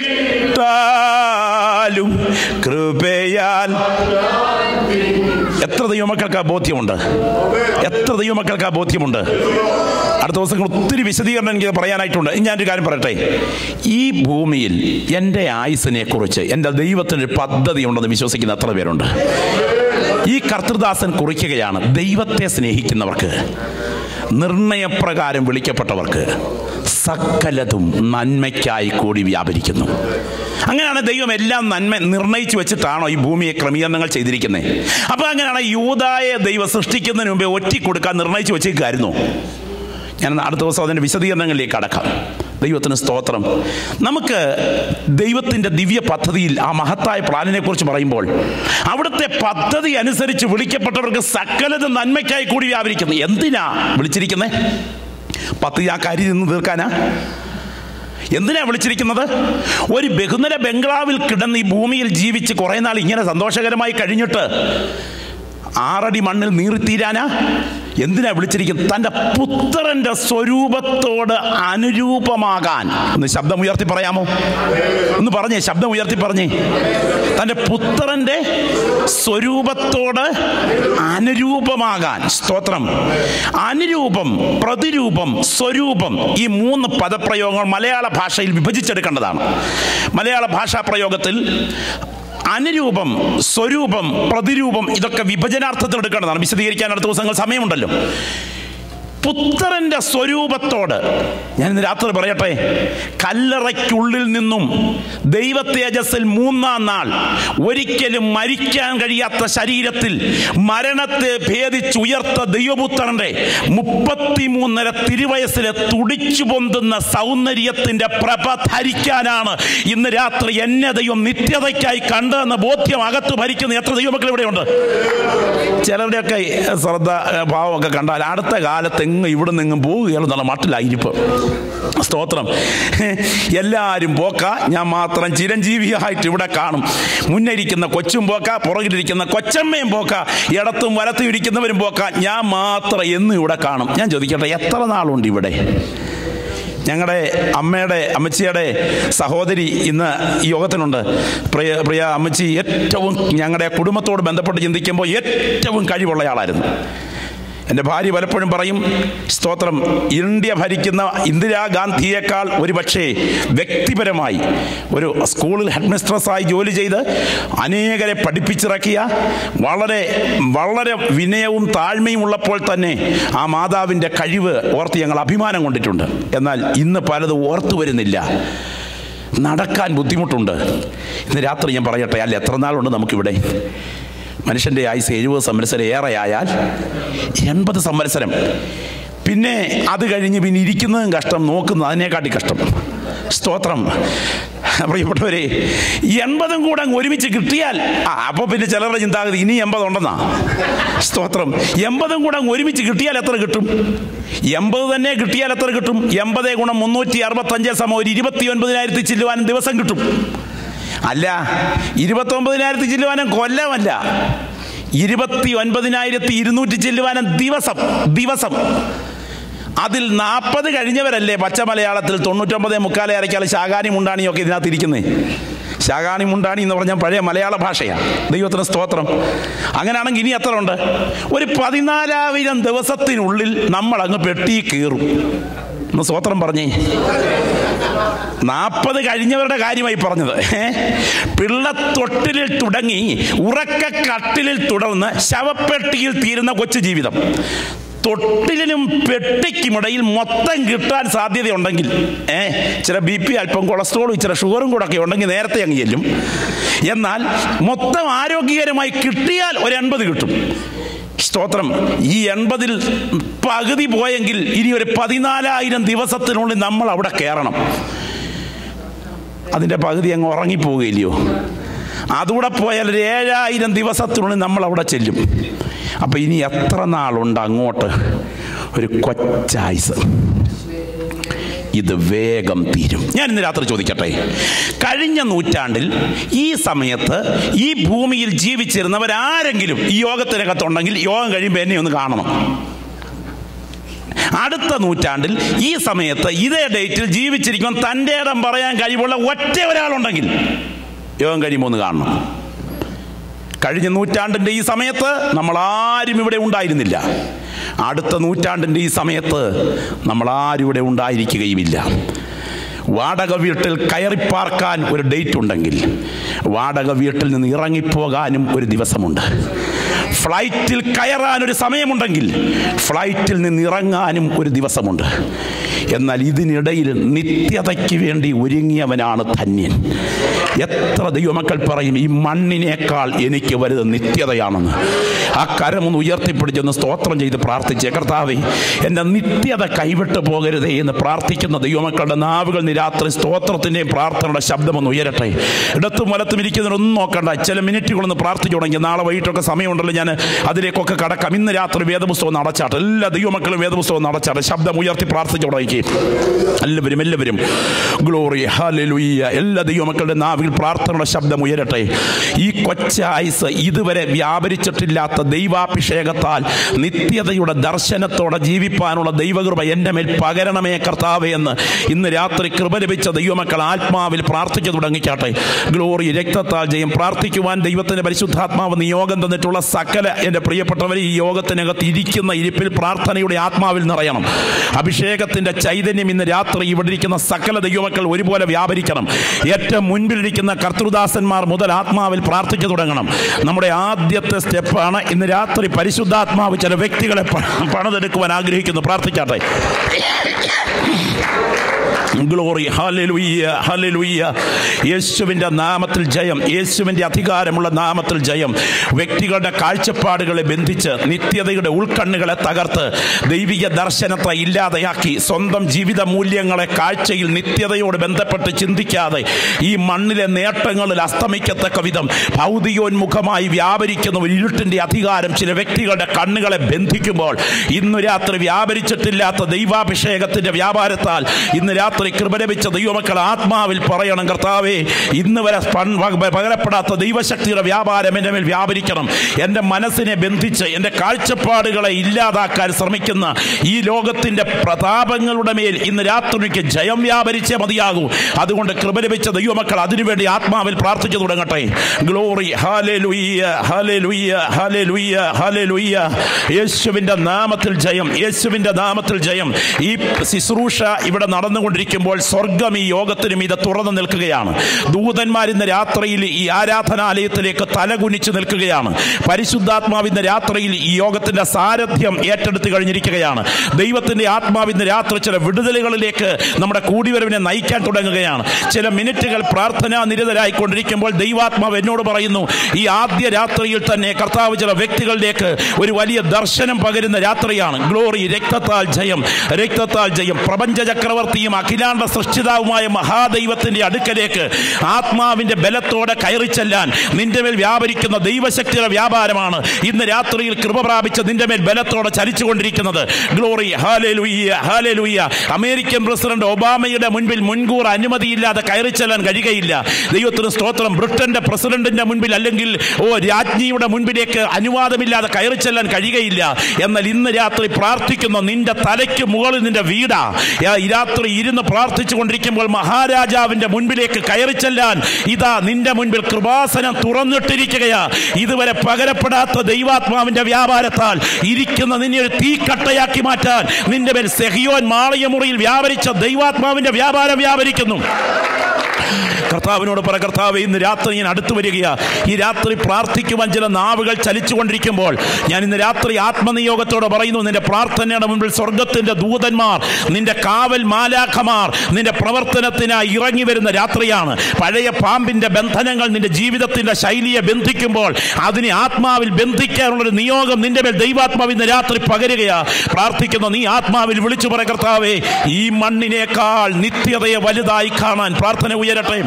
കൈവിട്ടാലും കൃപയാൽ. എത്ര ദൈവമക്കൾക്ക് ആ ബോധ്യമുണ്ട്? എത്ര ദൈവമക്കൾക്ക് ആ ബോധ്യമുണ്ട്? അടുത്ത ദിവസങ്ങൾ ഒത്തിരി വിശദീകരണം എനിക്ക് പറയാനായിട്ടുണ്ട്. ഞാനൊരു കാര്യം പറയട്ടെ. ഈ ഭൂമിയിൽ എൻ്റെ ആയുസ്സിനെ കുറിച്ച് എൻ്റെ ദൈവത്തിനൊരു പദ്ധതി ഉണ്ടെന്ന് വിശ്വസിക്കുന്ന എത്ര പേരുണ്ട്? ഈ കർത്തൃദാസൻ കുറിക്കുകയാണ്, ദൈവത്തെ സ്നേഹിക്കുന്നവർക്ക്, നിർണയപ്രകാരം വിളിക്കപ്പെട്ടവർക്ക് സകലതും നന്മയ്ക്കായി കൂടി വ്യാപരിക്കുന്നു. അങ്ങനെയാണ് ദൈവം എല്ലാം നന്മ നിർണയിച്ചു വെച്ചിട്ടാണോ ഈ ഭൂമിയെ ക്രമീകരണങ്ങൾ ചെയ്തിരിക്കുന്നത്? അപ്പോൾ അങ്ങനെയാണ് യൂദായെ ദൈവം സൃഷ്ടിക്കുന്നതിന് മുമ്പേ ഒറ്റിക്കൊടുക്കാൻ നിർണയിച്ചു വെച്ചേക്കായിരുന്നു. ഞാൻ അടുത്ത ദിവസം അതിൻ്റെ വിശദീകരണങ്ങളിലേക്ക് കടക്കാം. ദൈവത്തിന് സ്തോത്രം. നമുക്ക് ദൈവത്തിൻ്റെ ദിവ്യ പദ്ധതിയിൽ ആ മഹത്തായ പ്ലാനിനെ കുറിച്ച് പറയുമ്പോൾ അവിടുത്തെ പദ്ധതി അനുസരിച്ച് വിളിക്കപ്പെട്ടവർക്ക് സകലതും നന്മയ്ക്കായി കൂടി വ്യാപരിക്കുന്നു. എന്തിനാ വിളിച്ചിരിക്കുന്നത്? പദ്ധതി ആ കാര്യം നിന്ന് തീർക്കാനാ? എന്തിനാ വിളിച്ചിരിക്കുന്നത്? ഒരു ബഹുനില ബംഗ്ലാവിൽ കിടന്ന് ഈ ഭൂമിയിൽ ജീവിച്ച് കുറേ നാൾ ഇങ്ങനെ സന്തോഷകരമായി കഴിഞ്ഞിട്ട് 6 അടി മണ്ണിൽ നീറിത്തീരാനാ? എന്തിനാ വിളിച്ചിരിക്കുന്നത്? തൻ്റെ പുത്രന്റെ സ്വരൂപത്തോട് അനുരൂപമാകാൻ. ഒന്ന് ശബ്ദം ഉയർത്തി പറയാമോ? ഒന്ന് പറഞ്ഞേ, ശബ്ദം ഉയർത്തി പറഞ്ഞേ. തൻ്റെ പുത്രന്റെ സ്വരൂപത്തോട് അനുരൂപമാകാൻ. സ്തോത്രം. അനുരൂപം, പ്രതിരൂപം, സ്വരൂപം, ഈ 3 പദപ്രയോഗങ്ങൾ മലയാള ഭാഷയിൽ വിഭജിച്ചെടുക്കേണ്ടതാണ്. മലയാള ഭാഷാ പ്രയോഗത്തിൽ അനുരൂപം, സ്വരൂപം, പ്രതിരൂപം ഇതൊക്കെ വിഭജനാർത്ഥത്തിൽ എടുക്കേണ്ടതാണ്. വിശദീകരിക്കാൻ അടുത്ത ദിവസങ്ങൾ സമയമുണ്ടല്ലോ. പുത്രന്റെ സ്വരൂപത്തോട് ഞാൻ ഇന്ന് രാത്രി പറയട്ടെ, കല്ലറയ്ക്കുള്ളിൽ നിന്നും ദൈവ തേജസ്സിൽ 3-ാം നാൾ ഒരിക്കലും മരിക്കാൻ കഴിയാത്ത ശരീരത്തിൽ മരണത്തെ ഭേദിച്ചുയർത്ത ദൈവപുത്രന്റെ 33.5 തിരുവയസ്സിലെ തുടിച്ചു പൊന്തുന്ന സൗന്ദര്യത്തിന്റെ പ്രഭ ധരിക്കാനാണ് ഇന്ന് രാത്രി എന്നെ ദൈവം നിത്യതയ്ക്കായി കണ്ടെന്ന ബോധ്യം അകത്ത് ഭരിക്കുന്ന എത്ര ദൈവമക്കൾ ഇവിടെയുണ്ട്? ചിലരുടെയൊക്കെ ശ്രദ്ധ ഭാവമൊക്കെ കണ്ടാൽ അടുത്ത കാലത്ത് ഇവിടെ നിന്നും പോവുകയെന്നുള്ള മട്ടിലായിരിക്കും. സ്തോത്രം. എല്ലാവരും പോക്ക, ഞാൻ മാത്രം ചിരഞ്ജീവിയായിട്ട് ഇവിടെ കാണും. മുന്നിരിക്കുന്ന കൊച്ചും പോക്ക, പുറകിലിരിക്കുന്ന കൊച്ചമ്മയും പോക്ക, ഇടത്തും വലത്തും ഇരിക്കുന്നവരും പോക്ക, ഞാൻ മാത്രം എന്നും ഇവിടെ കാണും. ഞാൻ ചോദിക്കട്ടെ, എത്ര നാളുണ്ട് ഇവിടെ? ഞങ്ങളുടെ അമ്മച്ചിയുടെ സഹോദരി ഇന്ന് ഈ യോഗത്തിനുണ്ട്. പ്രിയ അമ്മച്ചി ഏറ്റവും ഞങ്ങളുടെ കുടുംബത്തോട് ബന്ധപ്പെട്ട് ചിന്തിക്കുമ്പോൾ ഏറ്റവും കഴിവുള്ള ആളായിരുന്നു. എൻ്റെ ഭാര്യ പലപ്പോഴും പറയും, സ്തോത്രം, ഇന്ത്യ ഭരിക്കുന്ന ഇന്ദിരാഗാന്ധിയേക്കാൾ ഒരു പക്ഷേ വ്യക്തിപരമായി ഒരു സ്കൂളിൽ ഹെഡ് മിസ്ട്രസ്സായി ജോലി ചെയ്ത് അനേകരെ പഠിപ്പിച്ചിറക്കിയ വളരെ വളരെ വിനയവും താഴ്മയും ഉള്ളപ്പോൾ തന്നെ ആ മാതാവിൻ്റെ കഴിവ് ഓർത്ത് ഞങ്ങൾ അഭിമാനം കൊണ്ടിട്ടുണ്ട്. എന്നാൽ ഇന്ന് പലതും ഓർത്തു വരുന്നില്ല. നടക്കാൻ ബുദ്ധിമുട്ടുണ്ട്. ഇന്ന് രാത്രി ഞാൻ പറയട്ടെ, അല്ല എത്ര നാളുണ്ട് നമുക്കിവിടെ? മനുഷ്യൻ്റെ ആയുസ് 70 സംവത്സരം ഏറെയായാൽ 80 സംവത്സരം. പിന്നെ അത് കഴിഞ്ഞ് പിന്നെ ഇരിക്കുന്നതും കഷ്ടം, നോക്കുന്നത് അതിനെക്കാട്ടി കഷ്ടം. സ്തോത്രം. പ്രിയപ്പെട്ടവരെ, 80 കൂടെ അങ്ങ് ഒരുമിച്ച് കിട്ടിയാൽ അപ്പോൾ പിന്നെ ചിലരുടെ ചിന്താഗതി ഇനി 80 ഉണ്ടെന്നാ. സ്തോത്രം. 80 കൂടെ അങ്ങ് ഒരുമിച്ച് കിട്ടിയാൽ എത്ര കിട്ടും? 80 തന്നെ കിട്ടിയാൽ എത്ര കിട്ടും? 80 ഗുണം 365 ഒരു 29,000 ചില്ലുവാനും ദിവസം കിട്ടും. അല്ല, 29,000 ചില്ലുവാനും കൊല്ലമല്ല, 29,200 ചില്ലുവാനും ദിവസം. അതിൽ 40 കഴിഞ്ഞവരല്ലേ പച്ച മലയാളത്തിൽ 99.25 അരയ്ക്കാൾ ശാകാനി മുണ്ടാണിയൊക്കെ ഇതിനകത്ത് ഇരിക്കുന്നത്. ശാകാനി മുണ്ടാണി എന്ന് പറഞ്ഞാൽ പഴയ മലയാള ഭാഷയാണ്. ദൈവത്തിന് സ്തോത്രം. അങ്ങനെയാണെങ്കിൽ ഇനി എത്ര ഉണ്ട്? ഒരു 14,000 ദിവസത്തിനുള്ളിൽ നമ്മൾ അങ്ങ് പെട്ടി കീറും. ഒന്ന് സ്തോത്രം പറഞ്ഞേ. 40 കഴിഞ്ഞവരുടെ കാര്യമായി പറഞ്ഞത്. പിള്ളത്തൊട്ടിലിൽ തുടങ്ങി ഉറക്കക്കട്ടിലിൽ തുടർന്ന് ശവപ്പെട്ടിയിൽ തീരുന്ന കൊച്ചു ജീവിതം. തൊട്ടിലിനും പെട്ടിക്കുമിടയിൽ മൊത്തം കിട്ടാൻ സാധ്യതയുണ്ടെങ്കിൽ, ചില BP, അല്പം കൊളസ്ട്രോളും ഇച്ചിരി ഷുഗറും കൂടെ ഒക്കെ ഉണ്ടെങ്കിൽ നേരത്തെ അങ്ങ് ചെല്ലും. എന്നാൽ മൊത്തം ആരോഗ്യകരമായി കിട്ടിയാൽ ഒരു 80 കിട്ടും. സ്തോത്രം. ഈ 80-ൽ പകുതി പോയെങ്കിൽ ഇനി ഒരു 14,000 ദിവസത്തിനുള്ളിൽ നമ്മൾ അവിടെ കയറണം. അതിൻ്റെ പകുതി അങ്ങ് ഉറങ്ങിപ്പോവുകയില്ലയോ? അതുകൂടെ പോയാൽ ഒരു 7,000 ദിവസത്തിനുള്ളിൽ നമ്മൾ അവിടെ ചെല്ലും. അപ്പം ഇനി എത്ര നാളുണ്ട് അങ്ങോട്ട്? ഒരു കൊച്ചായുസ്. ഇത് വേഗം തീരും. ഞാൻ ഇന്ന് രാത്രി ചോദിക്കട്ടെ, കഴിഞ്ഞ നൂറ്റാണ്ടിൽ ഈ സമയത്ത് ഈ ഭൂമിയിൽ ജീവിച്ചിരുന്നവരാരെങ്കിലും ഈ യോഗത്തിനകത്തുണ്ടെങ്കിൽ യോഗം കഴിയുമ്പോൾ എന്നെ ഒന്ന് കാണണം. അടുത്ത നൂറ്റാണ്ടിൽ ഈ സമയത്ത് ഇതേ ഡേറ്റിൽ ജീവിച്ചിരിക്കുമ്പോൾ തൻ്റെ ഇടം പറയാൻ കഴിവുള്ള ഒറ്റ ഒരാളുണ്ടെങ്കിൽ യോഗം കഴിയുമ്പോൾ ഒന്ന് കാണണം. കഴിഞ്ഞ നൂറ്റാണ്ടിൻ്റെ ഈ സമയത്ത് നമ്മളാരും ഇവിടെ ഉണ്ടായിരുന്നില്ല. അടുത്ത നൂറ്റാണ്ടിൻ്റെ ഈ സമയത്ത് നമ്മളാരും ഇവിടെ ഉണ്ടായിരിക്കുകയുമില്ല. വാടക വീട്ടിൽ കയറിപ്പാർക്കാൻ ഒരു ഡേറ്റ് ഉണ്ടെങ്കിൽ വാടക വീട്ടിൽ നിന്ന് ഇറങ്ങിപ്പോകാനും ഒരു ദിവസമുണ്ട്. ഫ്ലൈറ്റിൽ കയറാനൊരു സമയമുണ്ടെങ്കിൽ ഫ്ലൈറ്റിൽ നിന്ന് ഇറങ്ങാനും ഒരു ദിവസമുണ്ട്. എന്നാൽ ഇതിനിടയിൽ നിത്യതയ്ക്ക് വേണ്ടി ഒരുങ്ങിയവനാണ് ധന്യൻ. എത്ര ദൈവമക്കൾ പറയും ഈ മണ്ണിനേക്കാൾ എനിക്ക് വലുത് നിത്യതയാണെന്ന്. ആ കരമൊന്ന് ഉയർത്തിപ്പിടിച്ചൊന്ന് സ്തോത്രം ചെയ്ത് പ്രാർത്ഥിച്ചേ. കർത്താവേ, എൻ്റെ നിത്യത കൈവിട്ട് പോകരുതേ എന്ന് പ്രാർത്ഥിക്കുന്ന ദൈവമക്കളുടെ നാവുകൾ രാത്രി സ്തോത്രത്തിൻ്റെയും പ്രാർത്ഥനയുടെ ശബ്ദമൊന്ന് ഉയരട്ടെ. ഇടത്തും വലത്തും ഇരിക്കുന്നവരൊന്നും നോക്കണ്ട, ചില മിനിറ്റുകളൊന്ന് പ്രാർത്ഥിച്ചു തുടങ്ങി. നാളെ വൈകിട്ടൊക്കെ സമയമുണ്ടല്ലോ, ഞാൻ അതിലേക്കൊക്കെ കടക്കാം. ഇന്ന് രാത്രി വേദപുസ്തകം നടച്ചാട്ടെ. എല്ലാ ദൈവമക്കളും വേദപുസ്തകം നടച്ചാട്ടെ. ശബ്ദം ഉയർത്തി പ്രാർത്ഥിച്ചു തുടങ്ങി. എല്ലാവരും ഗ്ലോറി ഹല്ലേലൂയ. എല്ലാ ദൈവമക്കളുടെ നാവിൽ പ്രാർത്ഥനയുടെ ശബ്ദം ഉയരട്ടെ. ഈ കൊച്ചായുസ് ഇതുവരെ വ്യാപരിച്ചിട്ടില്ലാത്ത ദൈവാഭിഷേകത്താൽ നിത്യതയുടെ ദർശനത്തോടെ ജീവിപ്പാനുള്ള ദൈവകൃപ എൻ്റെ മേൽ പകരണമേ കർത്താവേ എന്ന് ഇന്ന് രാത്രി കൃപ ലഭിച്ച ദൈവമക്കൾ ആത്മാവിൽ പ്രാർത്ഥിച്ചു തുടങ്ങിക്കാട്ടെ. ഗ്ലോറി. രക്തത്താൽ ജയം. പ്രാർത്ഥിക്കുവാൻ ദൈവത്തിൻ്റെ പരിശുദ്ധാത്മാവ് നിയോഗം തന്നിട്ടുള്ള സകല എൻ്റെ പ്രിയപ്പെട്ടവർ ഈ യോഗത്തിനകത്ത് ഇരിക്കുന്ന ഇരിപ്പിൽ പ്രാർത്ഥനയുടെ ആത്മാവിൽ നിറയണം. അഭിഷേകത്തിൻ്റെ ചൈതന്യം ഇന്ന് രാത്രി ഇവിടെ ഇരിക്കുന്ന സകല ദൈവമക്കൾ ഒരുപോലെ വ്യാപരിക്കണം. ഏറ്റവും മുൻപിലിരിക്കുന്ന കർത്തൃദാസന്മാർ മുതൽ ആത്മാവിൽ പ്രാർത്ഥിച്ചു തുടങ്ങണം. നമ്മുടെ ആദ്യത്തെ സ്റ്റെപ്പാണ് ഇന്ന് രാത്രി പരിശുദ്ധാത്മാവ് ചില വ്യക്തികളെ പണിതെടുക്കുവാൻ ആഗ്രഹിക്കുന്നു. പ്രാർത്ഥിക്കാട്ടെ. ഗ്ലോറി. ഹല്ലേലൂയ, ഹല്ലേലൂയ. യേശുവിൻ്റെ നാമത്തിൽ ജയം. യേശുവിൻ്റെ അധികാരമുള്ള നാമത്തിൽ ജയം. വ്യക്തികളുടെ കാഴ്ചപ്പാടുകളെ ബന്ധിച്ച് നിത്യതയുടെ ഉൾക്കണ്ണുകളെ തകർത്ത് ദൈവിക ദർശനത്തെ ഇല്ലാതെയാക്കി സ്വന്തം ജീവിത മൂല്യങ്ങളെ കാഴ്ചയിൽ നിത്യതയോട് ബന്ധപ്പെട്ട് ചിന്തിക്കാതെ ഈ മണ്ണിലെ നേട്ടങ്ങളിൽ അസ്തമിക്കത്തക്ക വിധം ഭൗതികോന്മുഖമായി വ്യാപരിക്കുന്ന ഒരു ഇരുട്ടിൻ്റെ അധികാരം ചില വ്യക്തികളുടെ കണ്ണുകളെ ബന്ധിക്കുമ്പോൾ ഇന്ന് രാത്രി വ്യാപരിച്ചിട്ടില്ലാത്ത ദൈവാഭിഷേകത്തിൻ്റെ വ്യാപാരത്താൽ ഇന്ന് രാത്രി കൃപ ലഭിച്ച ദൈവമക്കൾ ആത്മാവിൽ പറയണം, കർത്താവേ, ഇന്ന് വരെ പകരപ്പെടാത്ത ദൈവശക്തിയുടെ വ്യാപാരം എൻ്റെ മേൽ വ്യാപരിക്കണം. എൻ്റെ മനസ്സിനെ ബന്ധിച്ച് എൻ്റെ കാഴ്ചപ്പാടുകളെ ഇല്ലാതാക്കാൻ ശ്രമിക്കുന്ന ഈ ലോകത്തിൻ്റെ പ്രതാപങ്ങളുടെ മേൽ ഇന്ന് രാത്രിക്ക് ജയം വ്യാപരിച്ചേ മതിയാകൂ. അതുകൊണ്ട് കൃപ ലഭിച്ച ദൈവമക്കൾ അതിനുവേണ്ടി ആത്മാവിൽ പ്രാർത്ഥിച്ചു തുടങ്ങട്ടെ. ഗ്ലോറി. ഹല്ലേലൂയ, ഹല്ലേലൂയ, ഹല്ലേലൂയ, ഹല്ലേലൂയ. യേശുവിൻ്റെ നാമത്തിൽ ജയം. യേശുവിൻ്റെ നാമത്തിൽ ജയം. ഈ ശുശ്രൂഷ ഇവിടെ നടന്നുകൊണ്ടിരിക്കുമ്പോൾ സ്വർഗം ഈ യോഗത്തിനും ഇത് തുറന്നു നിൽക്കുകയാണ്. ദൂതന്മാർ ഇന്ന് രാത്രിയിൽ ഈ ആരാധനാലയത്തിലേക്ക് തലകുനിച്ച് നിൽക്കുകയാണ്. പരിശുദ്ധാത്മാവിന്റെ രാത്രിയിൽ ഈ യോഗത്തിന്റെ സാരഥ്യം ഏറ്റെടുത്ത് കഴിഞ്ഞിരിക്കുകയാണ്. ദൈവത്തിന്റെ ആത്മാവിന്റെ രാത്രി ചില വിടുതലുകളിലേക്ക് നമ്മുടെ കൂടിവരവിനെ നയിക്കാൻ തുടങ്ങുകയാണ്. ചില മിനിറ്റുകൾ പ്രാർത്ഥനാ നിരതരായിക്കൊണ്ടിരിക്കുമ്പോൾ ദൈവാത്മാവ് എന്നോട് പറയുന്നു, ഈ ആദ്യ രാത്രിയിൽ തന്നെ കർത്താവ് ചില വ്യക്തികളിലേക്ക് ഒരു വലിയ ദർശനം പകരുന്ന രാത്രിയാണ്. ഗ്ലോറി. രക്തത്താൽ ജയം, രക്തത്താൽ ജയം. പ്രപഞ്ച ചക്രവർത്തിയും അഖിലാണ്ട സൃഷ്ടിതാവുമായ മഹാദൈവത്തിന്റെ അടുക്കലേക്ക് ആത്മാവിന്റെ ബലത്തോടെ കയറി ചെല്ലാൻ നിന്റെ മേൽ വ്യാപരിക്കുന്ന ദൈവശക്തിയുടെ വ്യാപാരമാണ് ഇന്ന് രാത്രിയിൽ കൃപ പ്രാപിച്ച നിന്റെ മേൽ ബലത്തോടെ ചലിച്ചുകൊണ്ടിരിക്കുന്നത്. ഗ്ലോറി. ഹല്ലേലൂയ, ഹല്ലേലൂയ. അമേരിക്കൻ പ്രസിഡന്റ് ഒബാമയുടെ മുൻപിൽ മുൻകൂർ അനുമതിയില്ലാതെ കയറി ചെല്ലാൻ കഴിയുകയില്ല. ദൈവത്തിന് സ്തോത്രം. ബ്രിട്ടന്റെ പ്രസിഡന്റിന്റെ മുൻപിൽ അല്ലെങ്കിൽ രാജ്ഞിയുടെ മുൻപിലേക്ക് അനുവാദമില്ലാതെ കയറി ചെല്ലാൻ കഴിയുകയില്ല. എന്നാൽ ഇന്ന് രാത്രി പ്രാർത്ഥിക്കുന്ന നിന്റെ തലയ്ക്ക് മുകളിൽ നിന്റെ വീടാ. ഈ രാത്രി ഇരുന്ന് പ്രാർത്ഥിച്ചു കൊണ്ടിരിക്കുമ്പോൾ മഹാരാജാവിന്റെ മുൻപിലേക്ക് കയറി ചെല്ലാൻ ഇതാ നിന്റെ മുൻപിൽ കൃപാസനം തുറന്നിട്ടിരിക്കുകയാ. ഇതുവരെ പകരപ്പെടാത്ത ദൈവാത്മാവിന്റെ വ്യാപാരത്താൽ ഇരിക്കുന്ന നിന്നെ ഒരു തീക്കട്ടയാക്കി മാറ്റാൻ നിന്റെ മേൽ സെഹിയോൻ മാളികമുറിയിൽ വ്യാപരിച്ച ദൈവാത്മാവിന്റെ വ്യാപാരം വ്യാപരിക്കുന്നു. കർത്താവിനോട് പറ, കർത്താവേ, ഇന്ന് രാത്രി ഞാൻ അടുത്തു വരികയാ. ഈ രാത്രി പ്രാർത്ഥിക്കുവാൻ ചില നാവുകൾ ചലിച്ചുകൊണ്ടിരിക്കുമ്പോൾ ഞാൻ ഇന്ന് രാത്രി ആത്മനിയോഗത്തോടെ പറയുന്നു, നിന്റെ പ്രാർത്ഥനയുടെ മുൻപിൽ സ്വർഗത്തിന്റെ ദൂതന്മാർ, നിന്റെ കാവൽ മാലാഖമാർ നിന്റെ പ്രവർത്തനത്തിനായി ഇറങ്ങി വരുന്ന രാത്രിയാണ്. പഴയ പാമ്പിന്റെ ബന്ധനങ്ങൾ നിന്റെ ജീവിതത്തിന്റെ ശൈലിയെ ബന്ധിക്കുമ്പോൾ അതിനെ ആത്മാവിൽ ബന്ധിക്കാനുള്ളൊരു നിയോഗം നിന്റെ മേൽ ദൈവാത്മാവ് ഇന്ന് രാത്രി പകരുകയാ. പ്രാർത്ഥിക്കുന്ന നീ ആത്മാവിൽ വിളിച്ചു പറ, കർത്താവേ, ഈ മണ്ണിനേക്കാൾ നിത്യതയെ വലുതായി കാണാൻ പ്രാർത്ഥന ഉയരട്ടെ.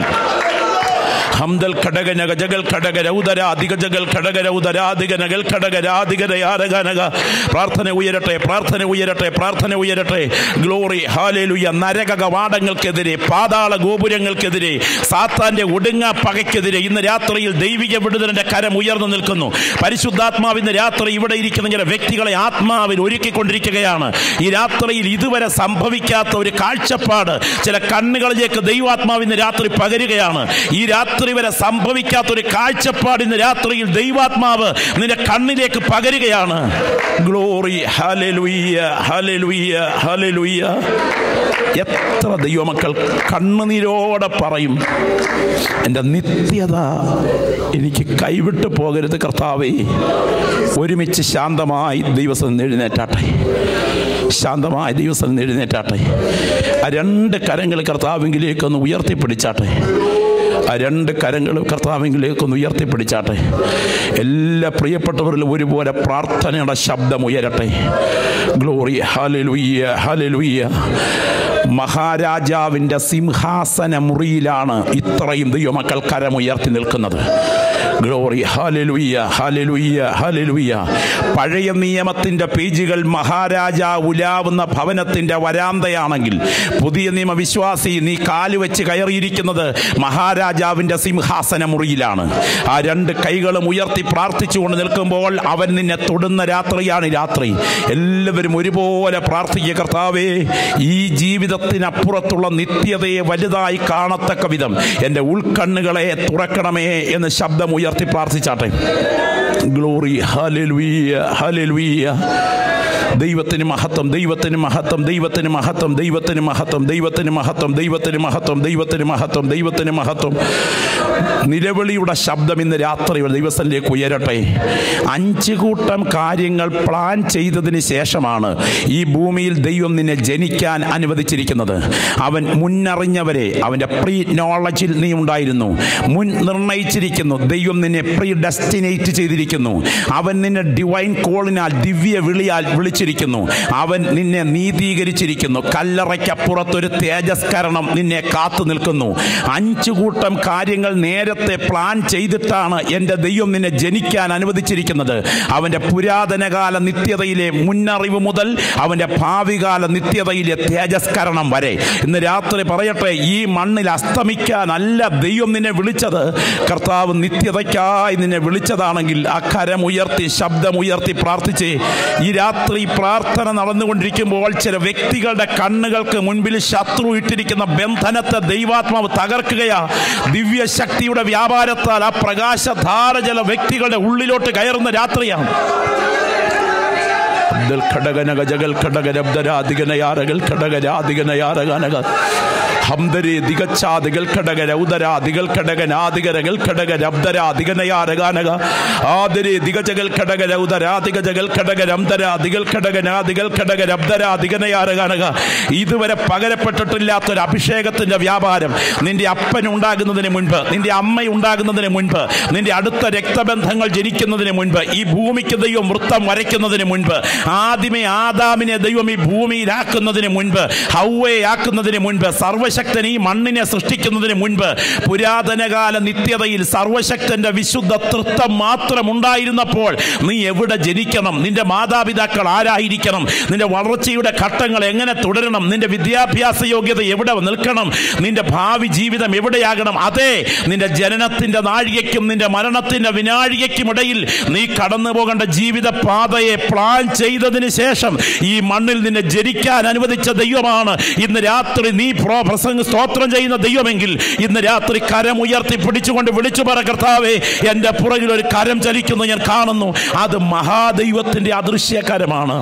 ഹംദൽ ഘടകനക ജഗൽ ഘടക രൗദരാധിക ജഗൽ ഘടക രൗദരാധിക നഗൽ ഘടക രാധിക രയാരകനക. പ്രാർത്ഥന ഉയരട്ടെ, പ്രാർത്ഥന ഉയരട്ടെ, പ്രാർത്ഥന ഉയരട്ടെ. ഗ്ലോറി. ഹല്ലേലൂയ. നരക കവാടങ്ങൾക്കെതിരെ, പാതാള ഗോപുരങ്ങൾക്കെതിരെ, സാത്താന്റെ ഒടുങ്ങ പകയ്ക്കെതിരെ ഇന്ന് രാത്രിയിൽ ദൈവിക വിടുതലിന്റെ കരം ഉയർന്നു നിൽക്കുന്നു. പരിശുദ്ധാത്മാവിന്ന് രാത്രി ഇവിടെ ഇരിക്കുന്ന ചില വ്യക്തികളെ ആത്മാവിൽ ഒരുക്കിക്കൊണ്ടിരിക്കുകയാണ്. ഈ രാത്രിയിൽ ഇതുവരെ സംഭവിക്കാത്ത ഒരു കാഴ്ചപ്പാട് ചില കണ്ണുകളിലേക്ക് ദൈവാത്മാവിന്ന് രാത്രി പകരുകയാണ്. ഈ രാത്രി രാത്രി വരെ സംഭവിക്കാത്തൊരു കാഴ്ചപ്പാട് ഇന്ന് രാത്രിയിൽ ദൈവാത്മാവ് നിന്റെ കണ്ണിലേക്ക് പകരുകയാണ്. ഗ്ലോറി, ഹല്ലേലൂയ, ഹല്ലേലൂയ, ഹല്ലേലൂയ. എത്ര ദൈവമക്കൾ കണ്ണുനീരോടെ പറയും, എൻ്റെ നിത്യത എനിക്ക് കൈവിട്ട് പോകരുത് കർത്താവേ. ഒരുമിച്ച് ശാന്തമായി ദൈവസം എഴുന്നേറ്റാട്ടെ, ശാന്തമായ ദിവസം എഴുന്നേറ്റാട്ടെ. ആ രണ്ട് കരങ്ങൾ കർത്താവിങ്കിലേക്കൊന്ന് ഉയർത്തിപ്പിടിച്ചാട്ടെ, ആ രണ്ട് കരങ്ങൾ കർത്താവിങ്കിലേക്കൊന്ന് ഉയർത്തിപ്പിടിച്ചാട്ടെ. എല്ലാ പ്രിയപ്പെട്ടവരിലും ഒരുപോലെ പ്രാർത്ഥനയുടെ ശബ്ദം ഉയരട്ടെ. ഗ്ലോറി, ഹല്ലേലൂയ, ഹല്ലേലൂയ. മഹാരാജാവിൻ്റെ സിംഹാസന മുറിയിലാണ് ഇത്രയും ദൈവമക്കൾ കരമുയർത്തി നിൽക്കുന്നത്. ഗ്ലോറി, ഹല്ലേലൂയ, ഹല്ലേലൂയ, ഹല്ലേലൂയ. പഴയ നിയമത്തിൻ്റെ പേജുകൾ മഹാരാജാവ് ഉലാവുന്ന ഭവനത്തിൻ്റെ വരാന്തയാണെങ്കിൽ, പുതിയ നിയമ വിശ്വാസി നീ കാലുവെച്ച് കയറിയിരിക്കുന്നത് മഹാരാജാവിൻ്റെ സിംഹാസന മുറിയിലാണ്. ആ രണ്ട് കൈകളും ഉയർത്തി പ്രാർത്ഥിച്ചുകൊണ്ട് നിൽക്കുമ്പോൾ അവൻ നിന്നെ തൊടുന്ന രാത്രിയാണ് രാത്രി. എല്ലാവരും ഒരുപോലെ പ്രാർത്ഥിക്കുക, കർത്താവേ ഈ ജീവിതത്തിനപ്പുറത്തുള്ള നിത്യതയെ വലുതായി കാണത്തക്ക വിധം എൻ്റെ ഉൾക്കണ്ണുകളെ തുറക്കണമേ എന്ന് ശബ്ദം ഉയർത്തി പ്രാർത്ഥിച്ചാട്ടെ. ഗ്ലോറി, ഹല്ലേലൂയ, ഹല്ലേലൂയ. ദൈവത്തിന് മഹത്വം, ദൈവത്തിന് മഹത്വം, ദൈവത്തിന് മഹത്വം, ദൈവത്തിന് മഹത്വം, ദൈവത്തിന് മഹത്വം, ദൈവത്തിന് മഹത്വം, ദൈവത്തിന് മഹത്വം, ദൈവത്തിന് മഹത്വം. നിലവിളിയുടെ ശബ്ദം ഇന്ന് രാത്രി ദൈവത്തിലേക്ക് ഉയരട്ടെ. 5 കൂട്ടം കാര്യങ്ങൾ പ്ലാൻ ചെയ്തതിന് ശേഷമാണ് ഈ ഭൂമിയിൽ ദൈവം നിന്നെ ജനിക്കാൻ അനുവദിച്ചിരിക്കുന്നത്. അവൻ മുന്നറിഞ്ഞവരെ അവൻ്റെ പ്രീ നോളജിൽ നീ ഉണ്ടായിരുന്നു, മുൻ നിർണയിച്ചിരിക്കുന്നു. ദൈവം നിന്നെ പ്രീ ഡെസ്റ്റിനേറ്റ് ചെയ്തിരിക്കുന്നു. അവൻ നിന്നെ ഡിവൈൻ കോളിനാൽ, ദിവ്യ വിളിയാൽ വിളിച്ചിരിക്കുന്നു. അവൻ നിന്നെ നീതീകരിച്ചിരിക്കുന്നു. കല്ലറയ്ക്കപ്പുറത്തൊരു തേജസ്കരണം നിന്നെ കാത്തു നിൽക്കുന്നു. 5 കൂട്ടം കാര്യങ്ങൾ നേരത്തെ പ്ലാൻ ചെയ്തിട്ടാണ് എൻ്റെ ദൈവം നിന്നെ ജനിക്കാൻ അനുവദിച്ചിരിക്കുന്നത്. അവൻ്റെ പുരാതനകാല നിത്യതയിലെ മുന്നറിവ് മുതൽ അവൻ്റെ ഭാവികാല നിത്യതയിലെ തേജസ്കരണം വരെ. ഇന്ന് രാത്രി പറയട്ടെ, ഈ മണ്ണിൽ അസ്തമിക്കാനല്ല ദൈവം നിന്നെ വിളിച്ചത്. കർത്താവ് നിത്യതയ്ക്കായി നിന്നെ വിളിച്ചതാണെങ്കിൽ അക്കരമുയർത്തി ശബ്ദമുയർത്തി പ്രാർത്ഥിച്ച് ഈ രാത്രി പ്രാർത്ഥന നടന്നുകൊണ്ടിരിക്കുമ്പോൾ ചില വ്യക്തികളുടെ കണ്ണുകൾക്ക് മുൻപിൽ ശത്രു ഇട്ടിരിക്കുന്ന ബന്ധനത്തെ ദൈവാത്മാവ് തകർക്കുകയാ. ദിവ്യ ശക്തിയുടെ വ്യാപാരത്താൽ ആ പ്രകാശധാര ചില വ്യക്തികളുടെ ഉള്ളിലോട്ട് കയറുന്ന രാത്രിയാണ്. ഘടകനക ജഗൽ ഘടകരബ്ദരാധികനയാരകൾ ഘടകരാധികനയാരകനക ഹംദരേ ദിഗച്ഛാദികൾ ഘടകര ഉദരാദികൾ ഘടകനാദികരകൾ ഘടകരബ്ദരാധികനയാരകാനക ആദരേ ദിഗജകൾ ഘടകര ഉദരാദിഗജകൾ ഘടകരംദരാദികൾ ഘടകനാദികൾ ഘടകരബ്ദരാധികനയാരകാനക. ഇതുവരെ പകരപ്പെട്ടിട്ടില്ലാത്തൊരു അഭിഷേകത്തിന്റെ വ്യാപാരം നിന്റെ അപ്പൻ ഉണ്ടാകുന്നതിന് മുൻപ്, നിന്റെ അമ്മ ഉണ്ടാകുന്നതിന് മുൻപ്, നിന്റെ അടുത്ത രക്തബന്ധങ്ങൾ ജനിക്കുന്നതിന് മുൻപ്, ഈ ഭൂമിക്ക് ദൈവം വൃത്തം വരയ്ക്കുന്നതിന് മുൻപ്, ആദ്യമേ ആദാമിനെ ദൈവം ഈ ഭൂമിയിലാക്കുന്നതിന് മുൻപ്, ഹൗവയെ ആക്കുന്നതിന് മുൻപ്, സർവശക്തൻ ഈ മണ്ണിനെ സൃഷ്ടിക്കുന്നതിന് മുൻപ്, പുരാതനകാല നിത്യതയിൽ സർവശക്തന്റെ വിശുദ്ധ തൃത്വം മാത്രം ഉണ്ടായിരുന്നപ്പോൾ നീ എവിടെ ജനിക്കണം, നിന്റെ മാതാപിതാക്കൾ ആരായിരിക്കണം, നിന്റെ വളർച്ചയുടെ ഘട്ടങ്ങൾ എങ്ങനെ തുടരണം, നിന്റെ വിദ്യാഭ്യാസ യോഗ്യത എവിടെ നിൽക്കണം, നിന്റെ ഭാവി ജീവിതം എവിടെയാകണം, അതെ നിന്റെ ജനനത്തിന്റെ നാഴികയ്ക്കും നിന്റെ മരണത്തിന്റെ വിനാഴികയ്ക്കും ഇടയിൽ നീ കടന്നു പോകേണ്ട ജീവിത പാതയെ പ്ലാൻ ചെയ്തതിന് ശേഷം ഈ മണ്ണിൽ നിന്നെ ജനിക്കാൻ അനുവദിച്ച ദൈവമാണ് ഇന്ന് രാത്രി നീ സ്തോത്രം ചെയ്യുന്ന ദൈവമെങ്കിൽ ഇന്ന് രാത്രി കരമുയർത്തി പിടിച്ചുകൊണ്ട് വിളിച്ചു പറ, കർത്താവേ എൻ്റെ പുറകിൽ ഒരു കരം ചലിക്കുന്നു ഞാൻ കാണുന്നു. അത് മഹാദൈവത്തിന്റെ അദൃശ്യകരമാണ്.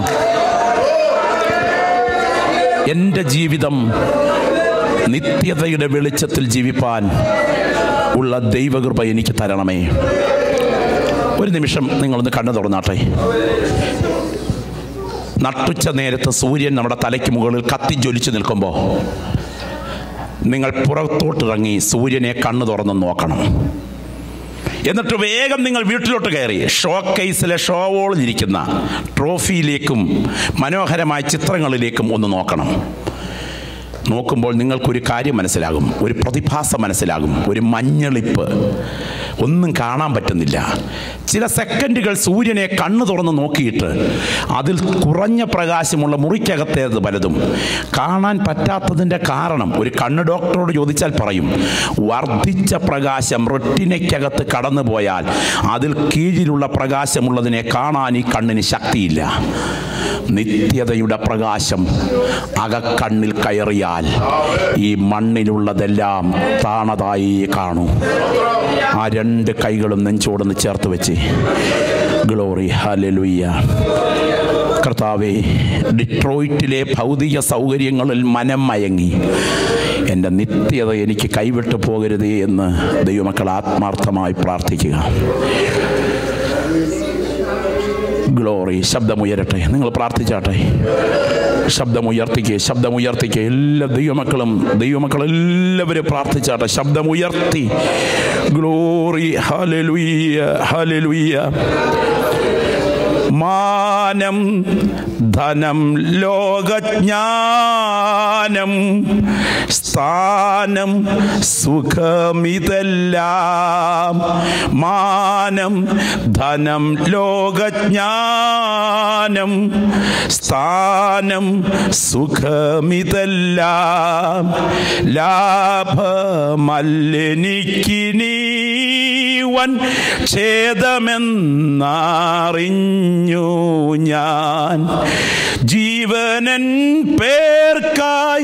എൻ്റെ ജീവിതം നിത്യതയുടെ വെളിച്ചത്തിൽ ജീവിപ്പാൻ ഉള്ള ദൈവകൃപ എനിക്ക് തരണമേ. ഒരു നിമിഷം നിങ്ങളൊന്ന് കണ്ണു തുറന്നാട്ടെ. നട്ടുച്ച നേരത്ത് സൂര്യൻ നമ്മുടെ തലയ്ക്ക് മുകളിൽ കത്തിജ്വലിച്ച് നിൽക്കുമ്പോൾ നിങ്ങൾ പുറത്തോട്ടിറങ്ങി സൂര്യനെ കണ്ണു തുറന്ന് നോക്കണം. എന്നിട്ട് വേഗം നിങ്ങൾ വീട്ടിലോട്ട് കയറി ഷോക്കേസിലെ ഷോവോളിലിരിക്കുന്ന ട്രോഫിയിലേക്കും മനോഹരമായ ചിത്രങ്ങളിലേക്കും ഒന്ന് നോക്കണം. നോക്കുമ്പോൾ നിങ്ങൾക്കൊരു കാര്യം മനസ്സിലാകും, ഒരു പ്രതിഭാസം മനസ്സിലാകും. ഒരു മഞ്ഞളിപ്പ്, ഒന്നും കാണാൻ പറ്റുന്നില്ല. ചില സെക്കൻഡുകൾ സൂര്യനെ കണ്ണു തുറന്ന് നോക്കിയിട്ട് അതിൽ കുറഞ്ഞ പ്രകാശമുള്ള മുറിക്കകത്തേത് പലതും കാണാൻ പറ്റാത്തതിൻ്റെ കാരണം ഒരു കണ്ണ് ഡോക്ടറോട് ചോദിച്ചാൽ പറയും, വർദ്ധിച്ച പ്രകാശം റെറ്റിനയ്ക്കകത്ത് കടന്നു പോയാൽ അതിൽ കീഴിലുള്ള പ്രകാശമുള്ളതിനെ കാണാൻ ഈ കണ്ണിന് ശക്തിയില്ല. നിത്യതയുടെ പ്രകാശം അകക്കണ്ണിൽ കയറിയാൽ ഈ മണ്ണിലുള്ളതെല്ലാം താണതായി കാണൂ. ആ രണ്ട് കൈകളും നെഞ്ചോടൊന്ന് ചേർത്ത് വെച്ച് ഗ്ലോറി ഹല്ലേലൂയ. കർത്താവേ, ഡിട്രോയിറ്റിലെ ഭൗതിക സൗകര്യങ്ങളിൽ മനം മയങ്ങി എൻ്റെ നിത്യത എനിക്ക് കൈവിട്ടു പോകരുതേ എന്ന് ദൈവമക്കൾ ആത്മാർത്ഥമായി പ്രാർത്ഥിക്കുക. ഗ്ലോറി. ശബ്ദമുയരട്ടെ. നിങ്ങൾ പ്രാർത്ഥിച്ചാട്ടെ. ശബ്ദമുയർത്തിക്കുക. എല്ലാ ദൈവമക്കളെല്ലാവരും പ്രാർത്ഥിച്ചാട്ടെ. ശബ്ദമുയർത്തി ഗ്ലോറി ഹല്ലേലൂയ ഹല്ലേലൂയ. മാനം, ധനം, ലോകജ്ഞാനം, സ്ഥാനം, സുഖമിതെല്ലാം. മാനം, ധനം, ലോകജ്ഞാനം, സ്ഥാനം, സുഖമിതെല്ലാം ലാഭമല്ലെനിക്കിനി വൻ ഛേദമെന്നറിഞ്ഞു ഞാൻ. ജീവനൻ പേർക്കായി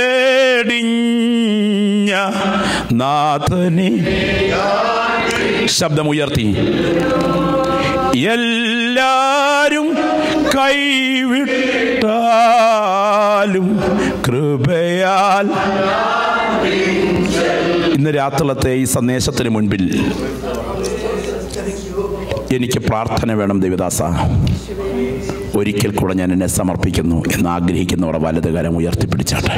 വേടിഞ്ഞ നാഥനെ. ശബ്ദമുയർത്തി. എല്ലാരും കൈവിട്ടാലും കൃപയാൽ. ഇന്ന് രാത്രിയിലത്തെ ഈ സന്ദേശത്തിന് മുൻപിൽ എനിക്ക് പ്രാർത്ഥന വേണം ദേവദാസ. ഒരിക്കൽ കൂടെ ഞാൻ എന്നെ സമർപ്പിക്കുന്നു എന്ന് ആഗ്രഹിക്കുന്നവർ വലതുകരം ഉയർത്തിപ്പിടിച്ചാട്ടെ.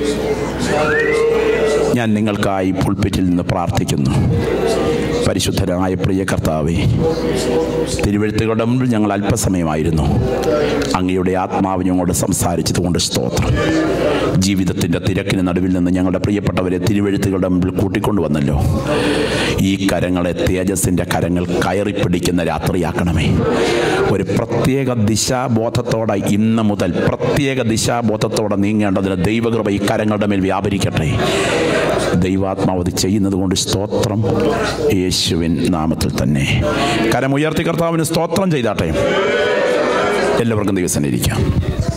ഞാൻ നിങ്ങൾക്കായി പുൾപിറ്റിൽ നിന്ന് പ്രാർത്ഥിക്കുന്നു. പരിശുദ്ധനായ പ്രിയ കർത്താവേ, തിരുവെഴുത്തുകളുടെ മുമ്പിൽ ഞങ്ങൾ അല്പസമയമായിരുന്നു. അങ്ങയുടെ ആത്മാവ് ഞങ്ങളോട് സംസാരിച്ചതുകൊണ്ട് സ്തോത്രം. ജീവിതത്തിൻ്റെ തിരക്കിന് നടുവിൽ നിന്ന് ഞങ്ങളുടെ പ്രിയപ്പെട്ടവരെ തിരുവെഴുത്തുകളുടെ മുമ്പിൽ കൂട്ടിക്കൊണ്ടുവന്നല്ലോ. ഈ കരങ്ങളെ തേജസ്സിൻ്റെ കരങ്ങൾ കയറിപ്പിടിക്കുന്ന രാത്രിയാക്കണമേ. ഒരു പ്രത്യേക ദിശാബോധത്തോടെ ഇന്ന് മുതൽ പ്രത്യേക ദിശാബോധത്തോടെ നീങ്ങേണ്ടതിന് ദൈവകൃപ ഈ കരങ്ങളുടെ മേൽ വ്യാപരിക്കട്ടെ. ദൈവാത്മാവത് ചെയ്യുന്നത് കൊണ്ട് സ്തോത്രം. യേശുവിൻ നാമത്തിൽ തന്നെ കരമുയർത്തി കർത്താവിന് സ്തോത്രം ചെയ്താട്ടെ. എല്ലാവർക്കും ദിവസം ഇരിക്കാം.